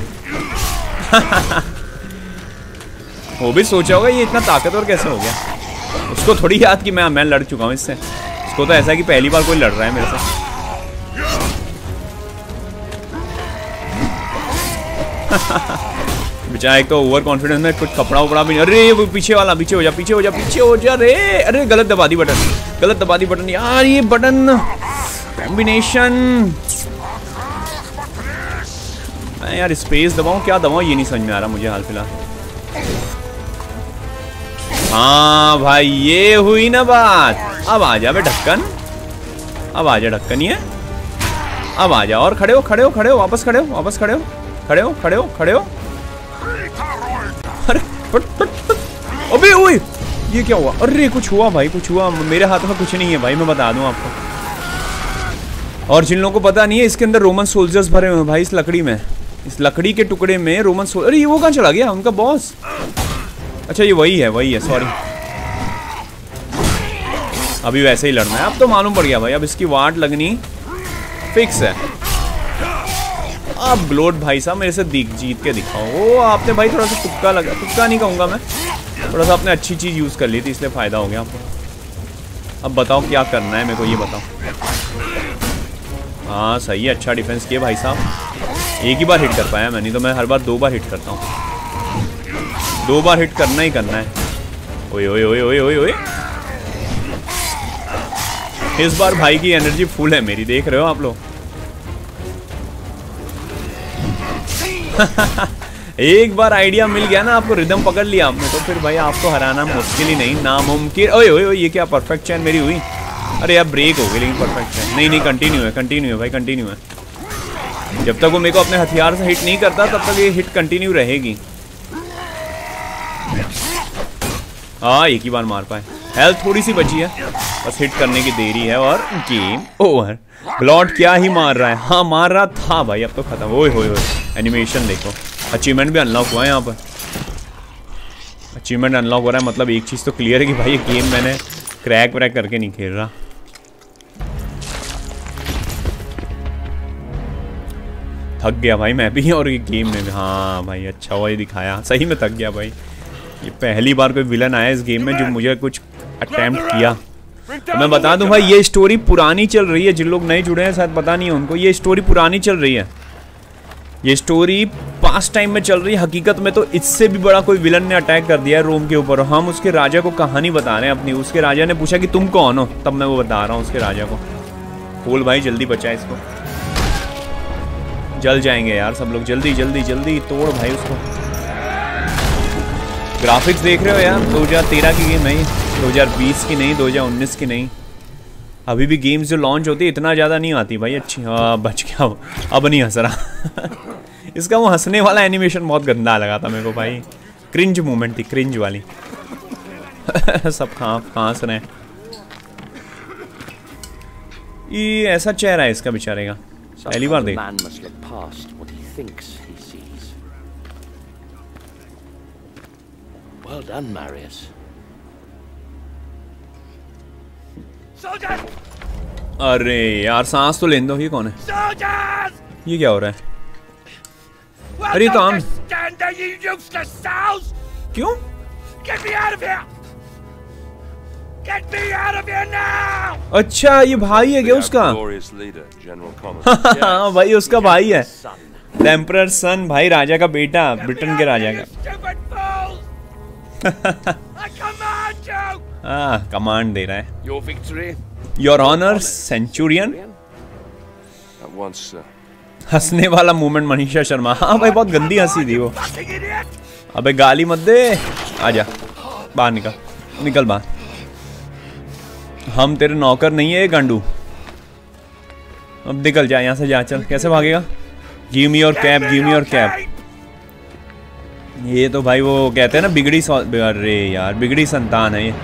वो भी सोचा होगा ये इतना ताकतवर कैसे हो गया, उसको थोड़ी याद कि मैं मैं लड़ चुका हूँ इससे, उसको तो ऐसा है कि पहली बार कोई लड़ रहा है मेरे से। बेचारा एक तो ओवर कॉन्फिडेंस में कुछ कपड़ा उपड़ा भी नहीं। अरे वो पीछे वाला, पीछे हो जा पीछे हो जा पीछे हो जा रे, अरे गलत दबा दी बटन, गलत दबा दी बटन यार, ये बटन कॉम्बिनेशन। मैं यार स्पेस दबाऊं क्या दबाऊं ये नहीं समझ में आ रहा मुझे हाल फिलहाल। हाँ भाई ये हुई ना बात, अब आ जा बे ढक्कन, अब आ जा ढक्कन, ये अब आ जा, और खड़े हो खड़े हो खड़े हो वापस खड़े हो वापस खड़े हो खड़े हो खड़े हो खड़े हो। अरे पट, पट, पट। अबे ओए ये क्या हुआ, अरे कुछ हुआ भाई, कुछ हुआ, मेरे हाथ में कुछ नहीं है भाई, मैं बता दूं आपको। और जिन लोगों को पता नहीं है इसके अंदर रोमन सोल्जर्स भरे हुए हैं भाई, इस लकड़ी में, इस लकड़ी के टुकड़े में रोमन सोल्जर। अरे ये वो कहाँ चला गया उनका बॉस, अच्छा ये वही है वही है, सॉरी। अभी वैसे ही लड़ना है, अब तो मालूम पड़ गया भाई, अब इसकी वाट लगनी फिक्स है। अब ग्लोड भाई साहब मेरे से दिख जीत के दिखाओ। ओ आपने भाई थोड़ा सा तुक्का लगा, तुक्का नहीं कहूँगा मैं, थोड़ा सा आपने अच्छी चीज़ यूज़ कर ली थी इसलिए फ़ायदा हो गया आपको। अब बताओ क्या करना है मेरे को, ये बताओ। हाँ सही है, अच्छा डिफेंस किया भाई साहब, एक ही बार हिट कर पाया मैं, नहीं तो मैं हर बार दो बार हिट करता हूँ, दो बार हिट करना ही करना है। ओए ओए ओए ओए ओए ओए, इस बार भाई की एनर्जी फुल है मेरी, देख रहे हो आप लोग। एक बार आइडिया मिल गया ना आपको, रिदम पकड़ लिया आपने, तो फिर भाई आपको हराना मुश्किल ही नहीं, नामुमकिन। ओए ओए ओए ये क्या परफेक्ट चैन मेरी हुई, अरे यार ब्रेक हो गई लेकिन परफेक्ट चैन नहीं नहीं कंटिन्यू है कंटिन्यू है भाई कंटिन्यू है। जब तक वो मेरे को अपने हथियार से हिट नहीं करता तब तक ये हिट कंटिन्यू रहेगी। हाँ एक ही बार मार पाए, हेल्थ थोड़ी सी बची है, बस हिट करने की देरी है और गेम ओवर। ब्लॉड क्या ही मार रहा है, हाँ मार रहा था भाई, अब तो खत्म। ओए होए होए एनिमेशन देखो, अचीवमेंट भी अनलॉक हुआ है यहाँ पर, अचीवमेंट अनलॉक हो रहा है, मतलब एक चीज़ तो क्लियर है कि भाई ये गेम मैंने क्रैक व्रैक करके नहीं खेल रहा। थक गया भाई मैं भी, और ये गेम में भी। हाँ भाई अच्छा हुआ ये दिखाया, सही में थक गया भाई, ये पहली बार कोई विलन आया इस गेम में जो मुझे कुछ अटेम्प्ट किया। तो मैं बता दूं भाई ये स्टोरी पुरानी चल रही है, जिन लोग नए जुड़े हैं शायद पता नहीं है उनको, ये स्टोरी पुरानी चल रही है, ये स्टोरी पास्ट टाइम में चल रही है। हकीकत में तो इससे भी बड़ा कोई विलन ने अटैक कर दिया है रोम के ऊपर, हम उसके राजा को कहानी बता रहे हैं अपनी। उसके राजा ने पूछा कि तुम कौन हो, तब मैं वो बता रहा हूँ उसके राजा को। खोल भाई जल्दी बचा इसको, जल जाएंगे यार सब लोग, जल्दी जल्दी जल्दी तोड़ भाई उसको। ग्राफिक्स देख रहे हो यार, दो हज़ार तेरह की गेम है, दो हज़ार बीस की नहीं, दो हज़ार उन्नीस की नहीं। अभी भी गेम्स जो लॉन्च होती है इतना ज़्यादा नहीं आती भाई अच्छी। हाँ बच गया, अब नहीं हंस रहा इसका वो हंसने वाला एनिमेशन बहुत गंदा लगा था मेरे को भाई, क्रिंज मूवमेंट थी, क्रिंज वाली सब खां खांस रहे हैं। ये ऐसा चेहरा है इसका बेचारे का, पहली बार देख। Well done, Marius. अरे यार सांस तो लेने दो, ये कौन है? ये क्या हो रहा है? अरे तो आम क्यों? अच्छा ये भाई है क्या उसका? हाँ भाई उसका भाई है, एम्परर सन भाई, राजा का बेटा, ब्रिटेन के राजा का। हाँ कमांड दे रहा है। Your honour centurion. हंसने वाला मूवमेंट मनीषा शर्मा। हाँ भाई बहुत गंदी हंसी थी वो। अबे गाली मत दे, आजा बाहर निकल, निकल बाहर। हम तेरे नौकर नहीं है गांडू। अब निकल जा यहाँ से, जा चल। कैसे भागेगा? Give me your cap, give me your cap. ये तो भाई वो कहते हैं ना बिगड़ी, अरे यार बिगड़ी संतान है ये।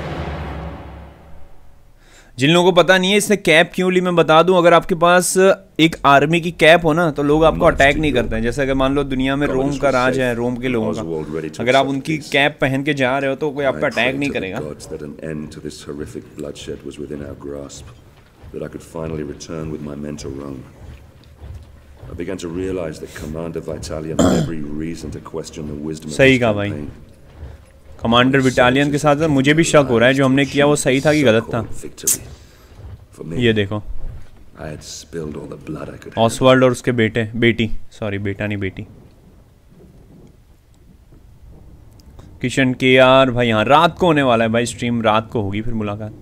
जिन लोगों को पता नहीं है इसने कैप क्यों ली, मैं बता दूं, अगर आपके पास एक आर्मी की कैप हो ना तो लोग आपको अटैक नहीं करते हैं। जैसे अगर मान लो दुनिया में रोम का राज है, रोम के लोगों का, अगर आप उनकी कैप पहन के जा रहे हो तो कोई आप पे अटैक नहीं करेगा। सही कहा भाई, कमांडर बटालियन के साथ मुझे भी शक हो रहा है जो हमने किया वो सही था कि गलत था। ये देखो ऑसवाल्ड और उसके बेटे, बेटी, सॉरी बेटा नहीं बेटी, किशन के यार भाई। यहाँ रात को होने वाला है भाई स्ट्रीम, रात को होगी फिर मुलाकात।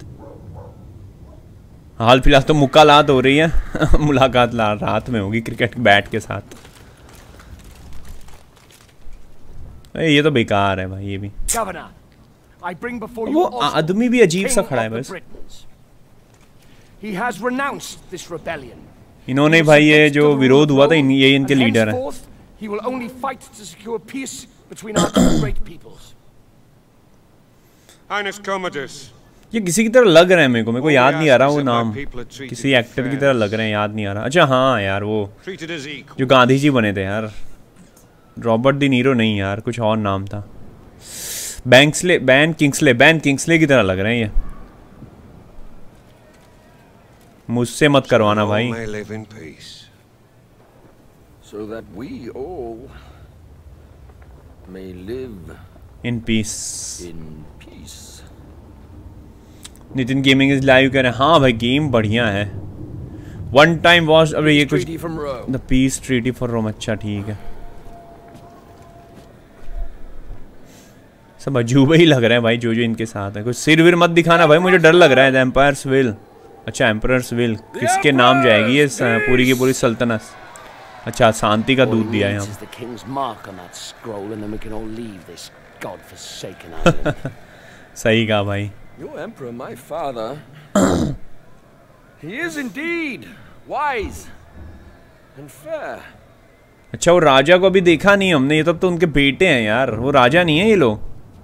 हाल फिलहाल तो मुकालात हो रही है मुलाकात रात में होगी क्रिकेट बैट के साथ। ये तो बेकार है भाई ये भी। वो आदमी भी अजीब सा खड़ा है बस। इन्होंने भाई ये जो विरोध हुआ था, ये इनके लीडर है। ये किसी की तरह लग रहे हैं मेरे को, मेरे को याद नहीं आ रहा वो नाम, किसी एक्टर की तरह लग रहे हैं, याद नहीं आ रहा। अच्छा हाँ यार वो जो गांधी जी बने थे यार, रॉबर्ट डी नीरो नहीं यार, कुछ और नाम था। Banksley, Ben Kingsley, Ben Kingsley की तरह लग रहे हैं ये। मुझसे मत करवाना भाई। In peace. Nitin gaming is live कह रहे हैं। हाँ भाई गेम बढ़िया है। वन टाइम वॉच, अब ये कुछ the peace treaty for Rome. अच्छा ठीक है, सब अजूबे ही लग रहे हैं भाई जो जो इनके साथ है। कुछ सिर विर मत दिखाना भाई, मुझे डर लग रहा है। द एम्पायर्स विल, अच्छा एम्परर्स विल किसके नाम जाएगी ये पूरी की पूरी सल्तनत। अच्छा शांति का दूध दिया है यहाँ। सही कहा भाई। Your emperor, my father, he is indeed wise and fair. अच्छा वो राजा को अभी देखा नहीं हमने, ये तब तो उनके बेटे हैं यार, वो राजा नहीं है ये लोग।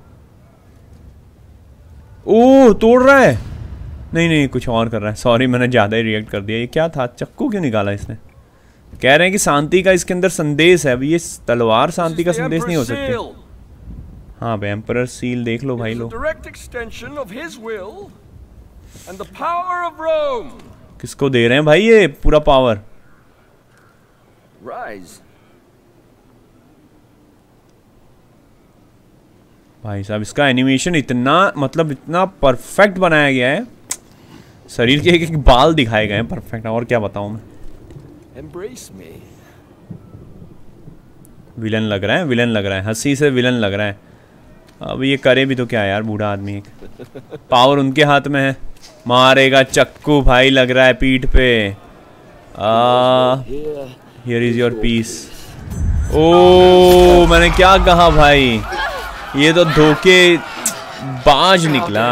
ओह तोड़ रहा है, नहीं नहीं कुछ और कर रहा है। सॉरी मैंने ज्यादा ही रिएक्ट कर दिया। ये क्या था, चक्कू क्यों निकाला इसने? कह रहे हैं कि शांति का इसके अंदर संदेश है। अभी ये तलवार शांति का संदेश नहीं हो सकती। हाँ भाई एम्परर सील देख लो भाई लोग। किसको दे रहे हैं भाई ये पूरा पावर? भाई साहब इसका एनिमेशन इतना मतलब इतना परफेक्ट बनाया गया है, शरीर के एक एक बाल दिखाए गए हैं परफेक्ट। और क्या बताऊं मैं। विलन लग रहा है, विलन लग रहा है, हंसी से विलन लग रहा है। अब ये करे भी तो क्या यार, बूढ़ा आदमी एक, पावर उनके हाथ में है। मारेगा चक्कू भाई, लग रहा है पीठ पे। Here is your peace. ओ मैंने क्या कहा भाई, ये तो धोखे बाज निकला।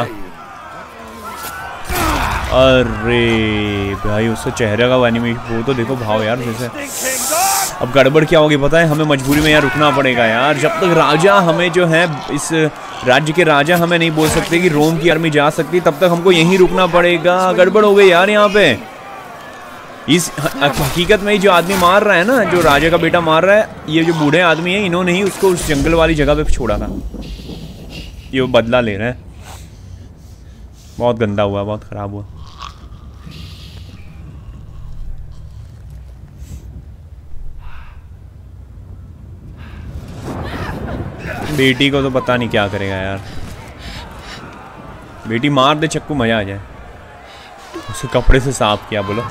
अरे भाई उससे चेहरे का एनिमेशन वो तो देखो भाव यार जैसे। अब गड़बड़ क्या होगी पता है, हमें मजबूरी में यार रुकना पड़ेगा यार। जब तक राजा हमें जो है इस राज्य के राजा हमें नहीं बोल सकते कि रोम की आर्मी जा सकती, तब तक हमको यहीं रुकना पड़ेगा। गड़बड़ हो गई यार यहाँ पे। इस हकीकत में जो आदमी मार रहा है ना, जो राजा का बेटा मार रहा है, ये जो बूढ़े आदमी है, इन्होंने ही उसको उस जंगल वाली जगह पे छोड़ा था। ये वो बदला ले रहे हैं। बहुत गंदा हुआ, बहुत खराब हुआ। बेटी को तो पता नहीं क्या करेगा यार। बेटी मार दे चक्कू, मजा आ जाए। उसे कपड़े से साफ किया, बोलो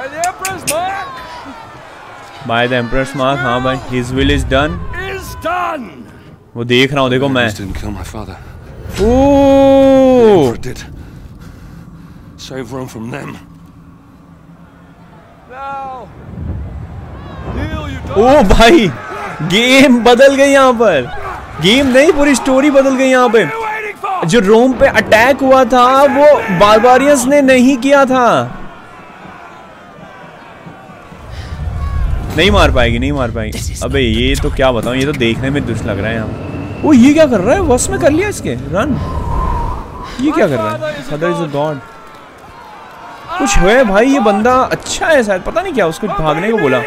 बाय द एम्परर्स मार्क। हाँ भाई हिज विल इज डन। वो देख रहा हूँ, देखो मैं। ओह ओ भाई गेम बदल गई यहाँ पर। गेम नहीं, पूरी स्टोरी बदल गई यहाँ पे। जो रोम पे अटैक हुआ था वो बारबारियंस ने नहीं किया था। नहीं मार पाएगी, नहीं मार पाएगी। अबे ये तो क्या बताऊं, ये तो देखने में दुष्ट लग रहा है यहाँ। वो ये क्या कर रहा है, बस में कर लिया इसके रन। ये क्या कर रहा है, फादर इज अ गॉड। कुछ है भाई, ये बंदा अच्छा है शायद, पता नहीं क्या उसको भागने को बोला।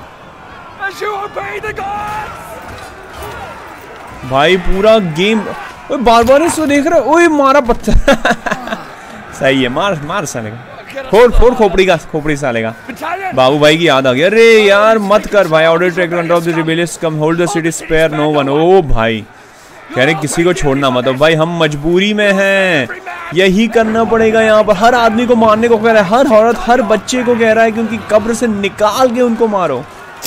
भाई पूरा गेम बारबारियंस को देख रहा है। ओए मारा पत्थर। सही है, मार मार सालेगा, फोड़ फोड़ खोपड़ी का, खोपड़ी सालेगा। बाबू भाई की याद आ गई। अरे यार मत कर भाई। Order to take off the rebellious come hold the city spare no one. ओ भाई कह रहे किसी को छोड़ना मत। भाई हम मजबूरी में हैं, यही करना पड़ेगा। यहाँ पर हर आदमी को मारने को कह रहा है, हर औरत हर बच्चे को कह रहा है कि उनकी कब्र से निकाल के उनको मारो।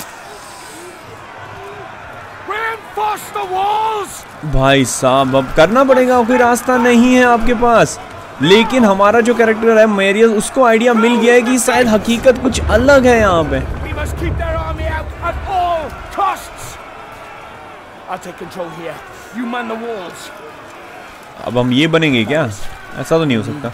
भाई साहब अब करना पड़ेगा, कोई रास्ता नहीं है आपके पास। लेकिन हमारा जो कैरेक्टर है मेरियस, उसको आइडिया मिल गया है कि शायद हकीकत कुछ अलग है यहाँ पे। अब हम ये बनेंगे क्या? ऐसा तो नहीं हो सकता।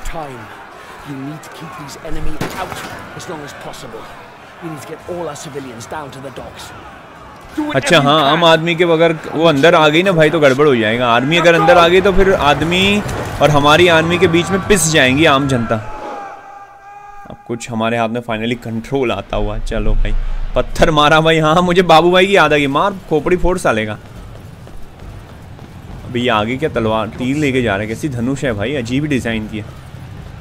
अच्छा हाँ, आम आदमी के अगर वो अंदर आ गई ना भाई तो गड़बड़ हो जाएगा। आर्मी अगर अंदर आ गई तो फिर आदमी और हमारी आर्मी के बीच में पिस जाएंगी आम जनता। अब कुछ हमारे हाथ में फाइनली कंट्रोल आता हुआ। चलो भाई पत्थर मारा भाई। हाँ मुझे बाबू भाई की याद आ गई। मार खोपड़ी फोड़ सालेगा। अभी ये आगे क्या तलवार तीर लेके जा रहे हैं, कैसी धनुष है भाई, अजीब ही डिजाइन की है।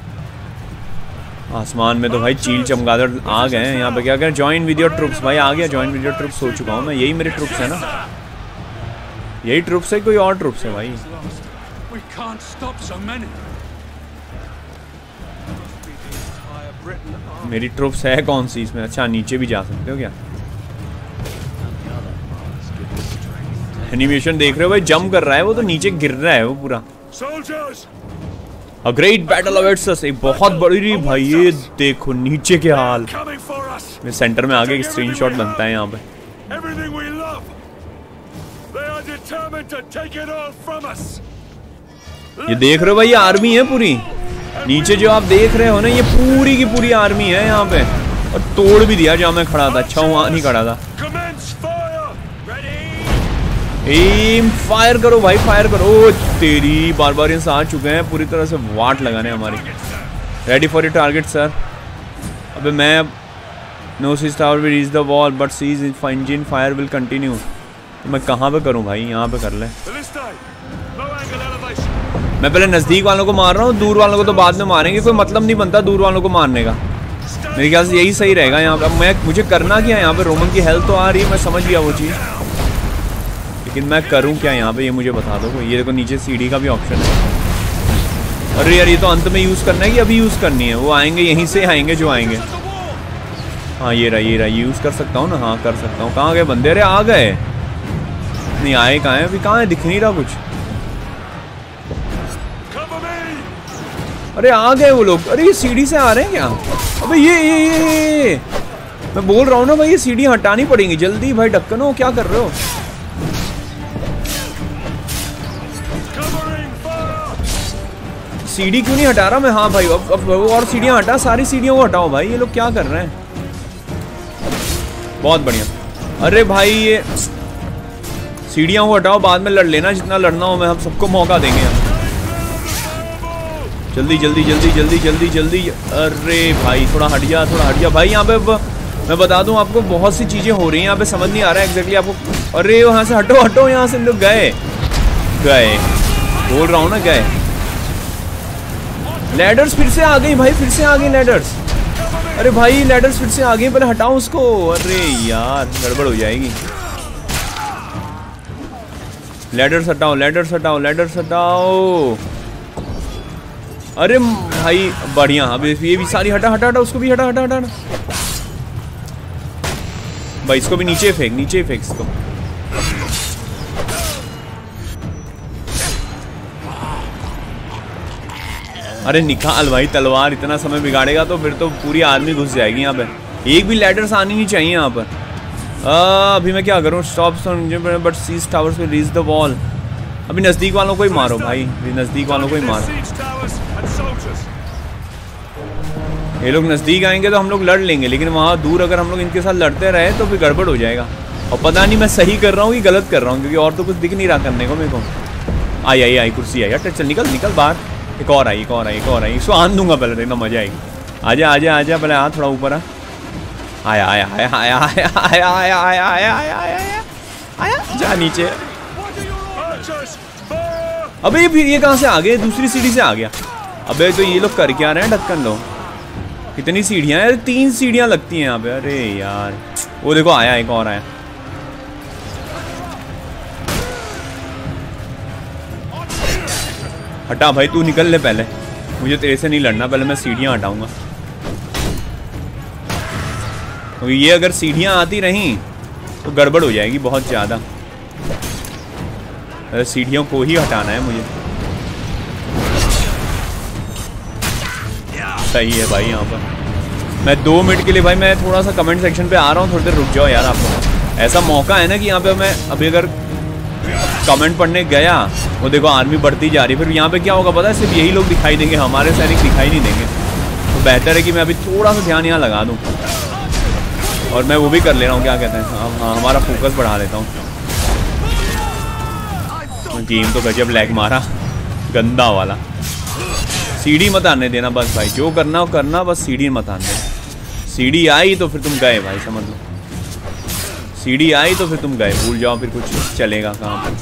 आसमान में तो भाई चील चमगादड़ आ गए हैं। यहाँ पे क्या करें, ज्वाइन विद योर ट्रुप्स। भाई आ गया, ज्वाइन विद योर ट्रुप्स हो चुका हूँ मैं। यही मेरे ट्रुप्स है ना, यही ट्रुप्स है, कोई और ट्रुप्स है भाई? मेरी ट्रुप्स है कौन सी इसमें? अच्छा नीचे भी जा सकते हो क्या? एनिमेशन देख रहे हो भाई, जंप कर रहा है वो तो नीचे गिर रहा है वो पूरा। A great battle awaits us। एक बहुत बड़ी भाई, ये देखो नीचे के हाल। मैं सेंटर में आगे स्क्रीनशॉट बनता है यहाँ पे। ये देख रहे हो भाई, ये आर्मी है पूरी। नीचे जो आप देख रहे हो ना, ये पूरी की पूरी आर्मी है यहाँ पे। और तोड़ भी दिया जहाँ मैं खड़ा था। अच्छा वहाँ नहीं खड़ा था। एम फायर करो भाई, फायर करो। ओ तेरी बारबारियंस आ चुके हैं पूरी तरह से वाट लगाने हमारी। Ready for your target sir. अबे मैं no siege tower will reach the wall but siege engine fire will continue. तो मैं कहाँ पे करूँ भाई? यहाँ पे कर ले। मैं पहले नज़दीक वालों को मार रहा हूँ, दूर वालों को तो बाद में मारेंगे। कोई मतलब नहीं बनता दूर वालों को मारने का। मेरे ख्याल से यही सही रहेगा यहाँ पे। मैं मुझे करना क्या है यहाँ पे? रोमन की हेल्थ तो आ रही है, मैं समझ गया वो चीज़, लेकिन मैं करूं क्या यहाँ पे ये मुझे बता दो। ये देखो नीचे सीढ़ी का भी ऑप्शन है। अरे यार ये तो अंत में यूज़ करना है कि अभी यूज़ करनी है? वो आएंगे यहीं से आएंगे जो आएंगे। हाँ ये रहा, ये रहा, यूज़ कर सकता हूँ ना? हाँ कर सकता हूँ। कहाँ गए बंदे? अरे आ गए, नहीं आए कहाँ है अभी? कहाँ है, दिख नहीं रहा कुछ। अरे आ गए वो लोग। अरे ये सीढ़ी से आ रहे हैं क्या? अबे ये ये ये, ये। मैं बोल रहा हूँ ना भाई, ये सीढ़ी हटानी पड़ेंगी जल्दी भाई। ढक्कन हो, क्या कर रहे हो? सीढ़ी क्यों नहीं हटा रहा मैं? हाँ भाई अब अब और सीढ़ियाँ हटा, सारी सीढ़ियों को हटाओ भाई। ये लोग क्या कर रहे हैं? बहुत बढ़िया। अरे भाई ये सीढ़ियाँ को हटाओ, बाद में लड़ लेना जितना लड़ना हो। मैं हम सबको मौका देंगे हम। जल्दी जल्दी जल्दी जल्दी जल्दी जल्दी। अरे भाई थोड़ा हट जा, थोड़ा हट जा भाई। यहाँ पे मैं बता दूं आपको, बहुत सी चीजें हो रही हैं यहाँ पे, समझ नहीं आ रहा है एग्जैक्टली आपको। अरे वहाँ से हटो हटो, यहाँ से लोग गए गए बोल रहा हूँ ना, गए। लैडर्स फिर से आ गई भाई, फिर से आ गई लैडर्स। अरे भाई लैडर्स फिर से आ गई, पहले हटाओ उसको। अरे यार गड़बड़ हो जाएगी। लैडर्स हटाओ, लैडर्स हटाओ, लैडर्स हटाओ। अरे भाई बढ़िया। अब ये भी सारी हटा हटा हटा, उसको भी हटा हटा हटा भाई। इसको भी नीचे फेंक, नीचे फेंक इसको। अरे निकाल भाई तलवार, इतना समय बिगाड़ेगा तो फिर तो पूरी आर्मी घुस जाएगी यहाँ पे। एक भी लैडर्स आनी नहीं चाहिए यहाँ पर। आ, अभी मैं क्या करूँ? Stop but siege towers will reach the wall. अभी नजदीक वालों को ही मारो भाई, नजदीक वालों को ही मारो। ये लोग नजदीक आएंगे तो हम लोग लड़ लेंगे, लेकिन वहाँ दूर अगर हम लोग इनके साथ लड़ते रहे तो फिर गड़बड़ हो जाएगा। और पता नहीं मैं सही कर रहा हूँ कि गलत कर रहा हूँ, क्योंकि और तो कुछ दिख नहीं रहा करने को मेरे को। आई आई आई कुर्सी आई यार, चल निकल निकल बाहर। एक और आई, एक और आई, एक और आई। इसको आन दूंगा पहले, देखना मजा आएगी। आजा आजा आजा, पहले आ थोड़ा ऊपर आ। आया आया आया आया आया आया आया आया आया आया आया आया, जा नीचे। अबे ये फिर ये कहाँ से आ गए? दूसरी सीढ़ी से आ गया। अबे तो ये लोग कर क्या रहे हैं ढक्कन लोग? कितनी सीढ़ियाँ हैं? तीन सीढ़ियाँ लगती हैं यहाँ पे। अरे यार वो देखो आया, एक और आया। हटा भाई, तू निकल ले पहले, मुझे तेरे से नहीं लड़ना। पहले मैं सीढ़ियाँ हटाऊंगा, तो ये अगर सीढ़ियाँ आती रहीं तो गड़बड़ हो जाएगी बहुत ज़्यादा। सीढ़ियों को ही हटाना है मुझे। सही है भाई। यहाँ पर मैं दो मिनट के लिए भाई मैं थोड़ा सा कमेंट सेक्शन पे आ रहा हूँ, थोड़ी देर रुक जाओ यार। आपको ऐसा मौका है ना कि यहाँ पे मैं अभी अगर कमेंट पढ़ने गया, वो देखो आर्मी बढ़ती जा रही है, फिर यहाँ पे क्या होगा पता है? सिर्फ यही लोग दिखाई देंगे, हमारे सैनिक दिखाई नहीं देंगे। तो बेहतर है कि मैं अभी थोड़ा सा ध्यान यहाँ लगा दूँ। और मैं वो भी कर ले रहा हूँ, क्या कहते हैं, हाँ हाँ हमारा फोकस बढ़ा लेता हूँ। गेम तो गजब लैग मारा, गंदा वाला। सीढ़ी मत आने देना बस भाई, जो करना हो करना, बस सीढ़ी मत आने देना। सीढ़ी आई तो फिर तुम गए भाई, समझ लो। सीढ़ी आई तो फिर तुम गए, भूल जाओ फिर कुछ चलेगा कहाँ पर।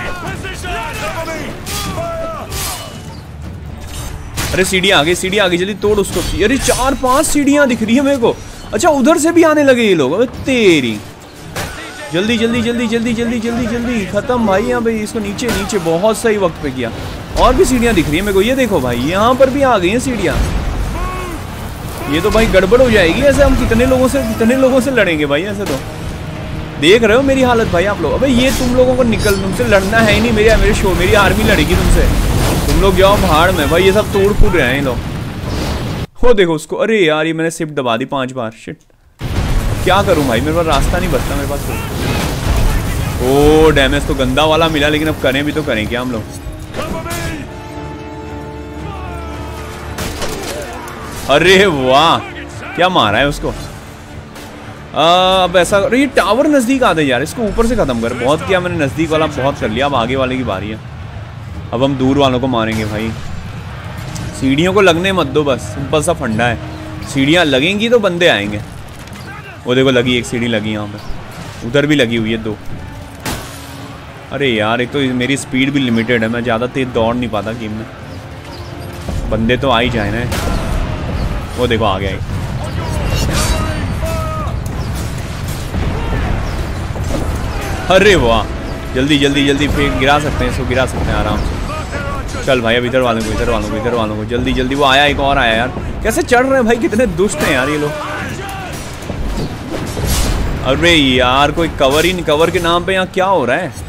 अरे सीढ़ी आ गई, सीढ़ी आ गई, जल्दी तोड़ उसको। अरे चार पांच सीढ़ियाँ दिख रही है मेरे को। अच्छा उधर से भी आने लगे ये लोग। अबे तेरी, जल्दी जल्दी जल्दी जल्दी जल्दी जल्दी जल्दी खत्म भाई। यहाँ भाई इसको नीचे नीचे, बहुत सही वक्त पे किया। और भी सीढ़ियाँ दिख रही है मेरे को, ये देखो भाई यहाँ पर भी आ गई हैं सीढ़ियाँ। ये तो भाई गड़बड़ हो जाएगी ऐसे। हम कितने लोगों से कितने लोगों से लड़ेंगे भाई ऐसे? तो देख रहे हो मेरी हालत भाई आप लोग। अबे ये तुम लोगों को निकल, तुमसे लड़ना है ही नहीं। मेरे मेरे शो मेरी आर्मी लड़ेगी तुमसे। तुम लोग जाओ भाड़ में भाई, ये सब तोड़ फूट रहे हैं ये लोग। हो देखो उसको। अरे यार ये मैंने शिफ्ट दबा दी पांच बार। शिट, क्या करूं भाई, मेरे पास रास्ता नहीं बचता मेरे पास। ओ डैमेज तो गंदा वाला मिला, लेकिन अब करें भी तो करें क्या हम लोग। अरे वाह क्या मारा है उसको। आ, अब ऐसा, अरे ये टावर नजदीक आते यार, इसको ऊपर से खत्म कर। बहुत किया मैंने नजदीक वाला, बहुत कर लिया। अब आगे वाले की बारी है। अब हम दूर वालों को मारेंगे भाई। सीढ़ियों को लगने मत दो बस, सिंपल सा फंडा है। सीढ़ियाँ लगेंगी तो बंदे आएंगे। वो देखो लगी, एक सीढ़ी लगी यहाँ पे, उधर भी लगी हुई है दो। अरे यार एक तो मेरी स्पीड भी लिमिटेड है, मैं ज़्यादा तेज दौड़ नहीं पाता गेम में। बंदे तो आ ही जाए ना। वो देखो आ गया। अरे वाह, जल्दी जल्दी जल्दी फेंक, गिरा सकते हैं इसको, गिरा सकते हैं आराम से। चल भाई अब इधर वालों को, इधर वालों को, इधर वालों को जल्दी जल्दी। वो आया, एक और आया यार। कैसे चढ़ रहे हैं भाई, कितने दुष्ट हैं यार ये लोग। अरे यार कोई कवर ही नहीं, कवर के नाम पे यहाँ क्या हो रहा है।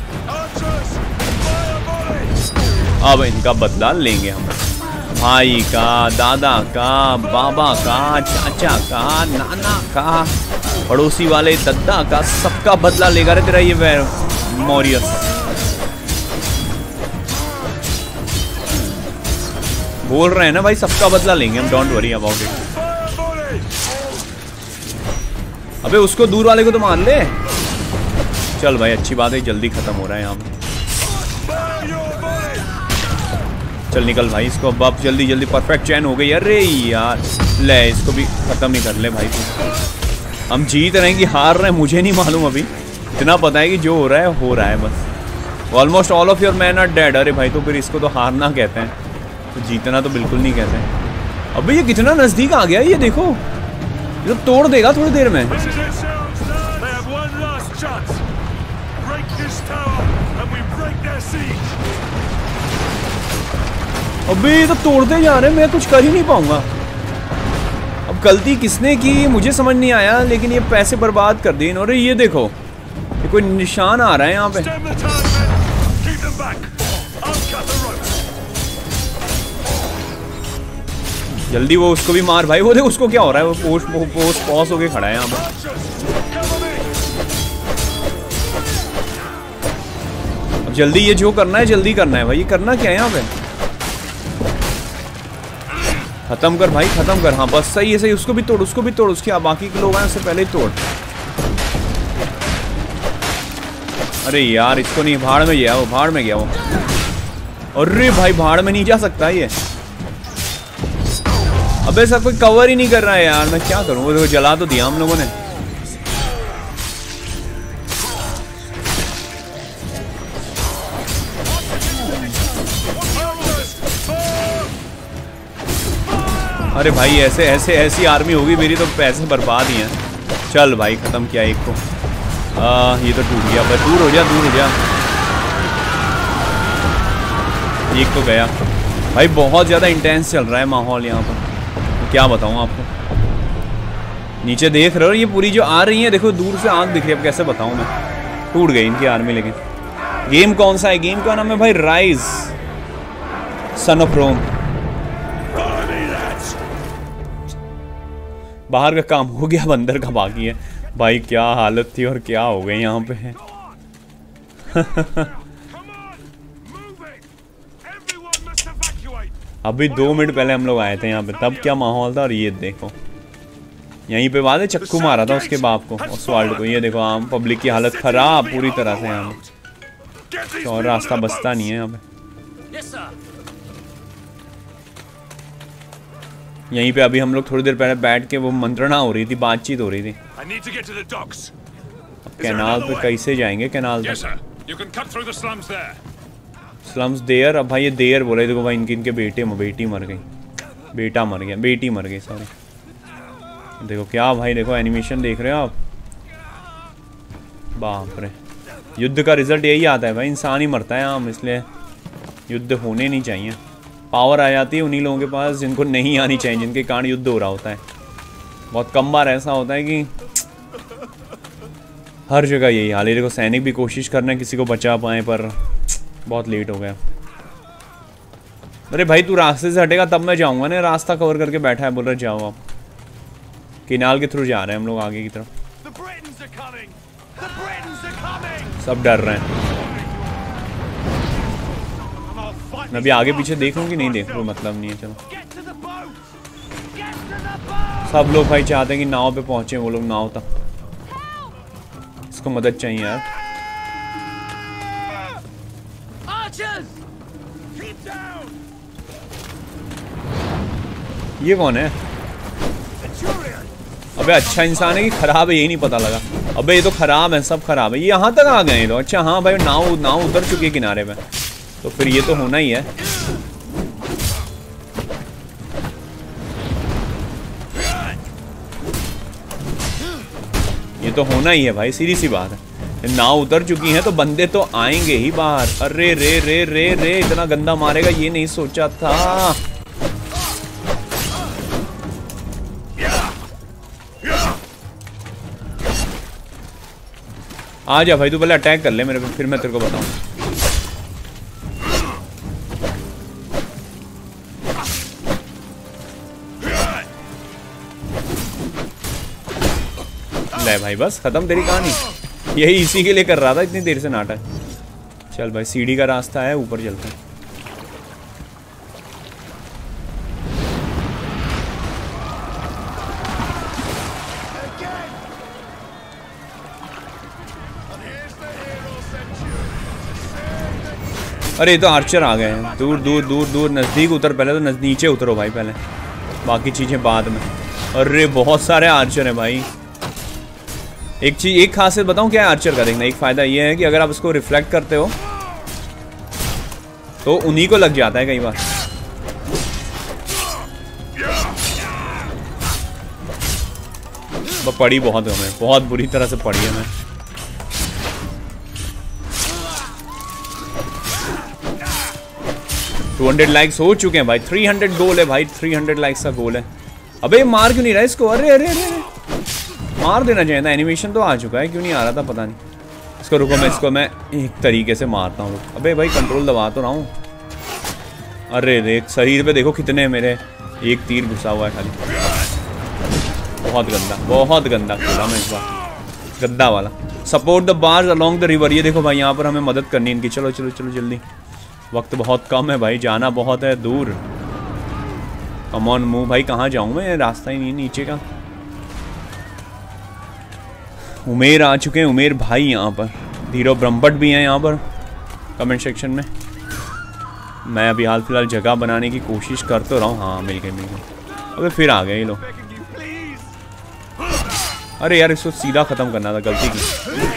अब इनका बदला लेंगे हम, भाई का, दादा का, बाबा का, चाचा का, नाना का, पड़ोसी वाले दद्दा का, सबका बदला लेगा रे तेरा ये वैर मॉरियस। बोल रहे हैं ना भाई, सबका बदला लेंगे हम, डोंट वरी अबाउट इट। अबे उसको दूर वाले को तो मार ले। चल भाई अच्छी बात है, जल्दी खत्म हो रहा है यहाँ पे। चल निकल भाई इसको, अब जल्दी जल्दी। परफेक्ट चैन हो गई। अरे यार ले, इसको भी खत्म ही कर ले भाई तू। हम जीत रहे हैं कि हार रहे हैं मुझे नहीं मालूम अभी। इतना पता है कि जो हो रहा है हो रहा है बस। Almost all of your man are dead. अरे भाई तो फिर इसको तो हारना कहते हैं, तो जीतना तो बिल्कुल नहीं कहते हैं। अबे ये कितना नजदीक आ गया, ये देखो, ये तो तोड़ देगा थोड़ी देर में। अबे ये तो तोड़ते जा रहे हैं, मैं कुछ कर ही नहीं पाऊंगा। अब गलती किसने की मुझे समझ नहीं आया, लेकिन ये पैसे बर्बाद कर दिए इन्होंने। ये देखो ये कोई निशान आ रहा है यहाँ पे। जल्दी वो उसको भी मार भाई। वो देख उसको क्या हो रहा है, वो पोस्ट पोस्ट पॉस होके खड़ा है यहाँ पे। जल्दी ये जो करना है जल्दी करना है भाई। ये करना क्या है यहाँ पे? खत्म कर भाई, खत्म कर। हाँ बस सही है, सही। उसको भी तोड़, उसको भी तोड़। उसके बाकी के लोग आए उससे पहले ही तोड़। अरे यार इसको नहीं, भाड़ में गया वो, भाड़ में गया वो। अरे भाई भाड़ में नहीं जा सकता ये। अबे सर कोई कवर ही नहीं कर रहा है यार, मैं क्या करूँ? वो जला तो दिया हम लोगों ने। अरे भाई ऐसे ऐसे ऐसी आर्मी होगी मेरी तो पैसे बर्बाद ही हैं। चल भाई खत्म किया एक को। आ, ये तो टूट गया। भाई दूर हो जा, दूर हो जा। एक तो गया भाई। बहुत ज़्यादा इंटेंस चल रहा है माहौल यहाँ पर, तो क्या बताऊँ आपको। नीचे देख रहे हो ये पूरी जो आ रही है, देखो दूर से आँख दिख रही है। अब कैसे बताऊँ मैं? टूट गई इनकी आर्मी। लेकिन गेम कौन सा है? गेम का नाम है भाई राइज सन ऑफ रोम। बाहर का काम हो गया, बंदर का बाकी है। भाई क्या हालत थी और क्या हो गई यहाँ पे। अभी दो मिनट पहले हम लोग आए थे यहाँ पे, तब क्या माहौल था। और ये देखो यहीं पे बाद चक्कू मारा था उसके बाप को, ऑसवाल्ड को। ये देखो आम पब्लिक की हालत खराब पूरी तरह से यहाँ पे। तो और रास्ता बचता नहीं है यहाँ पे। यहीं पे अभी हम लोग थोड़ी देर पहले बैठ के वो मंत्रणा हो रही थी, बातचीत हो रही थी। कैनाल पे कैसे जाएंगे? कैनाल तक स्लम्स देयर। अब भाई ये देयर बोले, देखो भाई इनके इनके बेटे बेटी मर गई, बेटा मर गया, बेटी मर गई सॉरी। देखो क्या भाई, देखो एनिमेशन देख रहे हो आप। बाप रे, युद्ध का रिजल्ट यही आता है भाई, इंसान ही मरता है आम। इसलिए युद्ध होने नहीं चाहिए। पावर आ जाती है उन्हीं लोगों के पास जिनको नहीं आनी चाहिए, जिनके कारण युद्ध हो रहा होता है। बहुत कम बार ऐसा होता है कि हर जगह यही हाल है। देखो सैनिक भी कोशिश कर रहे हैं किसी को बचा पाए, पर बहुत लेट हो गया। अरे भाई तू रास्ते से हटेगा तब मैं जाऊंगा ना। रास्ता कवर करके बैठा है, बोल रहे जाओ आप। किनाल के थ्रू जा रहे हैं हम लोग आगे की तरफ। सब डर रहे हैं। मैं भी आगे पीछे देख लूँ कि नहीं देख लूँ, मतलब नहीं है। चलो सब लोग भाई चाहते हैं कि नाव पे पहुंचे वो लोग, नाव तक। इसको मदद चाहिए यार। ये कौन है? अबे अच्छा इंसान है कि खराब है, यही नहीं पता लगा। अबे ये तो खराब है, सब खराब है। ये यहाँ तक आ गए हैं तो। अच्छा हाँ भाई नाव नाव उतर चुकी है किनारे पे, तो फिर ये तो होना ही है। ये तो होना ही है भाई, सीधी सी बात है। नाव उतर चुकी है तो बंदे तो आएंगे ही बाहर। अरे रे रे रे रे इतना गंदा मारेगा ये नहीं सोचा था। आ जा भाई, तू पहले अटैक कर ले मेरे पे, फिर मैं तेरे को बताऊं। ले भाई बस खत्म तेरी कहानी। यही इसी के लिए कर रहा था इतनी देर से नाटक। चल भाई सीढ़ी का रास्ता है, ऊपर चलते हैं। अरे ये तो आर्चर आ गए हैं। दूर दूर दूर दूर नज़दीक उतर, पहले तो नज़ नीचे उतरो भाई पहले, बाकी चीज़ें बाद में। अरे बहुत सारे आर्चर हैं भाई। एक चीज़, एक खासियत बताऊं क्या है आर्चर का? देखना एक फ़ायदा ये है कि अगर आप उसको रिफ्लेक्ट करते हो तो उन्हीं को लग जाता है कई बार। पड़ी बहुत है हमें, बहुत बुरी तरह से पड़ी है हमें। दो सौ लाइक्स हो चुके हैं भाई। तीन सौ गोल है भाई, तीन सौ लाइक्स का गोल है। अबे मार क्यों नहीं रहा इसको? अरे अरे अरे मार देना चाहिए था। एनिमेशन तो आ चुका है, क्यों नहीं आ रहा था पता नहीं। इसको रुको, मैं इसको मैं एक तरीके से मारता हूँ। अबे भाई कंट्रोल दबा तो रहा हूँ। अरे रे शरीर पे देखो कितने मेरे एक तीर घुसा हुआ है खाली। बहुत गंदा, बहुत गंदा खेला मैं इस बार। गद्दा वाला। Support the bars along the river. ये देखो भाई यहाँ पर हमें मदद करनी है इनकी। चलो चलो चलो जल्दी, वक्त बहुत कम है भाई, जाना बहुत है दूर। कम ऑन मूव भाई, कहाँ जाऊँ मैं, रास्ता ही नहीं है नीचे का। उमेर आ चुके हैं, उमेर भाई यहाँ पर। धीरो ब्रह्मभट्ट भी हैं यहाँ पर कमेंट सेक्शन में। मैं अभी हाल फिलहाल जगह बनाने की कोशिश कर तो रहा हूँ। हाँ मिल गए मिल गए। अबे फिर आ गए ये लोग। अरे यार इसको सीधा खत्म करना था, गलती की।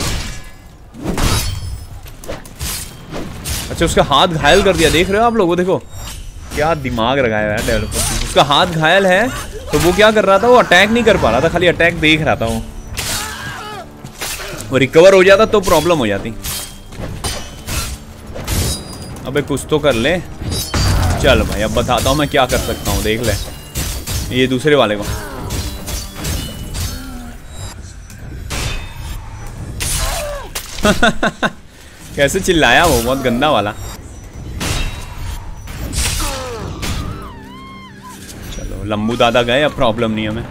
अच्छा उसका हाथ घायल कर दिया, देख रहे हो आप लोग। वो देखो क्या दिमाग लगाया है डेवलपर। उसका हाथ घायल है तो वो क्या कर रहा था, वो अटैक नहीं कर पा रहा था, खाली अटैक देख रहा था। वो वो रिकवर हो जाता तो प्रॉब्लम हो जाती। अबे कुछ तो कर ले। चल भाई अब बताता हूँ मैं क्या कर सकता हूँ, देख ले। ये दूसरे वाले को कैसे चिल्लाया वो, बहुत गंदा वाला। चलो लंबू दादा गए, अब प्रॉब्लम नहीं हमें।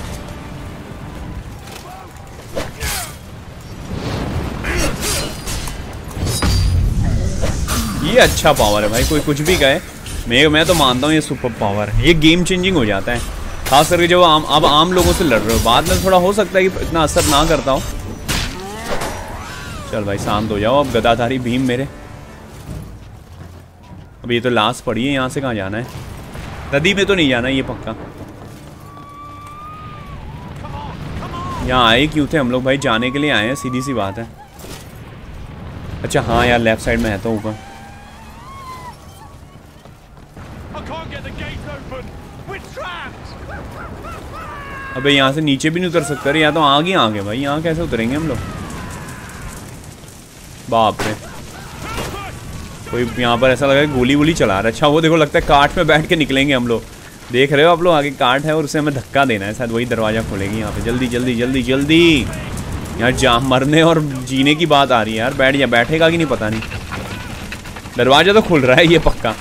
ये अच्छा पावर है भाई, कोई कुछ भी कहे, मैं मैं तो मानता हूँ ये सुपर पावर है। ये गेम चेंजिंग हो जाता है, खास करके जब आम अब आम लोगों से लड़ रहे हो। बाद में थोड़ा हो सकता है कि इतना असर ना करता हो। चल भाई शांत हो जाओ अब, गदाधारी भीम मेरे। अब ये तो लाश पड़ी है, यहाँ से कहाँ जाना है? नदी में तो नहीं जाना ये पक्का। यहाँ आए क्यों थे हम लोग भाई? जाने के लिए आए हैं, सीधी सी बात है। अच्छा हाँ यार लेफ्ट साइड में है तो ऊपर। अबे यहाँ से नीचे भी नहीं उतर सकते। या तो आगे आगे भाई, यहाँ कैसे उतरेंगे हम लोग? बाप रे, कोई यहाँ पर ऐसा लगा गोली वोली चला रहा है। अच्छा वो देखो, लगता है काट में बैठ के निकलेंगे हम लोग। देख रहे हो आप लोग, आगे काट है और उसे हमें धक्का देना है, शायद वही दरवाजा खोलेगी यहाँ पे। जल्दी जल्दी जल्दी जल्दी, यहाँ जाम मरने और जीने की बात आ रही है यार। बैठ जा, बैठेगा कि नहीं पता नहीं। दरवाजा तो खुल रहा है ये पक्का,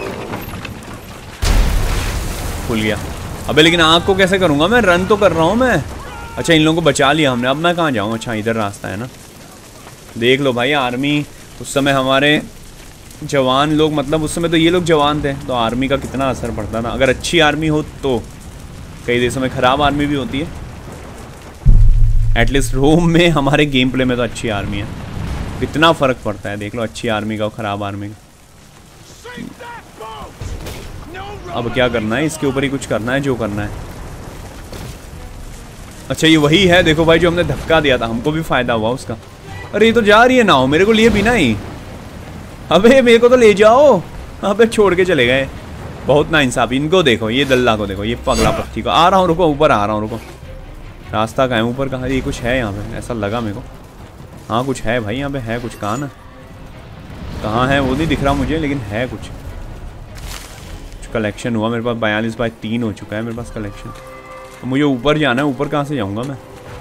खुल गया। अबे लेकिन आग को कैसे करूँगा मैं? रन तो कर रहा हूँ मैं। अच्छा इन लोगों को बचा लिया हमने, अब मैं कहाँ जाऊँ? अच्छा इधर रास्ता है ना। देख लो भाई, आर्मी उस समय हमारे जवान लोग, मतलब उस समय तो ये लोग जवान थे, तो आर्मी का कितना असर पड़ता ना। अगर अच्छी आर्मी हो तो, कई देशों में ख़राब आर्मी भी होती है। एटलीस्ट रोम में हमारे गेम प्ले में तो अच्छी आर्मी है। कितना फ़र्क पड़ता है देख लो, अच्छी आर्मी का और ख़राब आर्मी का। अब क्या करना है? इसके ऊपर ही कुछ करना है, जो करना है। अच्छा ये वही है देखो भाई, जो हमने धक्का दिया था, हमको भी फ़ायदा हुआ उसका। अरे ये तो जा रही है नाव मेरे को लिए बिना ही। अबे मेरे को तो ले जाओ। अबे छोड़ के चले गए, बहुत नाइंसाफी। इनको देखो, ये दल्ला को देखो, ये पगला पक्षी को। आ रहा हूँ, रुको, ऊपर आ रहा हूँ, रुको। रास्ता कहाँ है? ऊपर कहाँ? ये कुछ है यहाँ पे, ऐसा लगा मेरे को। हाँ कुछ है भाई यहाँ पे, है कुछ। कहाँ ना, कहाँ है वो नहीं दिख रहा मुझे, लेकिन है कुछ। कुछ कलेक्शन हुआ मेरे पास। बयालीस बाई तीन हो चुका है मेरे पास कलेक्शन। तो मुझे ऊपर जाना है। ऊपर कहाँ से जाऊँगा मैं?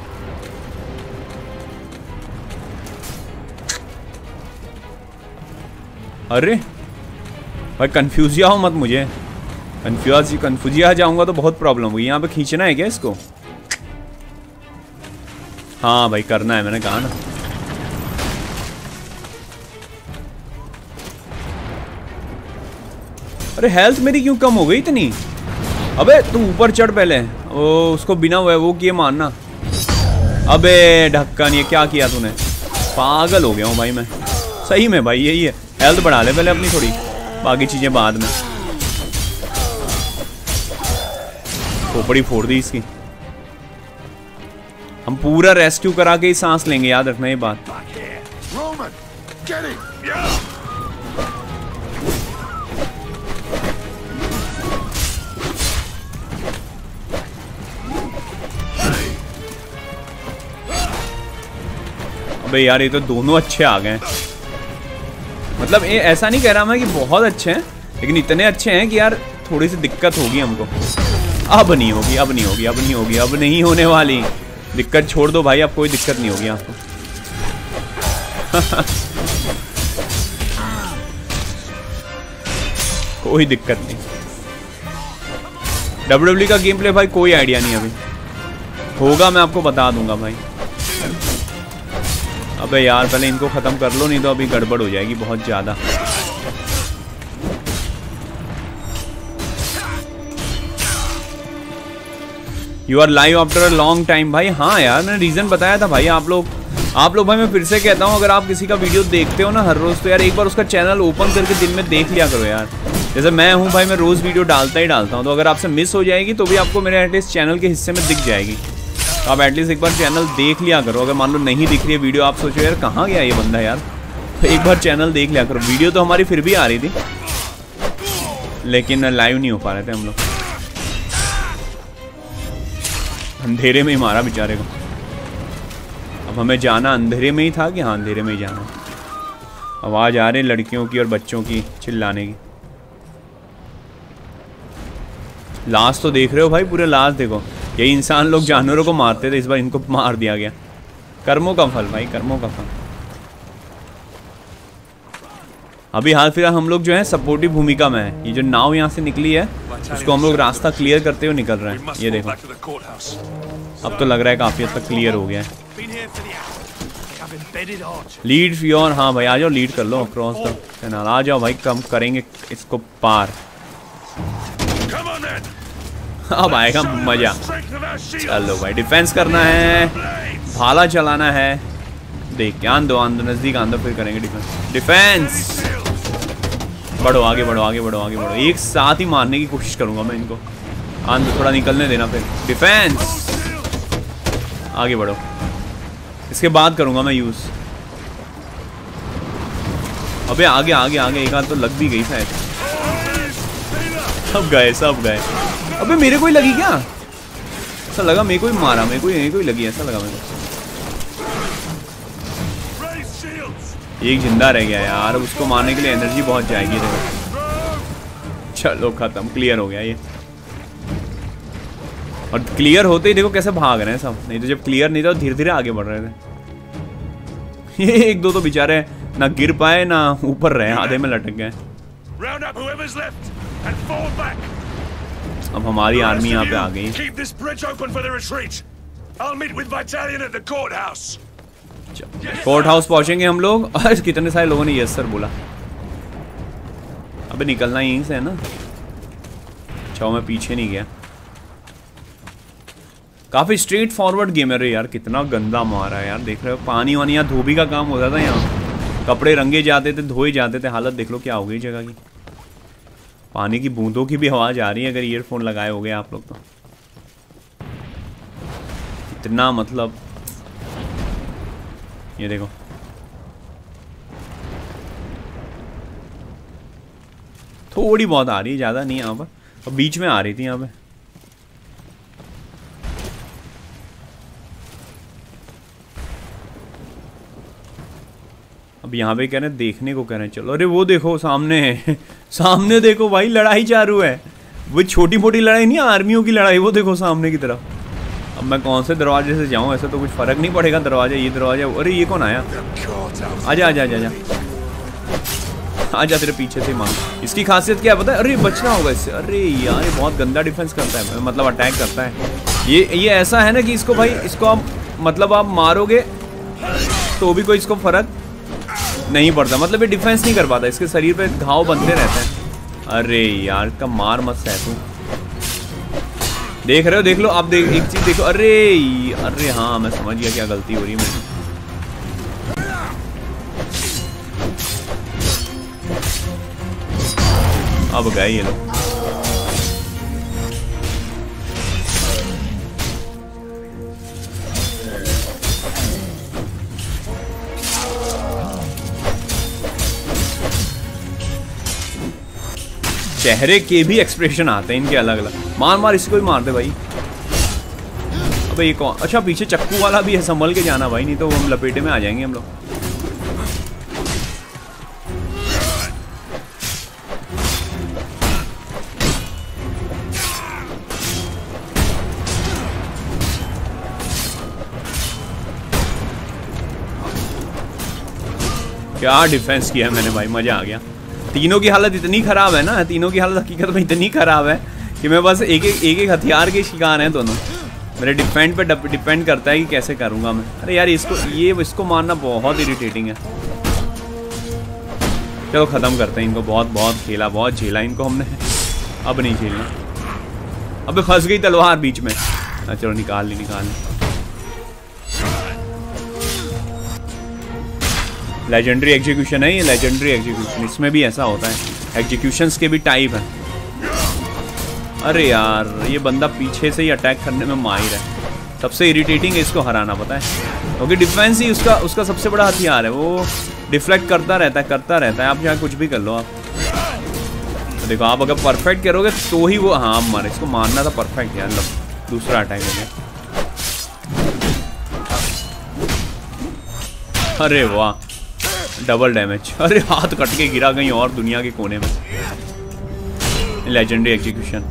अरे भाई कंफ्यूजिया हो मत मुझे। कंफ्यूज कंफ्यूजिया जाऊंगा तो बहुत प्रॉब्लम होगी। यहाँ पे खींचना है क्या इसको? हाँ भाई करना है, मैंने कहा ना। अरे हेल्थ मेरी क्यों कम हो गई इतनी? अबे तू ऊपर चढ़ पहले, वो उसको बिना वो वो किए मारना। अबे ढक्कन, ये क्या किया तूने? पागल हो गया हूँ भाई मैं सही में भाई। यही है, हेल्थ बढ़ा ले पहले अपनी थोड़ी, बाकी चीज़ें बाद में। खोपड़ी फोड़ दी इसकी। हम पूरा रेस्क्यू करा के ही सांस लेंगे, याद रखना ये बात। अबे यार ये तो दोनों अच्छे आ गए। मतलब ये ऐसा नहीं कह रहा मैं कि बहुत अच्छे हैं, लेकिन इतने अच्छे हैं कि यार थोड़ी सी दिक्कत होगी हमको। अब नहीं होगी, अब नहीं होगी, अब नहीं होगी, अब नहीं होने वाली। दिक्कत छोड़ दो भाई, अब कोई दिक्कत नहीं होगी आपको। कोई दिक्कत नहीं। डब्ल्यू डब्ल्यू का गेम प्ले भाई कोई आइडिया नहीं अभी। होगा मैं आपको बता दूंगा भाई। अबे यार पहले इनको खत्म कर लो, नहीं तो अभी गड़बड़ हो जाएगी बहुत ज्यादा। You are live after a long time भाई। हाँ यार मैंने रीजन बताया था भाई। आप लोग आप लोग भाई मैं फिर से कहता हूँ, अगर आप किसी का वीडियो देखते हो ना हर रोज, तो यार एक बार उसका चैनल ओपन करके दिन में देख लिया करो यार। जैसे मैं हूँ भाई, मैं रोज वीडियो डालता ही डालता हूँ, तो अगर आपसे मिस हो जाएगी तो भी आपको मेरे एटलीस्ट चैनल के हिस्से में दिख जाएगी। तो आप एटलीस्ट एक बार चैनल देख लिया करो। अगर मान लो नहीं दिख रही है वीडियो, आप सोचो यार कहाँ गया ये बंदा यार, तो एक बार चैनल देख लिया करो। वीडियो तो हमारी फिर भी आ रही थी, लेकिन लाइव नहीं हो पा रहे थे हम लोग। अंधेरे में ही मारा बेचारे को। अब हमें जाना अंधेरे में ही था कि हाँ अंधेरे में ही जाना। आवाज़ आ रही लड़कियों की और बच्चों की चिल्लाने की। लास्ट तो देख रहे हो भाई, पूरे लास्ट देखो। यही इंसान लोग जानवरों को मारते थे, इस बार इनको मार दिया गया। कर्मों का फल भाई, कर्मों का फल। अभी हाल फिलहाल हम लोग जो है सपोर्टिव भूमिका में है। ये जो नाव यहाँ से निकली है उसको हम लोग रास्ता क्लियर करते हुए निकल रहे हैं। ये देखो अब तो लग रहा है काफी हद तक क्लियर हो गया है। लीड योर, हाँ भाई आ जाओ, लीड कर लो क्रॉस द कैनाल। आ जाओ भाई, कम करेंगे इसको पार। अब आएगा मजा। चलो भाई डिफेंस करना है, भाला चलाना है। देख के आन दो, आन दो, नजदीक आन दो, फिर करेंगे डिफेंस। डिफेंस बढ़ो, आगे बढ़ो, आगे बढ़ो, आगे बढ़ो। एक साथ ही मारने की कोशिश करूंगा मैं इनको। आन दो, थोड़ा निकलने देना, फिर डिफेंस। आगे बढ़ो, इसके बाद करूंगा मैं यूज। अबे आगे आगे आगे, एक हाथ तो लग भी गई शायद। सब गए, सब गए। अबे मेरे को ही लगी क्या? ऐसा लगा मेरे को ही मारा, मेरे को ही, मेरे को ही लगी, ऐसा लगा मेरे को। एक जिंदा रह गया यार, उसको मारने के लिए एनर्जी बहुत जाएगी। देखो चलो खत्म, क्लियर हो गया ये। और क्लियर होते ही देखो कैसे भाग रहे हैं सब। नहीं तो जब क्लियर नहीं था धीरे धीरे आगे बढ़ रहे थे। ये एक दो तो बेचारे ना गिर पाए ना ऊपर रहे, आधे में लटक गए। अब हमारी आर्मी यहाँ पे आ गई। कोर्ट हाउस पहुंचेंगे हम लोग। और कितने सारे लोगों ने यस सर बोला। अबे निकलना यहीं से है ना। अच्छा मैं पीछे नहीं गया। काफी स्ट्रेट फॉरवर्ड गेम है रे यार। कितना गंदा मारा है यार, देख रहे हो। पानी वानी यहाँ धोबी का काम होता था, यहाँ कपड़े रंगे जाते थे, धोए जाते थे। हालत देख लो क्या हो गई जगह की। पानी की बूंदों की भी आवाज आ रही है अगर ईयरफोन लगाए होगे आप लोग तो। इतना मतलब ये देखो थोड़ी बहुत आ रही है, ज्यादा नहीं यहाँ पर। अब बीच में आ रही थी यहाँ पे। अब यहाँ पे कह रहे हैं देखने को कह रहे हैं। चलो अरे वो देखो सामने है। सामने देखो भाई, लड़ाई चालू है। वो छोटी मोटी लड़ाई नहीं, आर्मियों की लड़ाई। वो देखो सामने की तरफ। अब मैं कौन से दरवाजे से जाऊं, ऐसा तो कुछ फर्क नहीं पड़ेगा। दरवाजा ये दरवाजा। अरे ये कौन आया? आजा आजा आजा आजा आजा, तेरे पीछे से मांग। इसकी खासियत क्या है पता है? अरे बचना होगा इससे। अरे यार ये बहुत गंदा डिफेंस करता है, मतलब अटैक करता है। ये ये ऐसा है ना कि इसको भाई, इसको आप मतलब आप मारोगे तो भी कोई इसको फर्क नहीं पड़ता। मतलब ये डिफेंस नहीं कर पाता, इसके शरीर पे घाव बनते रहते हैं। अरे यार का मार मत सह तू। देख रहे हो, देख लो आप, देख एक चीज देखो। अरे अरे हाँ मैं समझ गया क्या गलती हो रही है मेरी। अब गए ये लोग। चेहरे के भी एक्सप्रेशन आते हैं इनके अलग अलग। मार मार इसको ही मार दे भाई। अबे ये कौन? अच्छा पीछे चक्कू वाला भी है, संभल के जाना भाई, नहीं तो हम लपेटे में आ जाएंगे हम लोग। क्या डिफेंस किया मैंने भाई, मजा आ गया। तीनों की हालत इतनी खराब है ना, तीनों की हालत हकीकत में इतनी खराब है कि मैं बस एक एक एक एक हथियार के शिकार हैं दोनों। मेरे डिफेंड पे डिपेंड करता है कि कैसे करूँगा मैं। अरे यार इसको ये इसको मारना बहुत इरिटेटिंग है। चलो ख़त्म करते हैं इनको। बहुत बहुत खेला, बहुत झेला इनको हमने, अब नहीं झेलना। अबे फंस गई तलवार बीच में। चलो निकाल ली निकाल ली। लेजेंडरी एग्जीक्यूशन है ये, लेजेंडरी एग्जीक्यूशन। इसमें भी ऐसा होता है, एग्जीक्यूशंस के भी टाइप है। अरे यार ये बंदा पीछे से ही अटैक करने में माहिर है। सबसे इरिटेटिंग है इसको हराना, पता है, क्योंकि डिफेंस ही उसका उसका सबसे बड़ा हथियार है। वो डिफ्लेक्ट करता रहता है करता रहता है आप चाहे कुछ भी कर लो आप। तो देखो आप अगर परफेक्ट करोगे तो ही वो, हाँ मारे, इसको मारना था परफेक्ट यार। लो दूसरा अटैक हो गया। अरे वाह डबल डैमेज। अरे हाथ कट के गिरा कहीं और दुनिया के कोने में। लेजेंडरी एग्जीक्यूशन,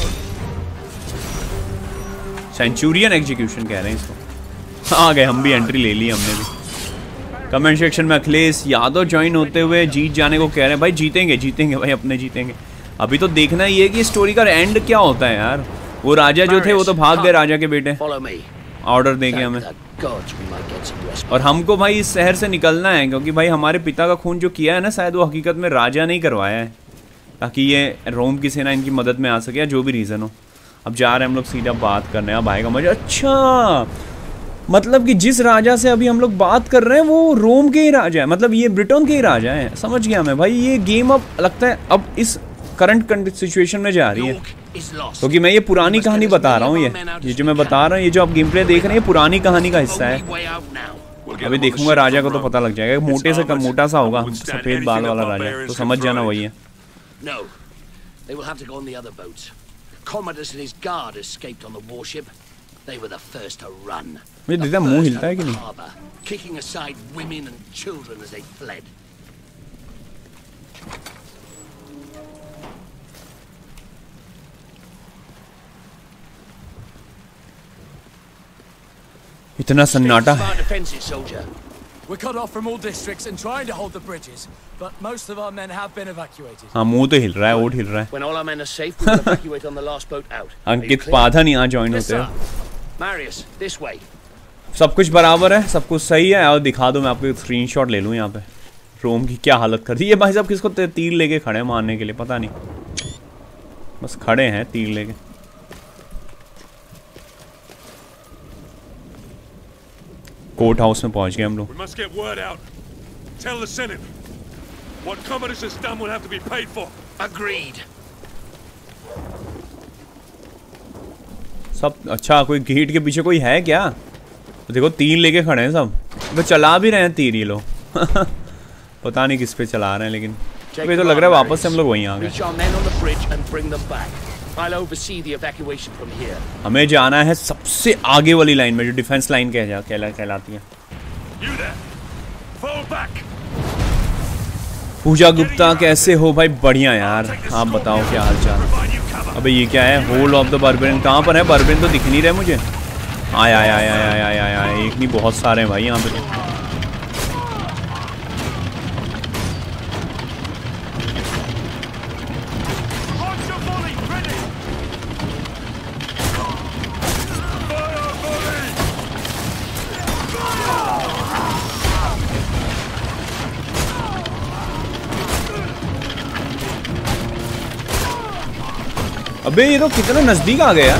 सेंचुरियन एग्जीक्यूशन कह रहे हैं इसको। आ गए हम भी, एंट्री ले ली हमने भी। कमेंट सेक्शन में अखिलेश यादव ज्वाइन होते हुए जीत जाने को कह रहे हैं। भाई जीतेंगे जीतेंगे भाई, अपने जीतेंगे। अभी तो देखना ही है कि स्टोरी का एंड क्या होता है यार। वो राजा जो थे वो तो भाग गए, राजा के बेटे ऑर्डर देंगे हमें। और हमको भाई इस शहर से निकलना है, क्योंकि भाई हमारे पिता का खून जो किया है ना, शायद वो हकीकत में राजा नहीं करवाया है, ताकि ये रोम की सेना इनकी मदद में आ सके या जो भी रीज़न हो। अब जा रहे हैं हम लोग सीधा बात करने। अब आएगा मजा। अच्छा मतलब कि जिस राजा से अभी हम लोग बात कर रहे हैं वो रोम के ही राजा है, मतलब ये ब्रिटेन के ही राजा है। समझ गया मैं भाई। ये गेम अब लगता है अब इस करंट सिचुएशन में जा रही है, क्योंकि मैं ये पुरानी कहानी बता रहा हूँ। ये ये जो मैं बता रहा हूँ, ये जो आप गेम प्ले देख रहे हैं, ये पुरानी कहानी का हिस्सा है। अभी देखूंगा राजा को तो पता लग जाएगा। मोटे से कम मोटा सा होगा, सफेद बाल वाला राजा, तो समझ जाना वही है। No, they will have to go on the other boats. Commodus and his guard escaped on the warship. They were the first to run. मुझे दिखता है मुंह हिलता है कि नहीं? Kicking aside women and children as they fled. इतना सन्नाटा। We're cut off from all districts and trying to hold the bridges, but most of our men have been evacuated. हाँ मुंह तो हिल रहा है, ओट हिल रहा है। When all our men are safe, we'll evacuate on the last boat out. अंकित पाधन यहाँ join होते हैं। Marius, this way. सब कुछ बराबर है, सब कुछ सही है। और दिखा दो, मैं आपको एक स्क्रीनशॉट ले लूँ यहाँ पे। रोम की क्या हालत कर दी ये भाई साहब। किसको तीर लेके खड़े हैं मारने के लिए, पता नहीं, बस खड़े हैं तीर लेके। कोर्ट हाउस में पहुंच गए हम लोग। सब अच्छा, कोई गेट के पीछे कोई है क्या? तो देखो तीर लेके खड़े हैं सब, तो चला भी रहे हैं तीर ये लोग। पता नहीं किस पे चला रहे हैं, लेकिन अभी तो लग रहा है वापस से हम लोग वहीं आ गए। हमें जाना है सबसे आगे वाली लाइन में, जो डिफेंस लाइन कहला कहला कहलाती है। पूजा गुप्ता कैसे हो भाई? बढ़िया यार, आप बताओ क्या हालचाल। अबे ये क्या है? होल ऑफ द बारबेरियन कहाँ पर है? बारबेरियन तो दिख नहीं रहे मुझे। आया आया आया आया आया आया एक नहीं बहुत सारे हैं भाई यहाँ पे। अबे ये तो कितना नजदीक आ गया।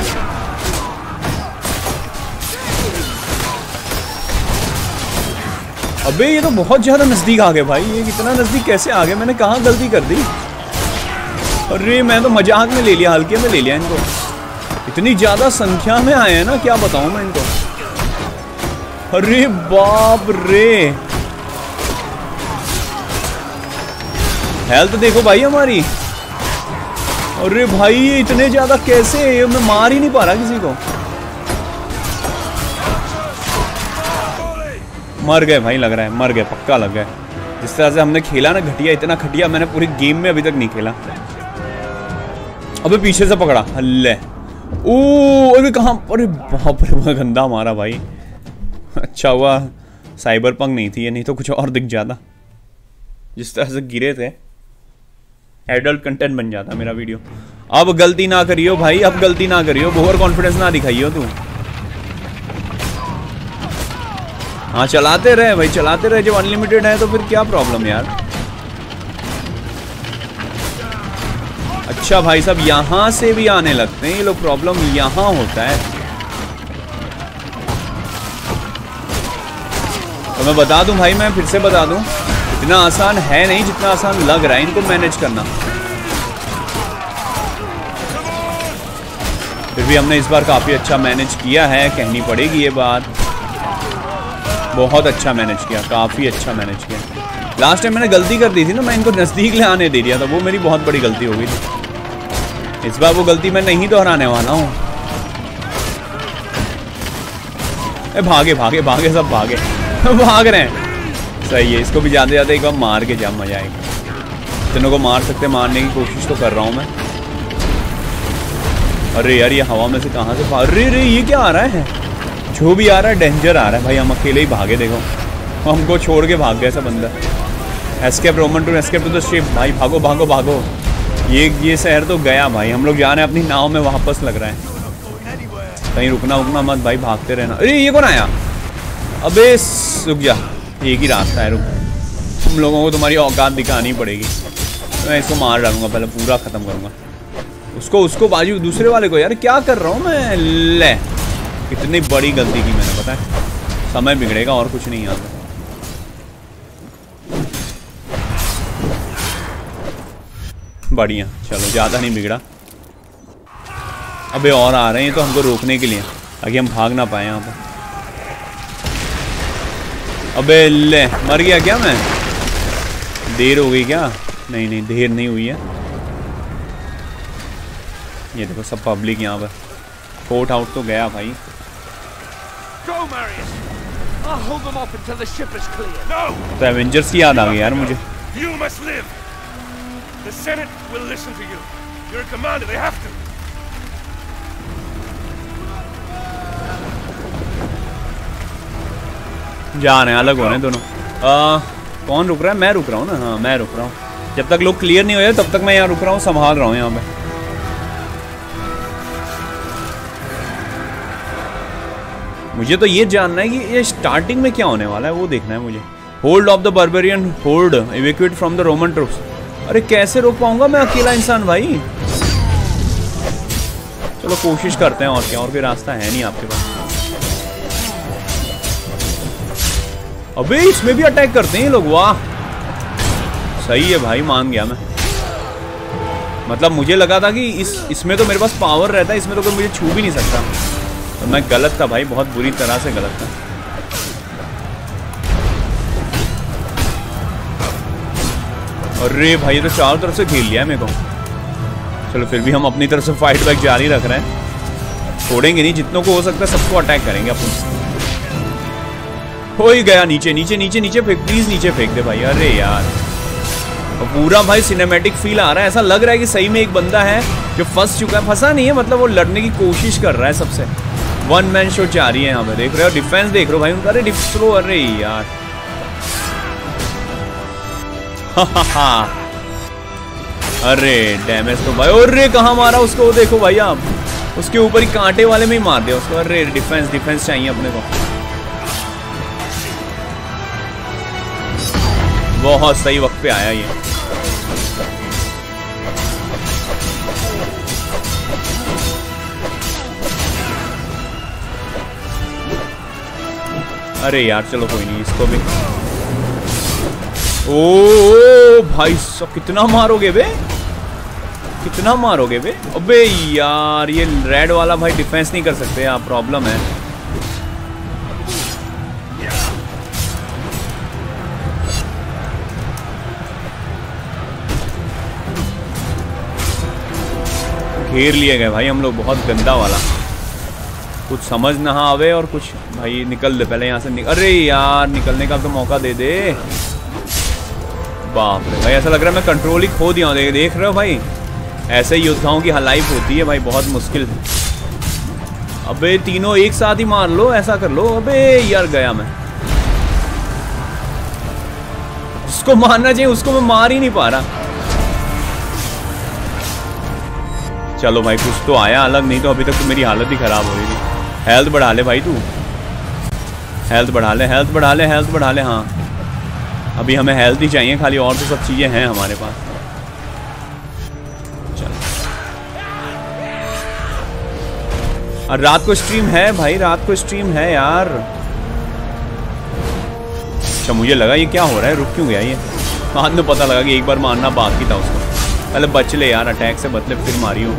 अबे ये तो बहुत ज्यादा नजदीक आ गए भाई। ये कितना नजदीक कैसे आ गए? मैंने कहाँ गलती कर दी? अरे मैं तो मजाक में ले लिया, हल्के में ले लिया इनको। इतनी ज्यादा संख्या में आए हैं ना, क्या बताऊं मैं इनको। अरे बाप रे, हेल्थ देखो भाई हमारी। अरे भाई ये इतने ज्यादा कैसे? ये मैं मार ही नहीं पा रहा किसी को। मर गए भाई, लग रहा है मर गए, पक्का लग गए। जिस तरह से हमने खेला ना घटिया, इतना घटिया मैंने पूरी गेम में अभी तक नहीं खेला। अबे पीछे से पकड़ा, हल्ले। ओ अरे कहाँ? अरे बाप रे, गंदा मारा भाई। अच्छा हुआ साइबर पंक नहीं थी ये, नहीं तो कुछ और दिख जाता। जिस तरह से गिरे थे, एडल्ट कंटेंट बन जाता मेरा वीडियो। अब गलती ना करियो भाई, अब गलती ना करियो, ओवर कॉन्फिडेंस ना दिखाइयो तू। हाँ चलाते रहे भाई, चलाते रहे। जब अनलिमिटेड है तो फिर क्या प्रॉब्लम यार। अच्छा भाई साहब यहाँ से भी आने लगते हैं ये लोग, प्रॉब्लम यहाँ होता है। तो मैं बता दूं भाई, मैं फिर से बता दूं, इतना आसान है नहीं जितना आसान लग रहा है इनको मैनेज करना। फिर भी हमने इस बार काफ़ी अच्छा मैनेज किया है, कहनी पड़ेगी ये बात। बहुत अच्छा मैनेज किया, काफ़ी अच्छा मैनेज किया। लास्ट टाइम मैंने गलती कर दी थी ना, मैं इनको नज़दीक ले आने दे दिया था, वो मेरी बहुत बड़ी गलती हो गई थी। इस बार वो गलती मैं नहीं दोहराने वाला हूँ। भागे भागे भागे सब भागे भाग रहे हैं। सही है, इसको भी जाते जाते एक बार मार के जा, मजा आएगा। तीनों को मार सकते, मारने की कोशिश तो कर रहा हूँ मैं। अरे यार ये हवा में से कहाँ से भाग, अरे अरे ये क्या आ रहा है, जो भी आ रहा है डेंजर आ रहा है भाई। हम अकेले ही भागे, देखो हमको छोड़ के भाग गया ऐसा बंदा। Escape Roman to escape to the ship, भाई भागो भागो भागो। ये ये शहर तो गया भाई, हम लोग जा रहे हैं अपनी नाव में वापस, लग रहा है। कहीं रुकना उकना मत भाई, भागते रहना। अरे ये कौन आया, अबे रुक जा, एक ही रास्ता है, रुक। तुम लोगों को तुम्हारी औकात दिखानी पड़ेगी। मैं इसको मार डालूंगा, पहले पूरा ख़त्म करूंगा उसको उसको बाजू दूसरे वाले को। यार क्या कर रहा हूँ मैं, ले कितनी बड़ी गलती की मैंने, पता है। समय बिगड़ेगा और कुछ नहीं। यहाँ पे बढ़िया, चलो ज़्यादा नहीं बिगड़ा। अबे और आ रहे हैं तो हमको रोकने के लिए, ताकि हम भाग ना पाए यहाँ पर। अबे ले, मर गया क्या मैं? देर हो गई क्या? नहीं नहीं देर नहीं हुई है। ये देखो सब पब्लिक यहाँ पर। फोर्ट आउट तो गया भाई। तो एवेंजर्स की याद आ गई यार मुझे। जा रहे हैं, अलग हो रहे हैं दोनों। आ, कौन रुक रहा है? मैं रुक रहा हूँ ना। हाँ मैं रुक रहा हूँ, जब तक लोग क्लियर नहीं हो जाए तब तक मैं यहाँ रुक रहा हूँ, संभाल रहा हूँ यहाँ पे। मुझे तो ये जानना है कि ये स्टार्टिंग में क्या होने वाला है, वो देखना है मुझे। Hold off the barbarian hold evacuate from the Roman troops. अरे कैसे रोक पाऊंगा मैं अकेला इंसान भाई। चलो कोशिश करते हैं, और क्या, और कोई रास्ता है नहीं आपके पास। अबे इसमें भी अटैक करते हैं ये लोग, वाह सही है भाई, मान गया मैं। मतलब मुझे लगा था कि इस इसमें तो मेरे पास पावर रहता है, इसमें तो कोई मुझे छू भी नहीं सकता। तो मैं गलत था भाई, बहुत बुरी तरह से गलत था। अरे भाई ये तो चारों तरफ से घेर लिया है मेरे को। चलो फिर भी हम अपनी तरफ से फाइट बैक जारी रख रहे हैं, छोड़ेंगे नहीं। जितनों को हो सकता है सबको अटैक करेंगे अपन। हो ही गया, नीचे नीचे नीचे नीचे फेंक, प्लीज नीचे फेंक दे भाई। अरे यार पूरा भाई सिनेमैटिक फील आ रहा है, ऐसा लग रहा है कि सही में एक बंदा है जो फंस चुका है। फंसा नहीं है, मतलब वो लड़ने की कोशिश कर रहा है सबसे। वन मैन शो जारी है यहाँ पे, देख रहे हो डिफेंस देख रहे हो भाई उनका। अरे डिफ्रो, अरे यार अरे डैमेज तो भाई, अरे कहाँ मारा उसको, देखो भाई आप, उसके ऊपर ही कांटे वाले में ही मार दिया उसको। अरे डिफेंस डिफेंस चाहिए अपने को। बहुत सही वक्त पे आया ये। अरे यार चलो कोई नहीं, इसको भी। ओ, ओ भाई सब कितना मारोगे बे, कितना मारोगे बे। अबे यार ये रेड वाला भाई डिफेंस नहीं कर सकते यार, प्रॉब्लम है। घेर लिए गए भाई हम लोग, बहुत गंदा वाला। कुछ समझ ना आवे और कुछ भाई निकल दे पहले यहाँ से। निक... अरे यार निकलने का तो मौका दे दे। बाप रे भाई, ऐसा लग रहा है मैं कंट्रोल ही खो दिया हूँ। देख, देख रहे हो भाई, ऐसे ही योद्धाओं की लाइफ होती है भाई, बहुत मुश्किल। अबे तीनों एक साथ ही मार लो, ऐसा कर लो। अबे यार गया मैं, जिसको मारना चाहिए उसको मैं मार ही नहीं पा रहा। चलो भाई कुछ तो आया अलग, नहीं तो अभी तक तो मेरी हालत ही खराब हो रही थी। हेल्थ बढ़ा ले भाई तू, हेल्थ बढ़ा ले, हेल्थ बढ़ा ले, हेल्थ बढ़ा ले। हाँ अभी हमें हेल्थ ही चाहिए खाली, और तो सब चीज़ें हैं हमारे पास। चल और रात को स्ट्रीम है भाई, रात को स्ट्रीम है यार। अच्छा मुझे लगा ये क्या हो रहा है, रुक क्यों गया ये। बाद में पता लगा कि एक बार मारना बाकी था उसको। पहले बच ले यार, अटैक से बदले फिर मारियो।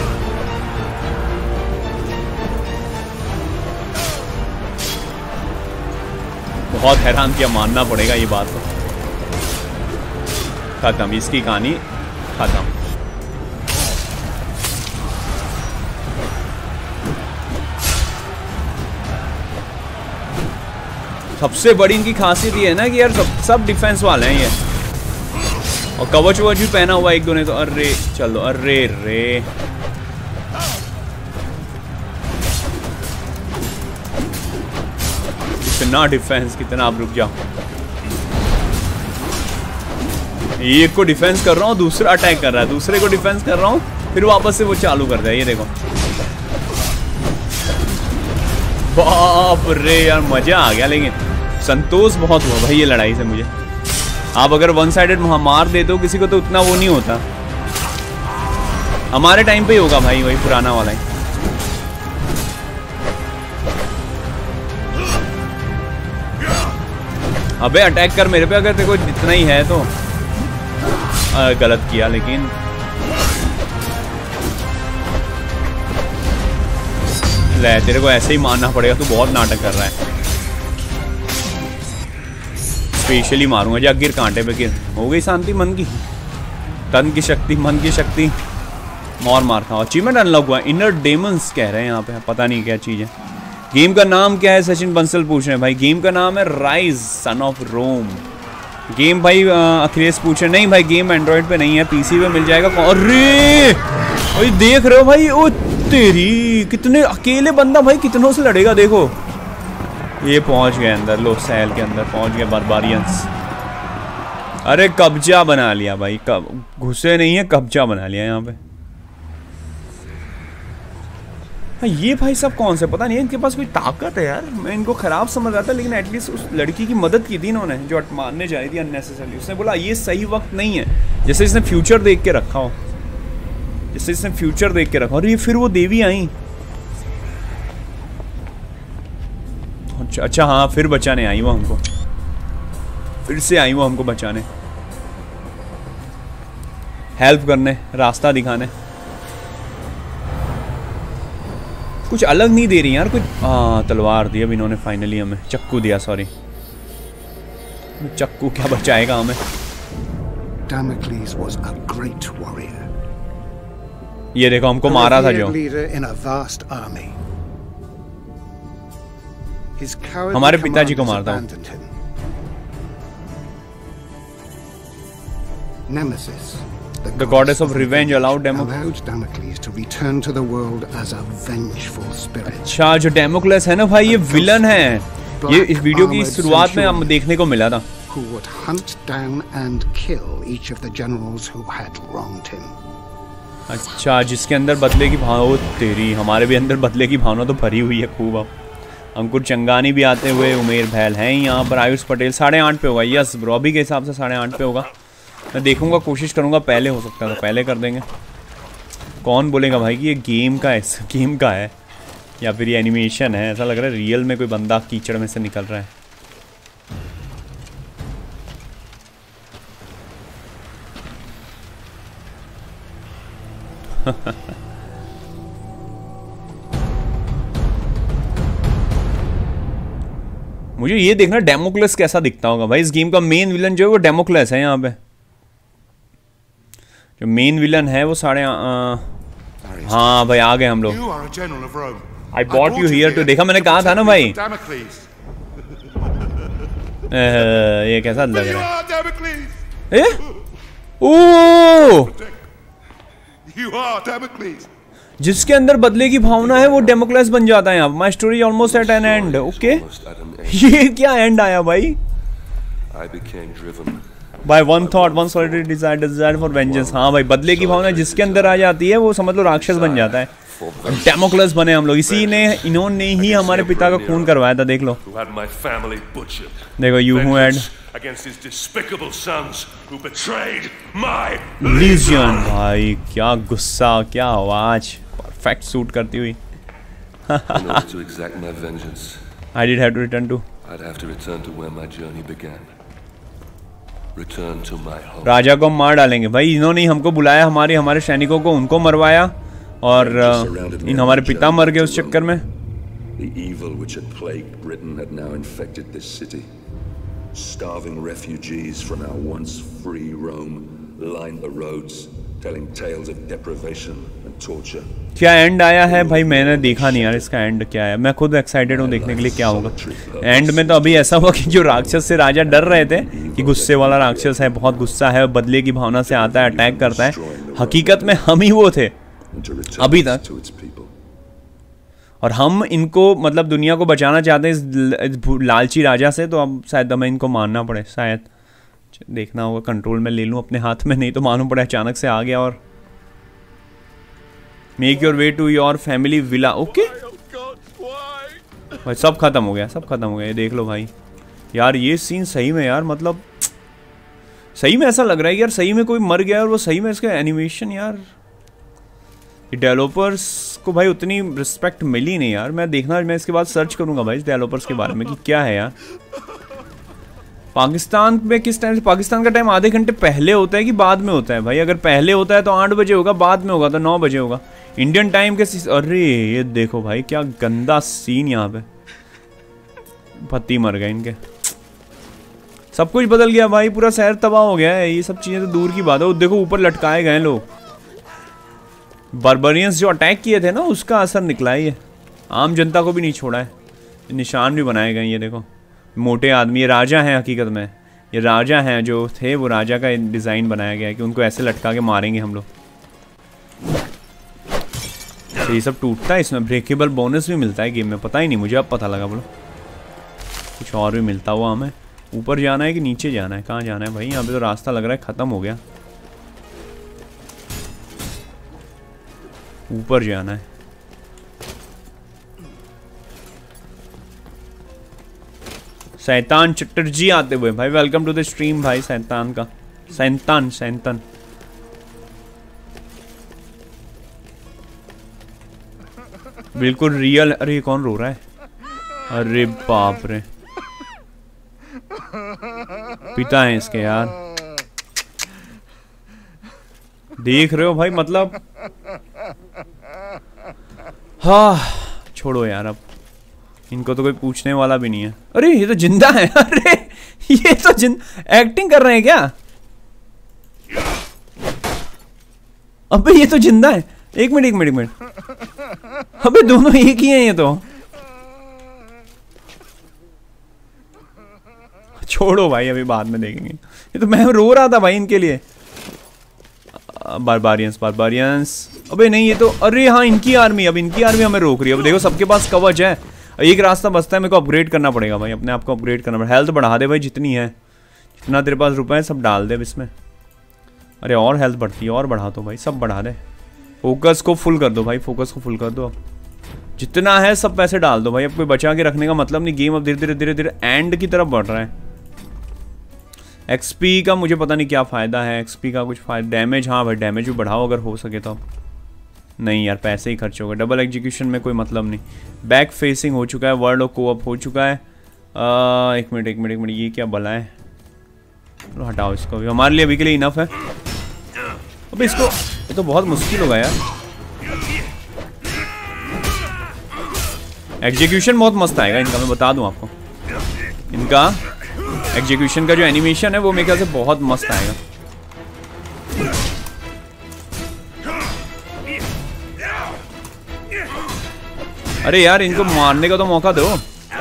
बहुत हैरान किया, मानना पड़ेगा ये बात तो। खत्म इसकी कहानी, खत्म। सबसे बड़ी इनकी खासियत ये है ना कि यार सब सब डिफेंस वाले हैं ये, और कवच वच भी पहना हुआ एक दो ने तो। अरे चलो, अरे रे कितना डिफेंस, कितना। आप रुक जाओ, एक को डिफेंस कर रहा हूँ, दूसरा अटैक कर रहा है, दूसरे को डिफेंस कर रहा हूँ, फिर वापस से वो चालू कर दिया। ये देखो, बाप रे यार मजा आ गया। लेकिन संतोष बहुत हुआ भाई ये लड़ाई से मुझे। आप अगर वन साइडेड मार देते हो किसी को तो उतना वो नहीं होता। हमारे टाइम पे ही होगा भाई वही पुराना वाला ही। अबे अटैक कर मेरे पे अगर तेरे को जितना ही है तो। आ, गलत किया लेकिन। ले तेरे को ऐसे ही मारना पड़ेगा, तू बहुत नाटक कर रहा है। स्पेशली मारूंगा, जा गिर कांटे पे गिर। हो गई शांति मन की, तन की शक्ति, मन की शक्ति। और मार खाओ। अचीवमेंट अनलॉक हुआ, इनर डेमंस कह रहे हैं यहाँ पे, पता नहीं क्या चीज़ है। गेम का नाम क्या है सचिन बंसल पूछ रहे हैं भाई। गेम का नाम है rise son of Rome. Game भाई अखिलेश पूछ रहे, नहीं भाई गेम एंड्रॉइड पे नहीं है, पीसी पे मिल जाएगा। अरे भाई देख रहे हो भाई, ओ तेरी कितने अकेले बंदा भाई कितनों से लड़ेगा। देखो ये पहुंच गए अंदर, लो सैल के अंदर पहुंच गए बारबारियंस। अरे कब्जा बना लिया भाई, कब घुसे नहीं है, कब्जा बना लिया यहाँ पे। हाँ ये भाई सब कौन से, पता नहीं इनके पास कोई ताकत है यार। मैं इनको खराब समझ रहा था, लेकिन एटलीस्ट उस लड़की की मदद की थी इन्होंने जो मारने जा रही थी अननेसेसरली। उसने बोला ये सही वक्त नहीं है, जैसे इसने फ्यूचर देख के रखा हो, जैसे इसने फ्यूचर देख के रखा। और ये फिर वो देवी आई। अच्छा अच्छा हाँ, फिर बचाने आई वो हमको, फिर से आई वो हमको बचाने, हेल्प करने, रास्ता दिखाने। कुछ अलग नहीं दे रही यार, कुछ। हाँ तलवार दी अब इन्होंने फाइनली हमें, चक्कू दिया, सॉरी चक्कू क्या बचाएगा हमें। Damocles was a great warrior. ये देखो हमको मारा था जो। हमारे पिताजी को मारता हूँ। Nemesis, the goddess of revenge, allowed Damocles to return to the world as a vengeful spirit. अच्छा जो डेमोक्लेस है ना भाई, ये विलन है। ये इस वीडियो की शुरुआत में हम देखने को मिला था। Who would hunt down and kill each of the generals who had wronged him. अच्छा जिसके अंदर बदले की भावना, तेरी हमारे भी अंदर बदले की भावना तो भरी हुई है खूब। अब अंकुर चंगानी भी आते हुए, उमेर भैल हैं यहाँ पर, आयुष पटेल साढ़े आठ पे होगा। यस ब्रो, अभी के हिसाब से साढ़े आठ पे होगा। मैं देखूंगा, कोशिश करूंगा, पहले हो सकता है तो पहले कर देंगे। कौन बोलेगा भाई कि ये गेम का है, गेम का है या फिर ये एनिमेशन है। ऐसा लग रहा है रियल में कोई बंदा कीचड़ में से निकल रहा है। मुझे ये देखना डेमोक्लेस कैसा दिखता होगा भाई। इस गेम का मेन विलन जो है वो डेमोक्लेस है। यहाँ पे जो मेन विलन है वो साढ़े हाँ भाई आ गए हम लोग। I bought you here to, देखा मैंने कहा था ना भाई। ये कैसा लग रहा है। ए? ओ जिसके अंदर बदले की भावना है वो डेमोक्लेस बन जाता है। यहाँ my story almost at an end. Okay ये क्या एंड आया भाई। By one thought one solitary desire desire for vengeance. हाँ भाई बदले की भावना जिसके अंदर आ जाती है वो समझ लो राक्षस बन जाता है। डेमोक्रेट्स बने हम लोग, इसी ने इन्होंने ही हमारे पिता का खून करवाया था। देख लो, देखो यू हु हैड लीजियन। भाई क्या गुस्सा, क्या आवाज, परफेक्ट सूट करती हुई। I did have to return to. I'd have to return to where my journey began. Return to my home. राजा को मार डालेंगे भाई, इन्होंने ही हमको बुलाया, हमारे हमारे सैनिकों को, उनको मरवाया और इन हमारे पिता मर गए उस चक्कर में। The evil which had plagued Britain had now infected this city. Starving refugees from our once free Rome lined the roads, telling tales of deprivation and torture. क्या एंड आया है भाई? मैंने देखा नहीं यार इसका एंड क्या है। मैं खुद एक्साइटेड हूँ देखने के लिए क्या होगा एंड में। तो अभी ऐसा हुआ कि जो राक्षस से राजा डर रहे थे कि गुस्से वाला राक्षस है, बहुत गुस्सा है, बदले की भावना से आता है, अटैक करता है, हकीकत में हम ही वो थे अभी तक। और हम इनको मतलब दुनिया को बचाना चाहते हैं इस लालची राजा से, तो अब शायद हमें इनको मारना पड़े। शायद देखना होगा, कंट्रोल में ले लूँ अपने हाथ में, नहीं तो मालूम पड़े अचानक से आ गया। और make your way to your family villa. Okay भाई सब खत्म हो गया, सब खत्म हो गया। ये देख लो भाई यार, ये सीन सही में यार, मतलब सही में ऐसा लग रहा है यार सही में कोई मर गया और वो सही में इसका एनिमेशन यार। डेवलपर्स को भाई उतनी रिस्पेक्ट मिली नहीं यार। मैं देखना, मैं इसके बाद सर्च करूंगा भाई डेवलपर्स के बारे में कि क्या है यार। पाकिस्तान में किस टाइम से? पाकिस्तान का टाइम आधे घंटे पहले होता है कि बाद में होता है भाई? अगर पहले होता है तो आठ बजे होगा, बाद में होगा तो नौ बजे होगा इंडियन टाइम के। अरे ये देखो भाई क्या गंदा सीन यहाँ पे, पति मर गए इनके, सब कुछ बदल गया भाई, पूरा शहर तबाह हो गया है। ये सब चीजें तो दूर की बात है। देखो ऊपर लटकाए गए लोग, बार्बरियंस जो अटैक किए थे ना उसका असर निकला है। ये आम जनता को भी नहीं छोड़ा है, निशान भी बनाए गए। ये देखो मोटे आदमी, ये राजा हैं हकीकत में, ये राजा हैं जो थे, वो राजा का डिज़ाइन बनाया गया है कि उनको ऐसे लटका के मारेंगे हम लोग। तो ये सब टूटता है, इसमें ब्रेकेबल बोनस भी मिलता है गेम में, पता ही नहीं मुझे, अब पता लगा बोलो। कुछ और भी मिलता हुआ हमें। ऊपर जाना है कि नीचे जाना है? कहाँ जाना है भाई? यहाँ पे तो रास्ता लग रहा है ख़त्म हो गया। ऊपर जाना है। शैतान चटर्जी आते हुए भाई, वेलकम टू द स्ट्रीम भाई। शैतान का सैतान सैतान बिल्कुल रियल। अरे ये कौन रो रहा है? अरे बाप रे, पिता है इसके यार, देख रहे हो भाई, मतलब हाँ छोड़ो यार, अब इनको तो कोई पूछने वाला भी नहीं है। अरे ये तो जिंदा है। अरे ये तो जिन एक्टिंग कर रहे हैं क्या? अबे ये तो जिंदा है। एक मिनट एक मिनट एक मिनट, अबे दोनों एक ही हैं ये तो। छोड़ो भाई, अभी बाद में देखेंगे। ये तो मैं रो रहा था भाई इनके लिए। बारबारियंस बारबारियंस अबे नहीं, ये तो अरे हाँ इनकी आर्मी, अब इनकी आर्मी हमें रोक रही है। अब देखो सबके पास कवच है, एक रास्ता बचता है, मेरे को अपग्रेड करना पड़ेगा भाई, अपने आप को अपग्रेड करना पड़ेगा। हेल्थ बढ़ा दे भाई जितनी है, जितना तेरे पास रुपए है सब डाल दे अब इसमें। अरे और हेल्थ बढ़ती है, और बढ़ा दो भाई, सब बढ़ा दे। फोकस को फुल कर दो भाई, फोकस को फुल कर दो। अब जितना है सब पैसे डाल दो भाई, अब कोई बचा के रखने का मतलब नहीं। गेम अब धीरे धीरे धीरे धीरे एंड की तरफ बढ़ रहा है। एक्सपी का मुझे पता नहीं क्या फ़ायदा है, एक्सपी का कुछ फायदा। डैमेज, हाँ भाई डैमेज भी बढ़ाओ अगर हो सके तो। नहीं यार पैसे ही खर्च होगा। डबल एग्जीक्यूशन में कोई मतलब नहीं। बैक फेसिंग हो चुका है, वर्ल्ड ऑफ कोऑप हो चुका है। आ, एक मिनट एक मिनट एक मिनट, ये क्या बला है? हटाओ इसको, भी हमारे लिए अभी के लिए इनफ है। अबे इसको, ये तो बहुत मुश्किल होगा यार। एग्जीक्यूशन बहुत मस्त आएगा इनका, मैं बता दूं आपको। इनका एग्जीक्यूशन का जो एनिमेशन है वो मेरे ख्याल से बहुत मस्त आएगा। अरे यार इनको मारने का तो मौका दो।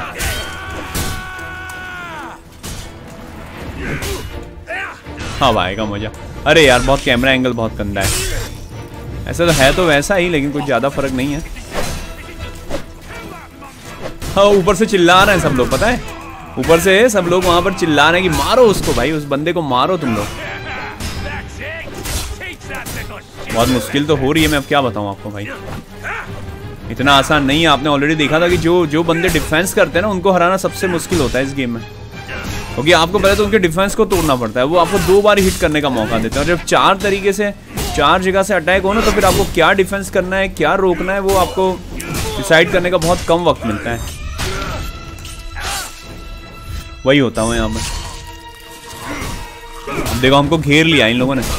हाँ भाई का मजा। अरे यार बहुत कैमरा एंगल बहुत गंदा है। ऐसा तो है तो वैसा ही, लेकिन कुछ ज्यादा फर्क नहीं है। हाँ ऊपर से चिल्ला रहे हैं सब लोग, पता है ऊपर से सब लोग वहां पर चिल्ला रहे हैं कि मारो उसको भाई, उस बंदे को मारो तुम लोग। बहुत मुश्किल तो हो रही है, मैं अब क्या बताऊं आपको भाई। इतना आसान नहीं है। आपने ऑलरेडी देखा था कि जो जो बंदे डिफेंस करते हैं ना उनको हराना सबसे मुश्किल होता है इस गेम में, क्योंकि आपको पहले तो उनके डिफेंस को तोड़ना पड़ता है। वो आपको दो बार हिट करने का मौका देते हैं, और जब चार तरीके से चार जगह से अटैक हो ना तो फिर आपको क्या डिफेंस करना है क्या रोकना है वो आपको डिसाइड करने का बहुत कम वक्त मिलता है। वही होता हूँ यहाँ पर। देखो हमको घेर लिया इन लोगों ने,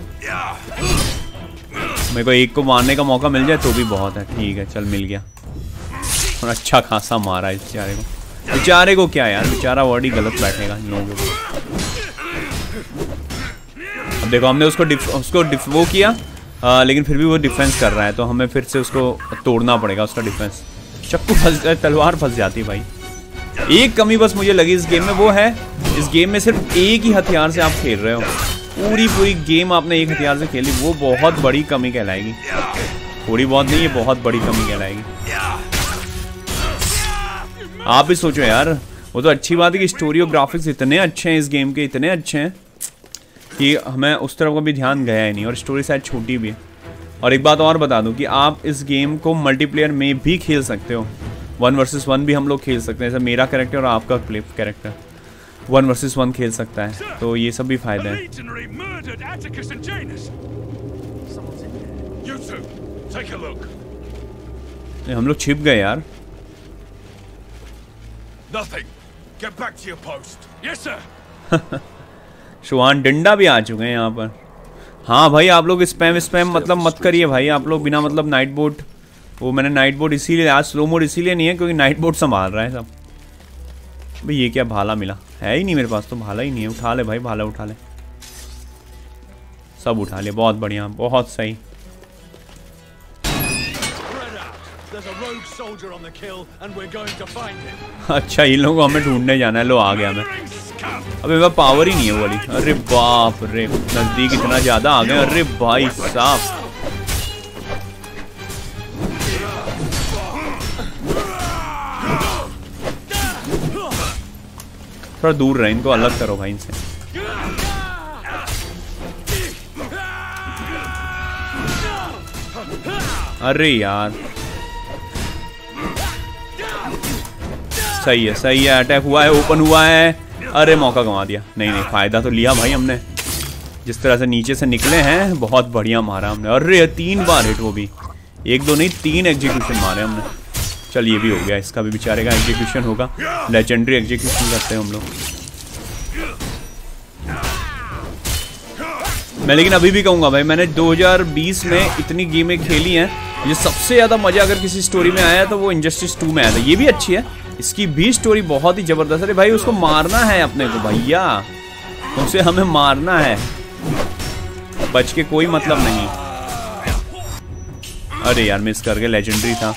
मेरे को एक को मारने का मौका मिल जाए तो भी बहुत है। ठीक है चल मिल गया, और अच्छा खासा मारा इस बेचारे को। बेचारे को क्या यार, बेचारा वर्ड ही गलत बैठेगा इन लोगों को। अब देखो हमने उसको डिफ, उसको डिफ, वो किया आ, लेकिन फिर भी वो डिफेंस कर रहा है, तो हमें फिर से उसको तोड़ना पड़ेगा उसका डिफेंस। चक्कू फंस, तलवार फंस जाती है भाई। एक कमी बस मुझे लगी इस गेम में, वो है इस गेम में सिर्फ एक ही हथियार से आप खेल रहे हो। पूरी पूरी गेम आपने एक हथियार से खेली, वो बहुत बड़ी कमी कहलाएगी। थोड़ी बहुत नहीं, ये बहुत बड़ी कमी कहलाएगी। आप ही सोचो यार, वो तो अच्छी बात है कि स्टोरी और ग्राफिक्स इतने अच्छे हैं इस गेम के, इतने अच्छे हैं कि हमें उस तरफ का भी ध्यान गया ही नहीं, और स्टोरी शायद छोटी भी है। और एक बात और बता दूं कि आप इस गेम को मल्टीप्लेयर में भी खेल सकते हो। वन वर्सेस वन भी हम लोग खेल सकते हैं, जैसे मेरा कैरेक्टर और आपका play character one versus one खेल सकता है, तो ये सब भी फायदा है। हम लोग छिप गए यार। शुआन डंडा भी आ चुके हैं यहाँ पर। हाँ भाई आप लोग स्पैम स्पैम मतलब मत करिए भाई, आप लोग बिना मतलब नाइट बोट, वो मैंने नाइट बोट इसीलिए आज स्लो मोड इसीलिए नहीं है क्योंकि नाइट बोट संभाल रहा है सब। भाई ये क्या भाला मिला है ही नहीं मेरे पास, तो भाला ही नहीं है। उठा ले भाई, भाला उठा ले, सब उठा ले। बहुत बढ़िया, बहुत सही। अच्छा इन लोगों को हमें ढूंढने जाना है। लो आ गया मैं। अबे मेरा पावर ही नहीं है वो वाली। अरे बाप रे, नजदीक इतना ज्यादा आ गए। अरे भाई साहब, थोड़ा दूर रहे, इनको अलग करो भाई इनसे। अरे यार सही है सही है, अटैक हुआ है, ओपन हुआ है। अरे मौका गंवा दिया। नहीं नहीं, फायदा तो लिया भाई हमने। जिस तरह से नीचे से निकले हैं बहुत बढ़िया मारा हमने। अरे तीन बार हिट, वो भी एक दो नहीं तीन एग्जीक्यूशन मारे हमने। चल ये भी हो गया, इसका भी बेचारे का एग्जीक्यूशन होगा। लेजेंडरी एग्जीक्यूशन करते हैं हम लोग। मैं लेकिन अभी भी कहूँगा भाई, मैंने दो हज़ार बीस में इतनी गेमें खेली हैं, ये सबसे ज़्यादा मज़ा अगर किसी स्टोरी में आया तो वो इनजस्टिस टू में आया था। ये भी अच्छी है, इसकी भी स्टोरी बहुत ही ज़बरदस्त है। भाई उसको मारना है अपने को भैया, उसे हमें मारना है, बच के कोई मतलब नहीं। अरे यार मिस कर गए, लेजेंडरी था।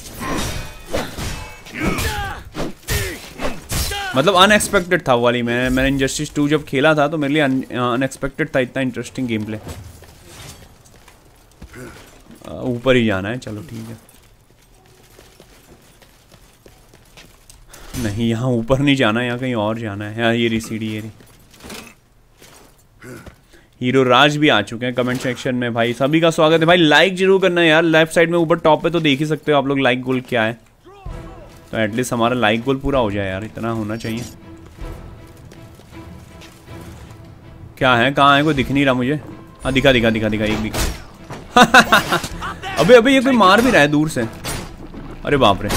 मतलब अनएक्सपेक्टेड था वाली। मैं मैंने इनजस्टिस टू जब खेला था तो मेरे लिए अनएक्सपेक्टेड था, इतना इंटरेस्टिंग गेम प्ले। ऊपर ही जाना है, चलो ठीक है। नहीं यहाँ ऊपर नहीं जाना, यहाँ कहीं और जाना है। यहाँ ये रही सीढ़ी, ये रही। हीरो राज भी आ चुके हैं कमेंट सेक्शन में। भाई सभी का स्वागत है भाई। लाइक जरूर करना है यार। लेफ्ट साइड में ऊपर टॉप पे तो देख ही सकते हो आप लोग लाइक गोल क्या है, तो एटलीस्ट हमारा लाइक गोल पूरा हो जाए यार, इतना होना चाहिए। क्या है, कहाँ है, कोई दिख नहीं रहा मुझे। हाँ दिखा दिखा दिखा दिखा एक दिखा। अबे अबे ये कोई मार भी रहा है दूर से। अरे बाप रे,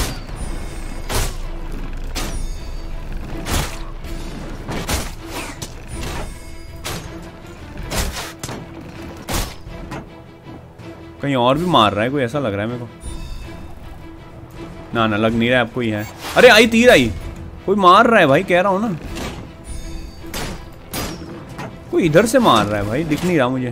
कहीं और भी मार रहा है कोई, ऐसा लग रहा है मेरे को। ना ना लग नहीं रहा है आपको ही है। अरे आई तीर आई, कोई मार रहा है भाई, कह रहा हूं ना कोई इधर से मार रहा है भाई, दिख नहीं रहा मुझे।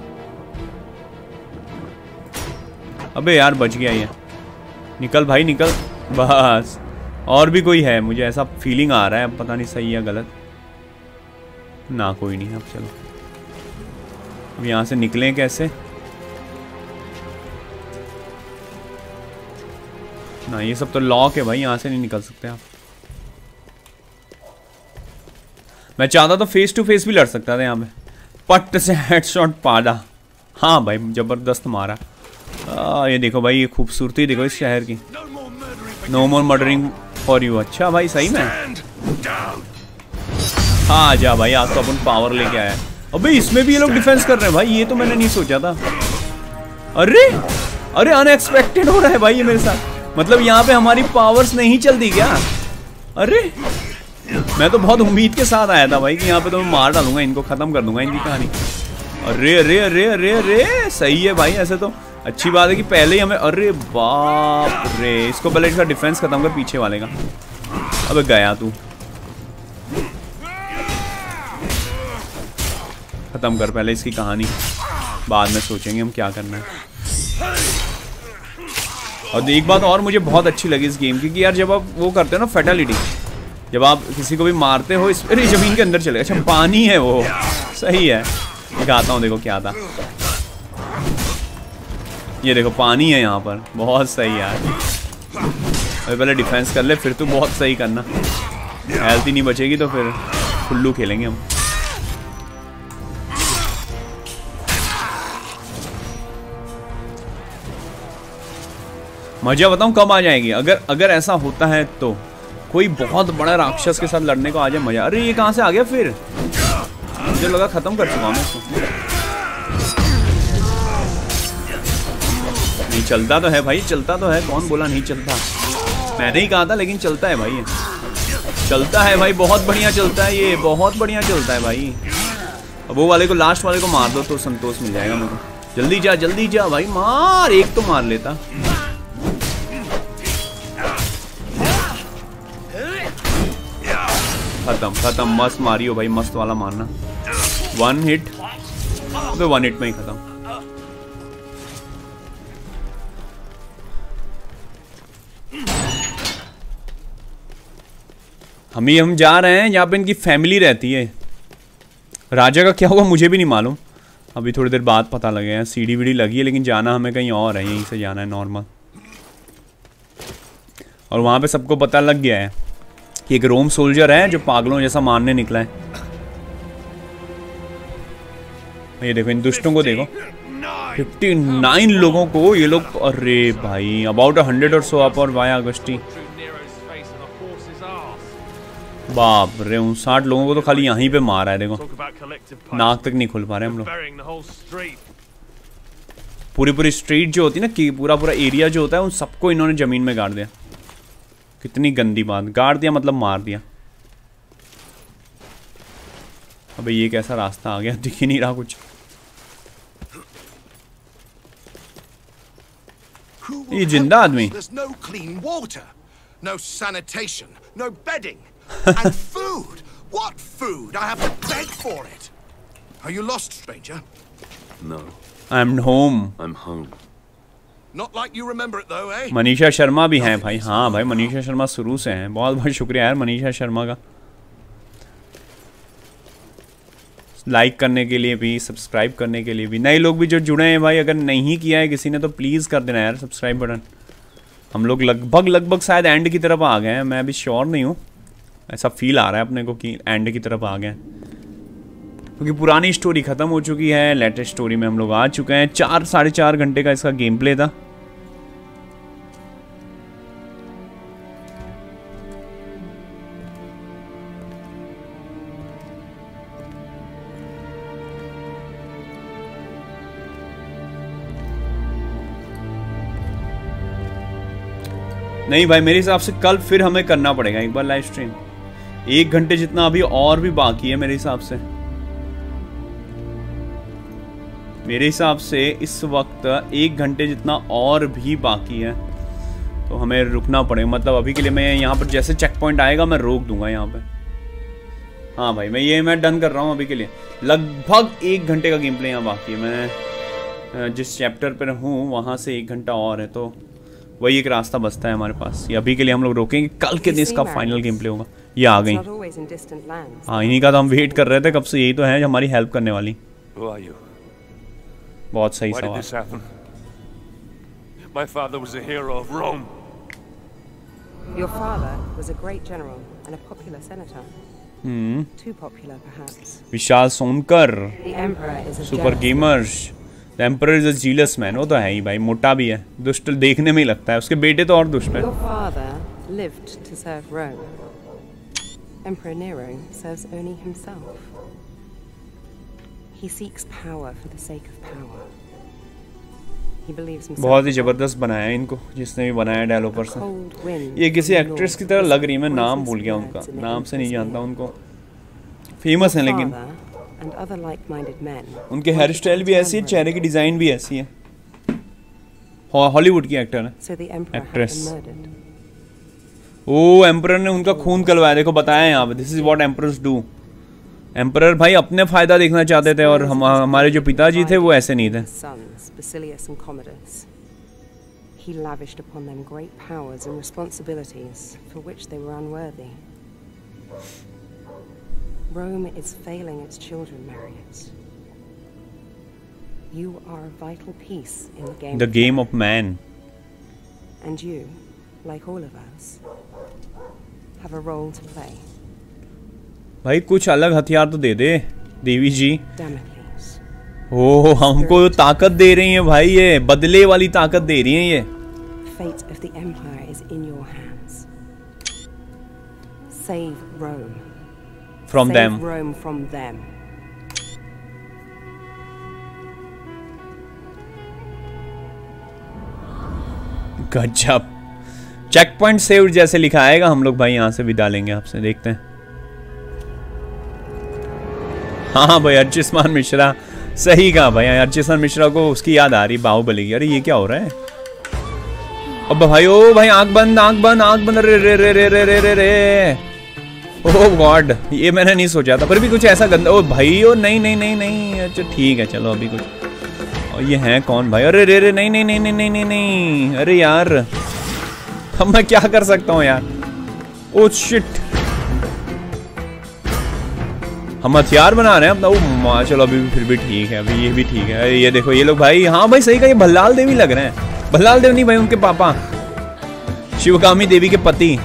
अबे यार बच गया ये, निकल भाई निकल बस। और भी कोई है, मुझे ऐसा फीलिंग आ रहा है, अब पता नहीं सही या गलत। ना कोई नहीं। अब चलो अब यहाँ से निकलें कैसे। ना ये सब तो लॉक है भाई, यहाँ से नहीं निकल सकते आप। मैं चाहता तो फेस टू फेस भी लड़ सकता था यहाँ पे। पट से हेडशॉट पाड़ा। हाँ भाई जबरदस्त मारा। आ, ये देखो भाई, ये खूबसूरती देखो इस शहर की। No more murdering for you. अच्छा भाई सही में। हाँ जा भाई, आज तो अपन पावर लेके आया। अबे इसमें भी ये लोग डिफेंस कर रहे हैं भाई, ये तो मैंने नहीं सोचा था। अरे अरे अनएक्सपेक्टेड हो रहा है भाई ये मेरे साथ। मतलब यहाँ पे हमारी पावर्स नहीं चलती क्या? अरे मैं तो बहुत उम्मीद के साथ आया था भाई कि यहाँ पे तो मैं मार डालूंगा इनको, खत्म कर दूंगा इनकी कहानी। अरे अरे अरे अरे अरे सही है भाई, ऐसे तो अच्छी बात है कि पहले ही हमें। अरे बाप रे, इसको पहले इसका डिफेंस खत्म कर पीछे वाले का। अबे गया तू, खत्म कर पहले इसकी कहानी, बाद में सोचेंगे हम क्या करना है। और एक बात और मुझे बहुत अच्छी लगी इस गेम की कि यार जब आप वो करते हो ना फैटेलिटी, जब आप किसी को भी मारते हो, इस अरे जमीन के अंदर चले। अच्छा पानी है वो, सही है। दिखाता हूँ देखो क्या था। ये देखो पानी है यहाँ पर, बहुत सही यार। अभी पहले डिफेंस कर ले, फिर तो बहुत सही करना। हेल्थ ही नहीं बचेगी तो फिर फुल्लू खेलेंगे हम। मजा बताऊं कब आ जाएगी, अगर अगर ऐसा होता है तो कोई बहुत बड़ा राक्षस के साथ लड़ने को आ जाए मजा। अरे ये कहां से आ गया फिर? मुझे लगा खत्म कर चुका हूं इसको। नहीं चलता तो है भाई, चलता तो है, कौन बोला नहीं चलता? मैंने ही कहा था, लेकिन चलता है भाई ये, चलता है भाई, बहुत बढ़िया चलता है ये, बहुत बढ़िया चलता है भाई। अब वो वाले को, लास्ट वाले को मार दो तो संतोष मिल जाएगा मेरे को। जल्दी जा जल्दी जा भाई, मार, एक तो मार लेता। खत्म खत्म, मस्त मारियो भाई, मस्त वाला मारना। वन हिट, तो वन हिट में ही खत्म। हम ही हम जा रहे हैं, यहाँ पे इनकी फैमिली रहती है। राजा का क्या होगा मुझे भी नहीं मालूम, अभी थोड़ी देर बाद पता लगेगा। सीढ़ी वीढ़ी लगी है, लेकिन जाना हमें कहीं और है, यहीं से जाना है नॉर्मल। और वहाँ पे सबको पता लग गया है कि एक रोम सोल्जर है जो पागलों जैसा मारने निकला है। ये देखो इन दुष्टों को देखो, उनसठ लोगों को ये लोग। अरे भाई अबाउट हंड्रेड और सो अप और वाया अगस्टी। बाप रे, उनसठ लोगों को तो खाली यहीं पे मारा है। देखो नाक तक नहीं खुल पा रहे हम लोग। पूरी पूरी स्ट्रीट जो होती है ना, कि पूरा पूरा एरिया जो होता है, उन सबको इन्होंने जमीन में गाड़ दिया। कितनी गंदी बात, गाड़ दिया मतलब मार दिया। अबे ये कैसा रास्ता आ गया, दिख ही नहीं रहा कुछ। ये जिंदा आदमी। No sanitation, no bedding, and food. What food? I have to beg for it. Are you lost, stranger? No. I'm home. I'm home. Not like you remember it though, eh? Manisha Sharma भी हैं भाई। हाँ भाई मनीषा शर्मा शुरू से हैं। बहुत बहुत शुक्रिया यार मनीषा शर्मा का, लाइक करने के लिए भी, सब्सक्राइब करने के लिए भी। नए लोग भी जो जुड़े हैं भाई, अगर नहीं किया है किसी ने तो प्लीज़ कर देना यार सब्सक्राइब बटन। हम लोग लगभग लगभग शायद एंड की तरफ आ गए हैं, मैं अभी श्योर नहीं हूँ, ऐसा फील आ रहा है अपने को कि एंड की तरफ आ गए हैं, क्योंकि पुरानी स्टोरी ख़त्म हो चुकी है, लेटेस्ट स्टोरी में हम लोग आ चुके हैं। चार साढ़े चार घंटे का इसका गेम प्ले था। नहीं भाई मेरे हिसाब से कल फिर हमें करना पड़ेगा एक बार लाइव स्ट्रीम। एक घंटे जितना अभी और भी बाकी है मेरे हिसाब से। मेरे हिसाब से इस वक्त एक घंटे जितना और भी बाकी है, तो हमें रुकना पड़ेगा। मतलब अभी के लिए मैं यहाँ पर जैसे चेक पॉइंट आएगा मैं रोक दूंगा यहाँ पे। हाँ भाई मैं ये मैं डन कर रहा हूँ अभी के लिए। लगभग एक घंटे का गेम प्ले यहाँ बाकी है। मैं जिस चैप्टर पर हूँ वहाँ से एक घंटा और है, तो वही एक रास्ता बचता है हमारे पास। ये अभी के लिए हम लोग रोकेंगे, कल के दिन इसका फाइनल गेम प्ले होगा। ये आ गई। हाँ इन्हीं का तो हम वेट कर रहे थे कब से, यही तो है जो हमारी हेल्प करने वाली। बहुत सही सवाल। My father was a hero of Rome. Your father was a great general and a popular senator. Hmm. Too popular perhaps. Vishal Sonkar, The emperor is a super gamers, the emperor is a jealous man. वो तो है ही भाई, मोटा भी है, दुष्ट देखने में ही लगता है। उसके बेटे तो और दुष्ट है। Your father lived to serve Rome. Emperor Nero serves only himself. He seeks power for the sake of power. He believes himself. बहुत ही जबरदस्त बनाया है इनको, जिसने भी बनाया डेवलपर्स ने। ये किसी एक्ट्रेस की तरह लग रही है, मैं नाम भूल गया उनका, नाम से नहीं जानता उनको। फेमस है लेकिन उनके हेयर स्टाइल भी ऐसी है, चेहरे की डिजाइन भी ऐसी है। हॉलीवुड की एक्टर है, एक्ट्रेस। ओ एम्परर ने उनका खून कलवाया, देखो बताया यहाँ पे, this is what emperors do. Emperor भाई अपने फायदा देखना चाहते थे, और हम हमारे जो पिताजी थे वो ऐसे नहीं थे। He lavished upon them great powers and responsibilities for which they were unworthy. Rome is failing its children, Marius. You are a vital piece in the game. The game of man. And you, like all of us, have a role to play. भाई कुछ अलग हथियार तो दे दे देवी जी। Damocles. ओह हमको ताकत दे रही हैं भाई, ये बदले वाली ताकत दे रही हैं ये। Fate of the empire is in your hands. Save Rome. From Save them. Rome from them. गजब। चेक पॉइंट सेव्ड जैसे लिखा आएगा, हम लोग भाई यहाँ से विदा लेंगे आपसे, देखते हैं। हाँ भाई अर्चिस्मान मिश्रा, सही कहा भाई। अर्चिस्मान मिश्रा को उसकी याद आ रही बाहुबली की। अरे ये क्या हो रहा है? अब भाई ओ भाई आंख बंद, आंख बंद, आंख बंद। रे रे रे रे रे रे रे रे ओह गॉड, ये मैंने नहीं सोचा था, पर भी कुछ ऐसा गंदा। ओ भाई ओ नहीं नहीं नहीं नहीं, अच्छा ठीक है चलो अभी कुछ। और ये है कौन भाई? अरे रे रे नहीं नहीं नहीं नहीं नहीं नहीं नहीं, अरे यार अब मैं क्या कर सकता हूँ यार? ओ शिट, हम हथियार बना रहे हैं अपना। ओ चलो अभी भी फिर भी ठीक है, अभी ये भी ठीक है। अरे ये देखो ये लोग भाई, हाँ भाई सही का, ये भल्लाल देवी लग रहे हैं। भल्लाल देव नहीं भाई, उनके पापा शिवगामी देवी के पति।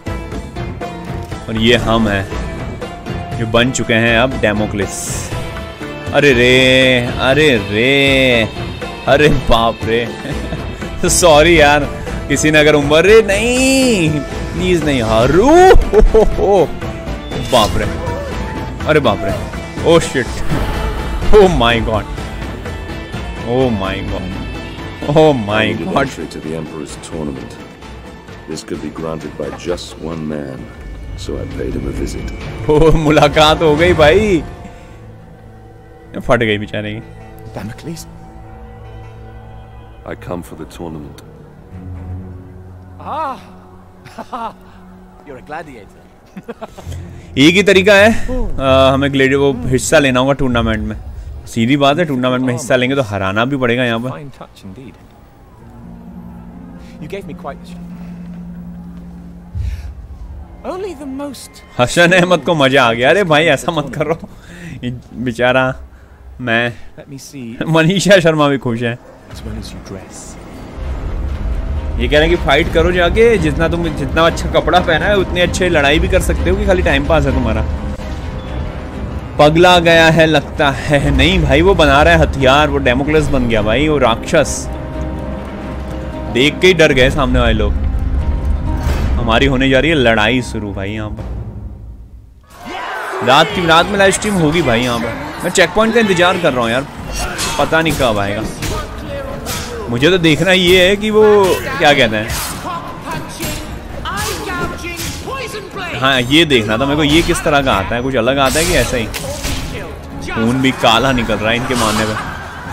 और ये हम हैं जो बन चुके हैं अब डेमोक्लिस। अरे रे अरे रे अरे बाप रे सॉरी यार, किसी ने अगर उम्र रे नहीं प्लीज नहीं हरू हो, हो, हो। बाप रे, अरे बाप रे, oh shit, oh my god, oh my god, oh my god. Entry to the Emperor's tournament. This could be granted by just one man, so I paid him a visit. oh मुलाकात हो गई भाई, फट गई बेचारे की। Damocles? I come for the tournament. Ah, you're a gladiator. एक ही तरीका है, आ, हमें ग्लेडियो वो हिस्सा लेना होगा टूर्नामेंट में। सीधी बात है, टूर्नामेंट में हिस्सा लेंगे तो हराना भी पड़ेगा यहाँ पर। हसन अहमद को मजा आ गया। अरे भाई ऐसा मत करो बेचारा। मैं मनीषा शर्मा भी खुश है। ये कह रहे हैं कि फाइट करो जाके, जितना तुम जितना अच्छा कपड़ा पहना है उतनी अच्छे लड़ाई भी कर सकते हो, कि खाली टाइम पास है तुम्हारा। पगला गया है लगता है। नहीं भाई वो बना रहा है हथियार, वो डेमोक्लेस बन गया भाई, वो राक्षस। देख के ही डर गए सामने वाले लोग। हमारी होने जा रही है लड़ाई शुरू भाई यहाँ पर। रात की रात में लाइव स्ट्रीम होगी भाई यहाँ पर। मैं चेक पॉइंट का इंतजार कर रहा हूँ यार, पता नहीं कब आएगा। मुझे तो देखना ये है कि वो क्या कहते हैं, हाँ ये देखना था मेरे को, ये किस तरह का आता है, कुछ अलग आता है कि ऐसा ही? खून भी काला निकल रहा है इनके मारने पे।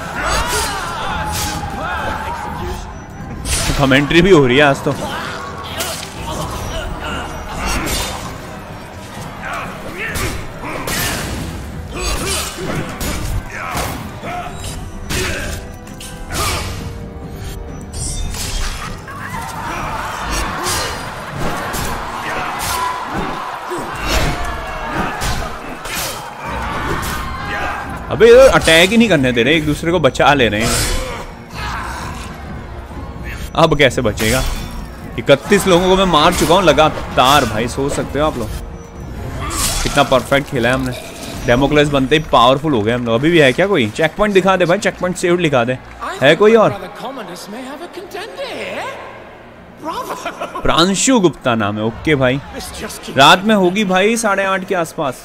कमेंट्री भी हो रही है आज तो। अबे अटैक ही नहीं करने दे रहे, एक दूसरे को बचा ले रहे हैं। अब कैसे बचेगा? इकतीस लोगों को मैं मार चुका हूँ लगातार भाई, सोच सकते हो आप लोग कितना परफेक्ट खेला है हमने। डेमोक्रेस बनते ही पावरफुल हो गए हम लोग। अभी भी है क्या कोई? चेक पॉइंट दिखा दे भाई, चेक पॉइंट सेव्ड लिखा दे। है कोई और? प्रांशु गुप्ता नाम है। ओके भाई, रात में होगी भाई साढ़े आठ के आसपास।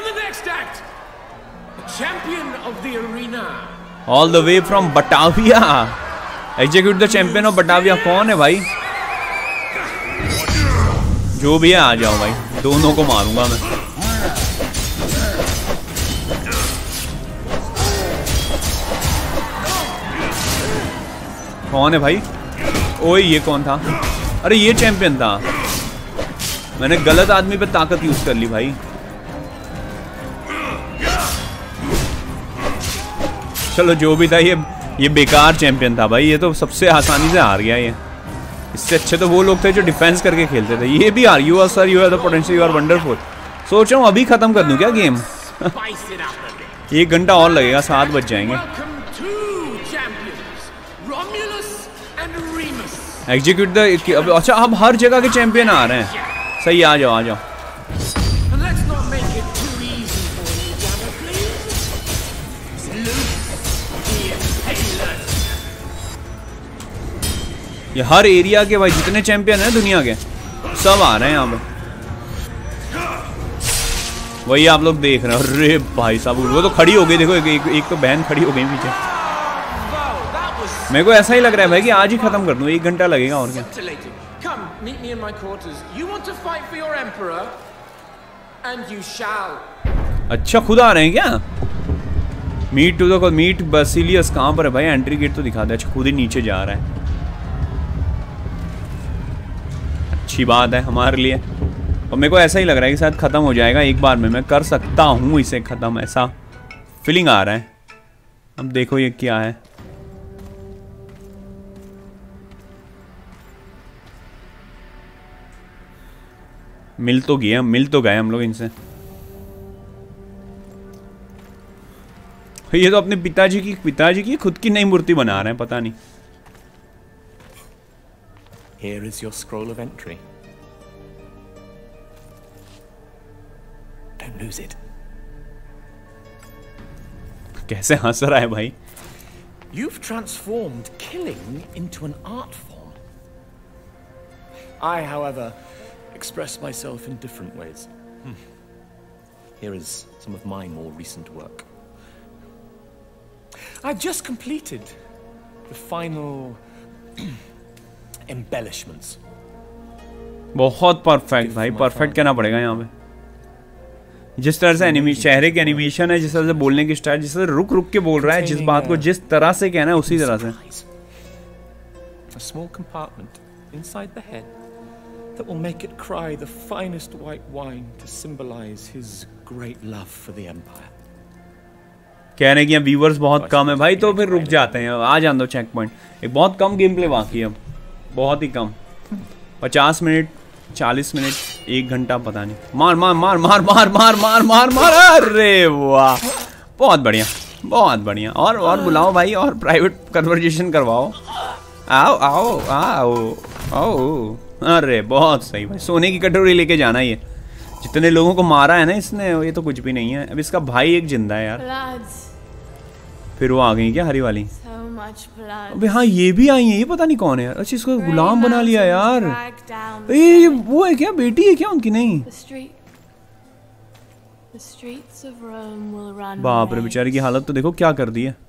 All the way from Batavia, execute the champion of Batavia. कौन है भाई? जो भी है आ जाओ भाई, दोनों को मारूंगा मैं। कौन है भाई? ओए ये कौन था? अरे ये चैंपियन था। मैंने गलत आदमी पे ताकत यूज कर ली भाई। चलो जो भी था, ये ये बेकार चैंपियन था भाई। ये तो सबसे आसानी से हार गया ये। इससे अच्छे तो वो लोग थे जो डिफेंस करके खेलते थे। ये भी हार। You are sir, you are the potential, you are wonderful. सोच रहा हूँ अभी खत्म कर दूं क्या गेम? एक घंटा और लगेगा, सात बज जाएंगे। Execute the. अच्छा अब हर जगह के चैंपियन आ रहे हैं। सही, आ जाओ आ जाओ। ये हर एरिया के भाई जितने चैंपियन हैं दुनिया के, सब आ रहे हैं यहाँ पे। वही आप लोग देख रहे हो। अरे भाई साहब, वो तो खड़ी हो गई। देखो एक, एक, एक तो बहन खड़ी हो गई पीछे। मेरे को ऐसा ही लग रहा है भाई कि आज ही खत्म कर दूं। एक घंटा लगेगा और क्या। अच्छा खुद आ रहे हैं क्या? Meet to the meet Basileus कहाँ पर है भाई? एंट्री गेट तो दिखा दे। अच्छा खुद ही नीचे जा रहा है। अच्छी बात है हमारे लिए। और मेरे को ऐसा ही लग रहा है कि शायद खत्म हो जाएगा एक बार में। मैं कर सकता हूँ इसे खत्म, ऐसा फीलिंग आ रहा है। अब देखो ये क्या है। मिल तो गया, मिल तो गए हम लोग इनसे। ये तो अपने पिताजी की पिताजी की खुद की नई मूर्ति बना रहे हैं, पता नहीं। Here is your scroll of entry. Don't lose it. कैसे हंस रहा है भाई? You've transformed killing into an art form. I, however, express myself in different ways. Hmm. Here is some of my more recent work. I've just completed the final embellishments. बहुत perfect भाई, perfect कहना पड़ेगा यहाँ पे। जिस तरह से animation, चेहरे के एनिमेशन है, जिस तरह से बोलने की स्टाइल, जिस तरह रुक रुक के बोल रहा है, जिस बात को जिस तरह से कहना है उसी तरह से। A small compartment inside the head that will make it cry the finest white wine to symbolize his great love for the empire. कह रहे हैं कि व्यूअर्स बहुत कम है भाई, तो फिर रुक जाते हैं। आ जान दो चेक पॉइंट। एक बहुत कम गेम प्ले बाकी है अब, बहुत ही कम। पचास मिनट, चालीस मिनट, एक घंटा, पता नहीं। मार मार मार मार मार मार मार मार मार। अरे वाह, बहुत बढ़िया, बहुत बढ़िया। और और बुलाओ भाई, और प्राइवेट कन्वर्सेशन करवाओ। आओ आओ आओ आओ। अरे बहुत सही भाई, सोने की कटोरी लेके जाना। ये जितने लोगों को मारा है ना इसने, ये तो कुछ भी नहीं है। अब इसका भाई एक जिंदा है यार। फिर वो आ गई क्या हरी वाली? अबे हाँ ये भी आई है। ये पता नहीं कौन है यार। अच्छा इसको गुलाम बना लिया यार। ये वो है क्या? बेटी है क्या उनकी? नहीं, बाप रे, बेचारी की हालत तो देखो क्या कर दी है।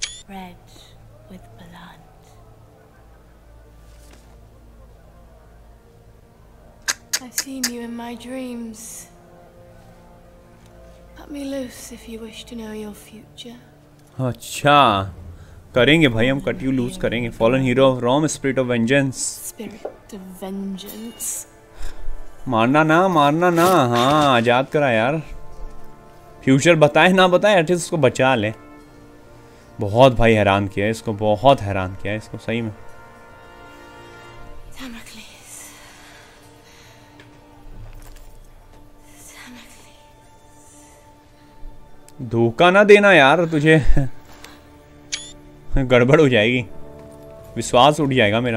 I've seen you in my dreams. Cut me loose if you wish to know your future. अच्छा करेंगे भाई, हम कट यू लूज करेंगे। Fallen hero of Rome, spirit of vengeance. Spirit of vengeance. मारना ना, मारना ना। हाँ आजाद करा यार। फ्यूचर बताए ना बताए, एटलीस्ट उसको बचा ले। बहुत भाई हैरान किया इसको, बहुत हैरान किया इसको सही में। धोखा ना देना यार, तुझे गड़बड़ हो जाएगी, विश्वास उठ जाएगा मेरा।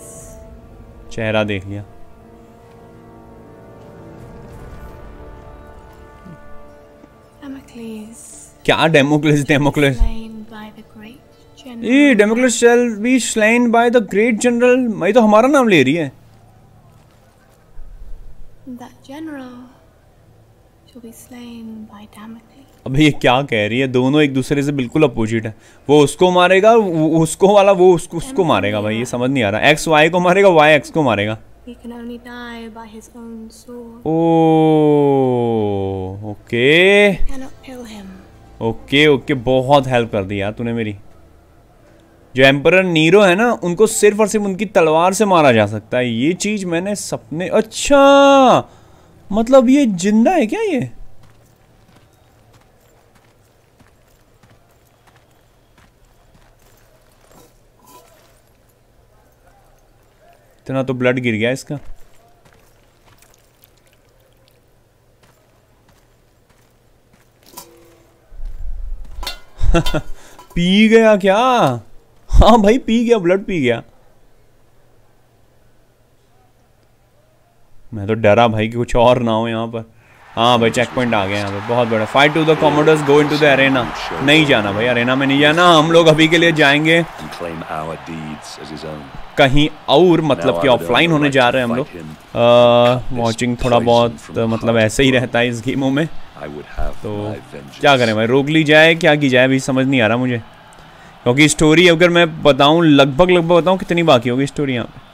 चेहरा देख लिया। Damocles. क्या डेमोक्लेस डेमोक्लेस Slain by the great general. ये डेमोक्लेस shall be slain by the great general। मैं तो हमारा नाम ले रही है। That general shall be slain by Damocles. अबे ये क्या कह रही है? दोनों एक दूसरे से बिल्कुल अपोजिट है। वो उसको मारेगा, उसको वाला वो उसको उसको मारेगा। भाई ये समझ नहीं आ रहा। एक्स वाई को मारेगा, वाई एक्स को मारेगा। He can only die by his own sword. Oh okay Cannot kill him. Okay okay बहुत हेल्प कर दी यार तूने मेरी। जो एम्परर नीरो है ना, उनको सिर्फ और सिर्फ उनकी तलवार से मारा जा सकता है। ये चीज मैंने सपने, अच्छा मतलब ये जिंदा है क्या ये? इतना तो ब्लड गिर गया इसका। पी गया क्या? हाँ भाई पी गया, ब्लड पी गया। मैं तो डरा भाई कि कुछ और ना हो यहाँ पर। हाँ भाई चेक पॉइंट आ गया यहाँ पे, बहुत बड़ा। Fight to the commodores, go into the arena. नहीं जाना भाई, अरेना में नहीं जाना। हम लोग अभी के लिए जाएंगे कहीं और, मतलब कि ऑफलाइन होने जा रहे हैं हम लोग। वॉचिंग थोड़ा बहुत मतलब ऐसे ही रहता है इस गेमों में, तो क्या करें भाई, रोक ली जाए क्या की जाए अभी समझ नहीं आ रहा मुझे। क्योंकि स्टोरी अगर मैं बताऊं लगभग लगभग बताऊं कितनी बाकी होगी स्टोरी यहाँ पे,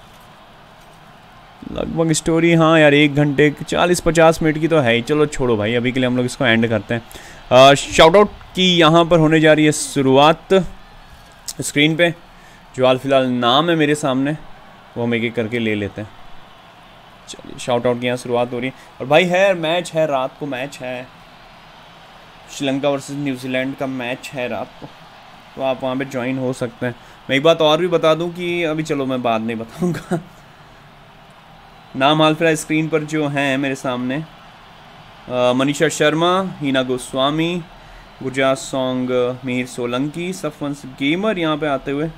लगभग स्टोरी हाँ यार एक घंटे चालीस पचास मिनट की तो है ही। चलो छोड़ो भाई, अभी के लिए हम लोग इसको एंड करते हैं। शाउट आउट की यहाँ पर होने जा रही है शुरुआत। स्क्रीन पे जो हाल फिलहाल नाम है मेरे सामने वो हम एक एक करके ले लेते हैं। चलिए शाउट आउट की यहाँ शुरुआत हो रही है। और भाई है मैच है, रात को मैच है, श्रीलंका वर्सेस न्यूजीलैंड का मैच है रात को, तो आप वहाँ पे ज्वाइन हो सकते हैं। मैं एक बात और भी बता दूं कि अभी चलो मैं बाद में बताऊंगा। नाम हाल फिलहाल स्क्रीन पर जो हैं मेरे सामने, मनीषा शर्मा, हीना गोस्वामी, गुरजात सॉन्ग, मिहिर सोलंकी, सफवंश गेमर यहाँ पे आते हुए,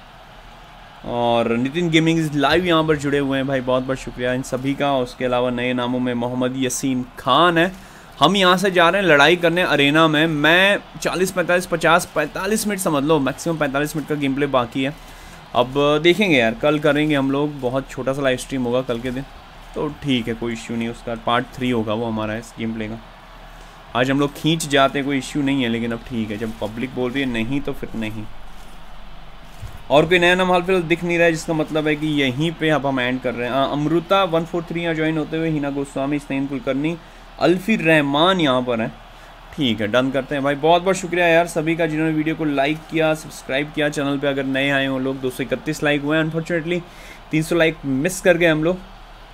और नितिन गेमिंग इज लाइव यहाँ पर जुड़े हुए हैं भाई, बहुत बहुत शुक्रिया इन सभी का। उसके अलावा नए नामों में मोहम्मद यसीन खान है। हम यहाँ से जा रहे हैं लड़ाई करने अरेना में। मैं चालीस पैंतालीस पचास पैंतालीस मिनट समझ लो, मैक्सिमम पैंतालीस मिनट का गेम प्ले बाकी है। अब देखेंगे यार, कल करेंगे हम लोग, बहुत छोटा सा लाइव स्ट्रीम होगा कल के दिन, तो ठीक है कोई इश्यू नहीं। उसका पार्ट थ्री होगा वो हमारा इस गेम प्ले का। आज हम लोग खींच जाते हैं, कोई इश्यू नहीं है, लेकिन अब ठीक है जब पब्लिक बोल रही है नहीं तो फिर नहीं। और कोई नया नाम हाल फिलहाल दिख नहीं रहा है, जिसका मतलब है कि यहीं पे अब हम एंड कर रहे हैं। आ, अमृता वन फोर थ्री यहाँ ज्वाइन होते हुए, हिना गोस्वामी, स्नेन कुलकर्णी, अल्फी रहमान यहाँ पर है। ठीक है डन करते हैं भाई। बहुत बहुत शुक्रिया यार सभी का जिन्होंने वीडियो को लाइक किया, सब्सक्राइब किया। चैनल पे अगर नए आए हो लोग, दो सौ इकतीस लाइक हुए हैं, अनफॉर्चुनेटली तीन सौ लाइक मिस कर गए हम लोग,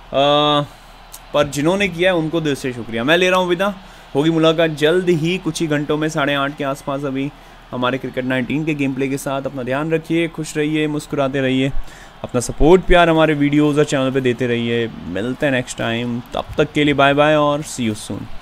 पर जिन्होंने किया है उनको दिल से शुक्रिया। मैं ले रहा हूँ विदा, होगी मुलाकात जल्द ही कुछ ही घंटों में, साढ़े आठ के आसपास अभी हमारे क्रिकेट नाइनटीन के गेम प्ले के साथ। अपना ध्यान रखिए, खुश रहिए, मुस्कुराते रहिए, अपना सपोर्ट प्यार हमारे वीडियोज़ और चैनल पे देते रहिए। मिलते हैं नेक्स्ट टाइम, तब तक के लिए बाय बाय और सी यू सून।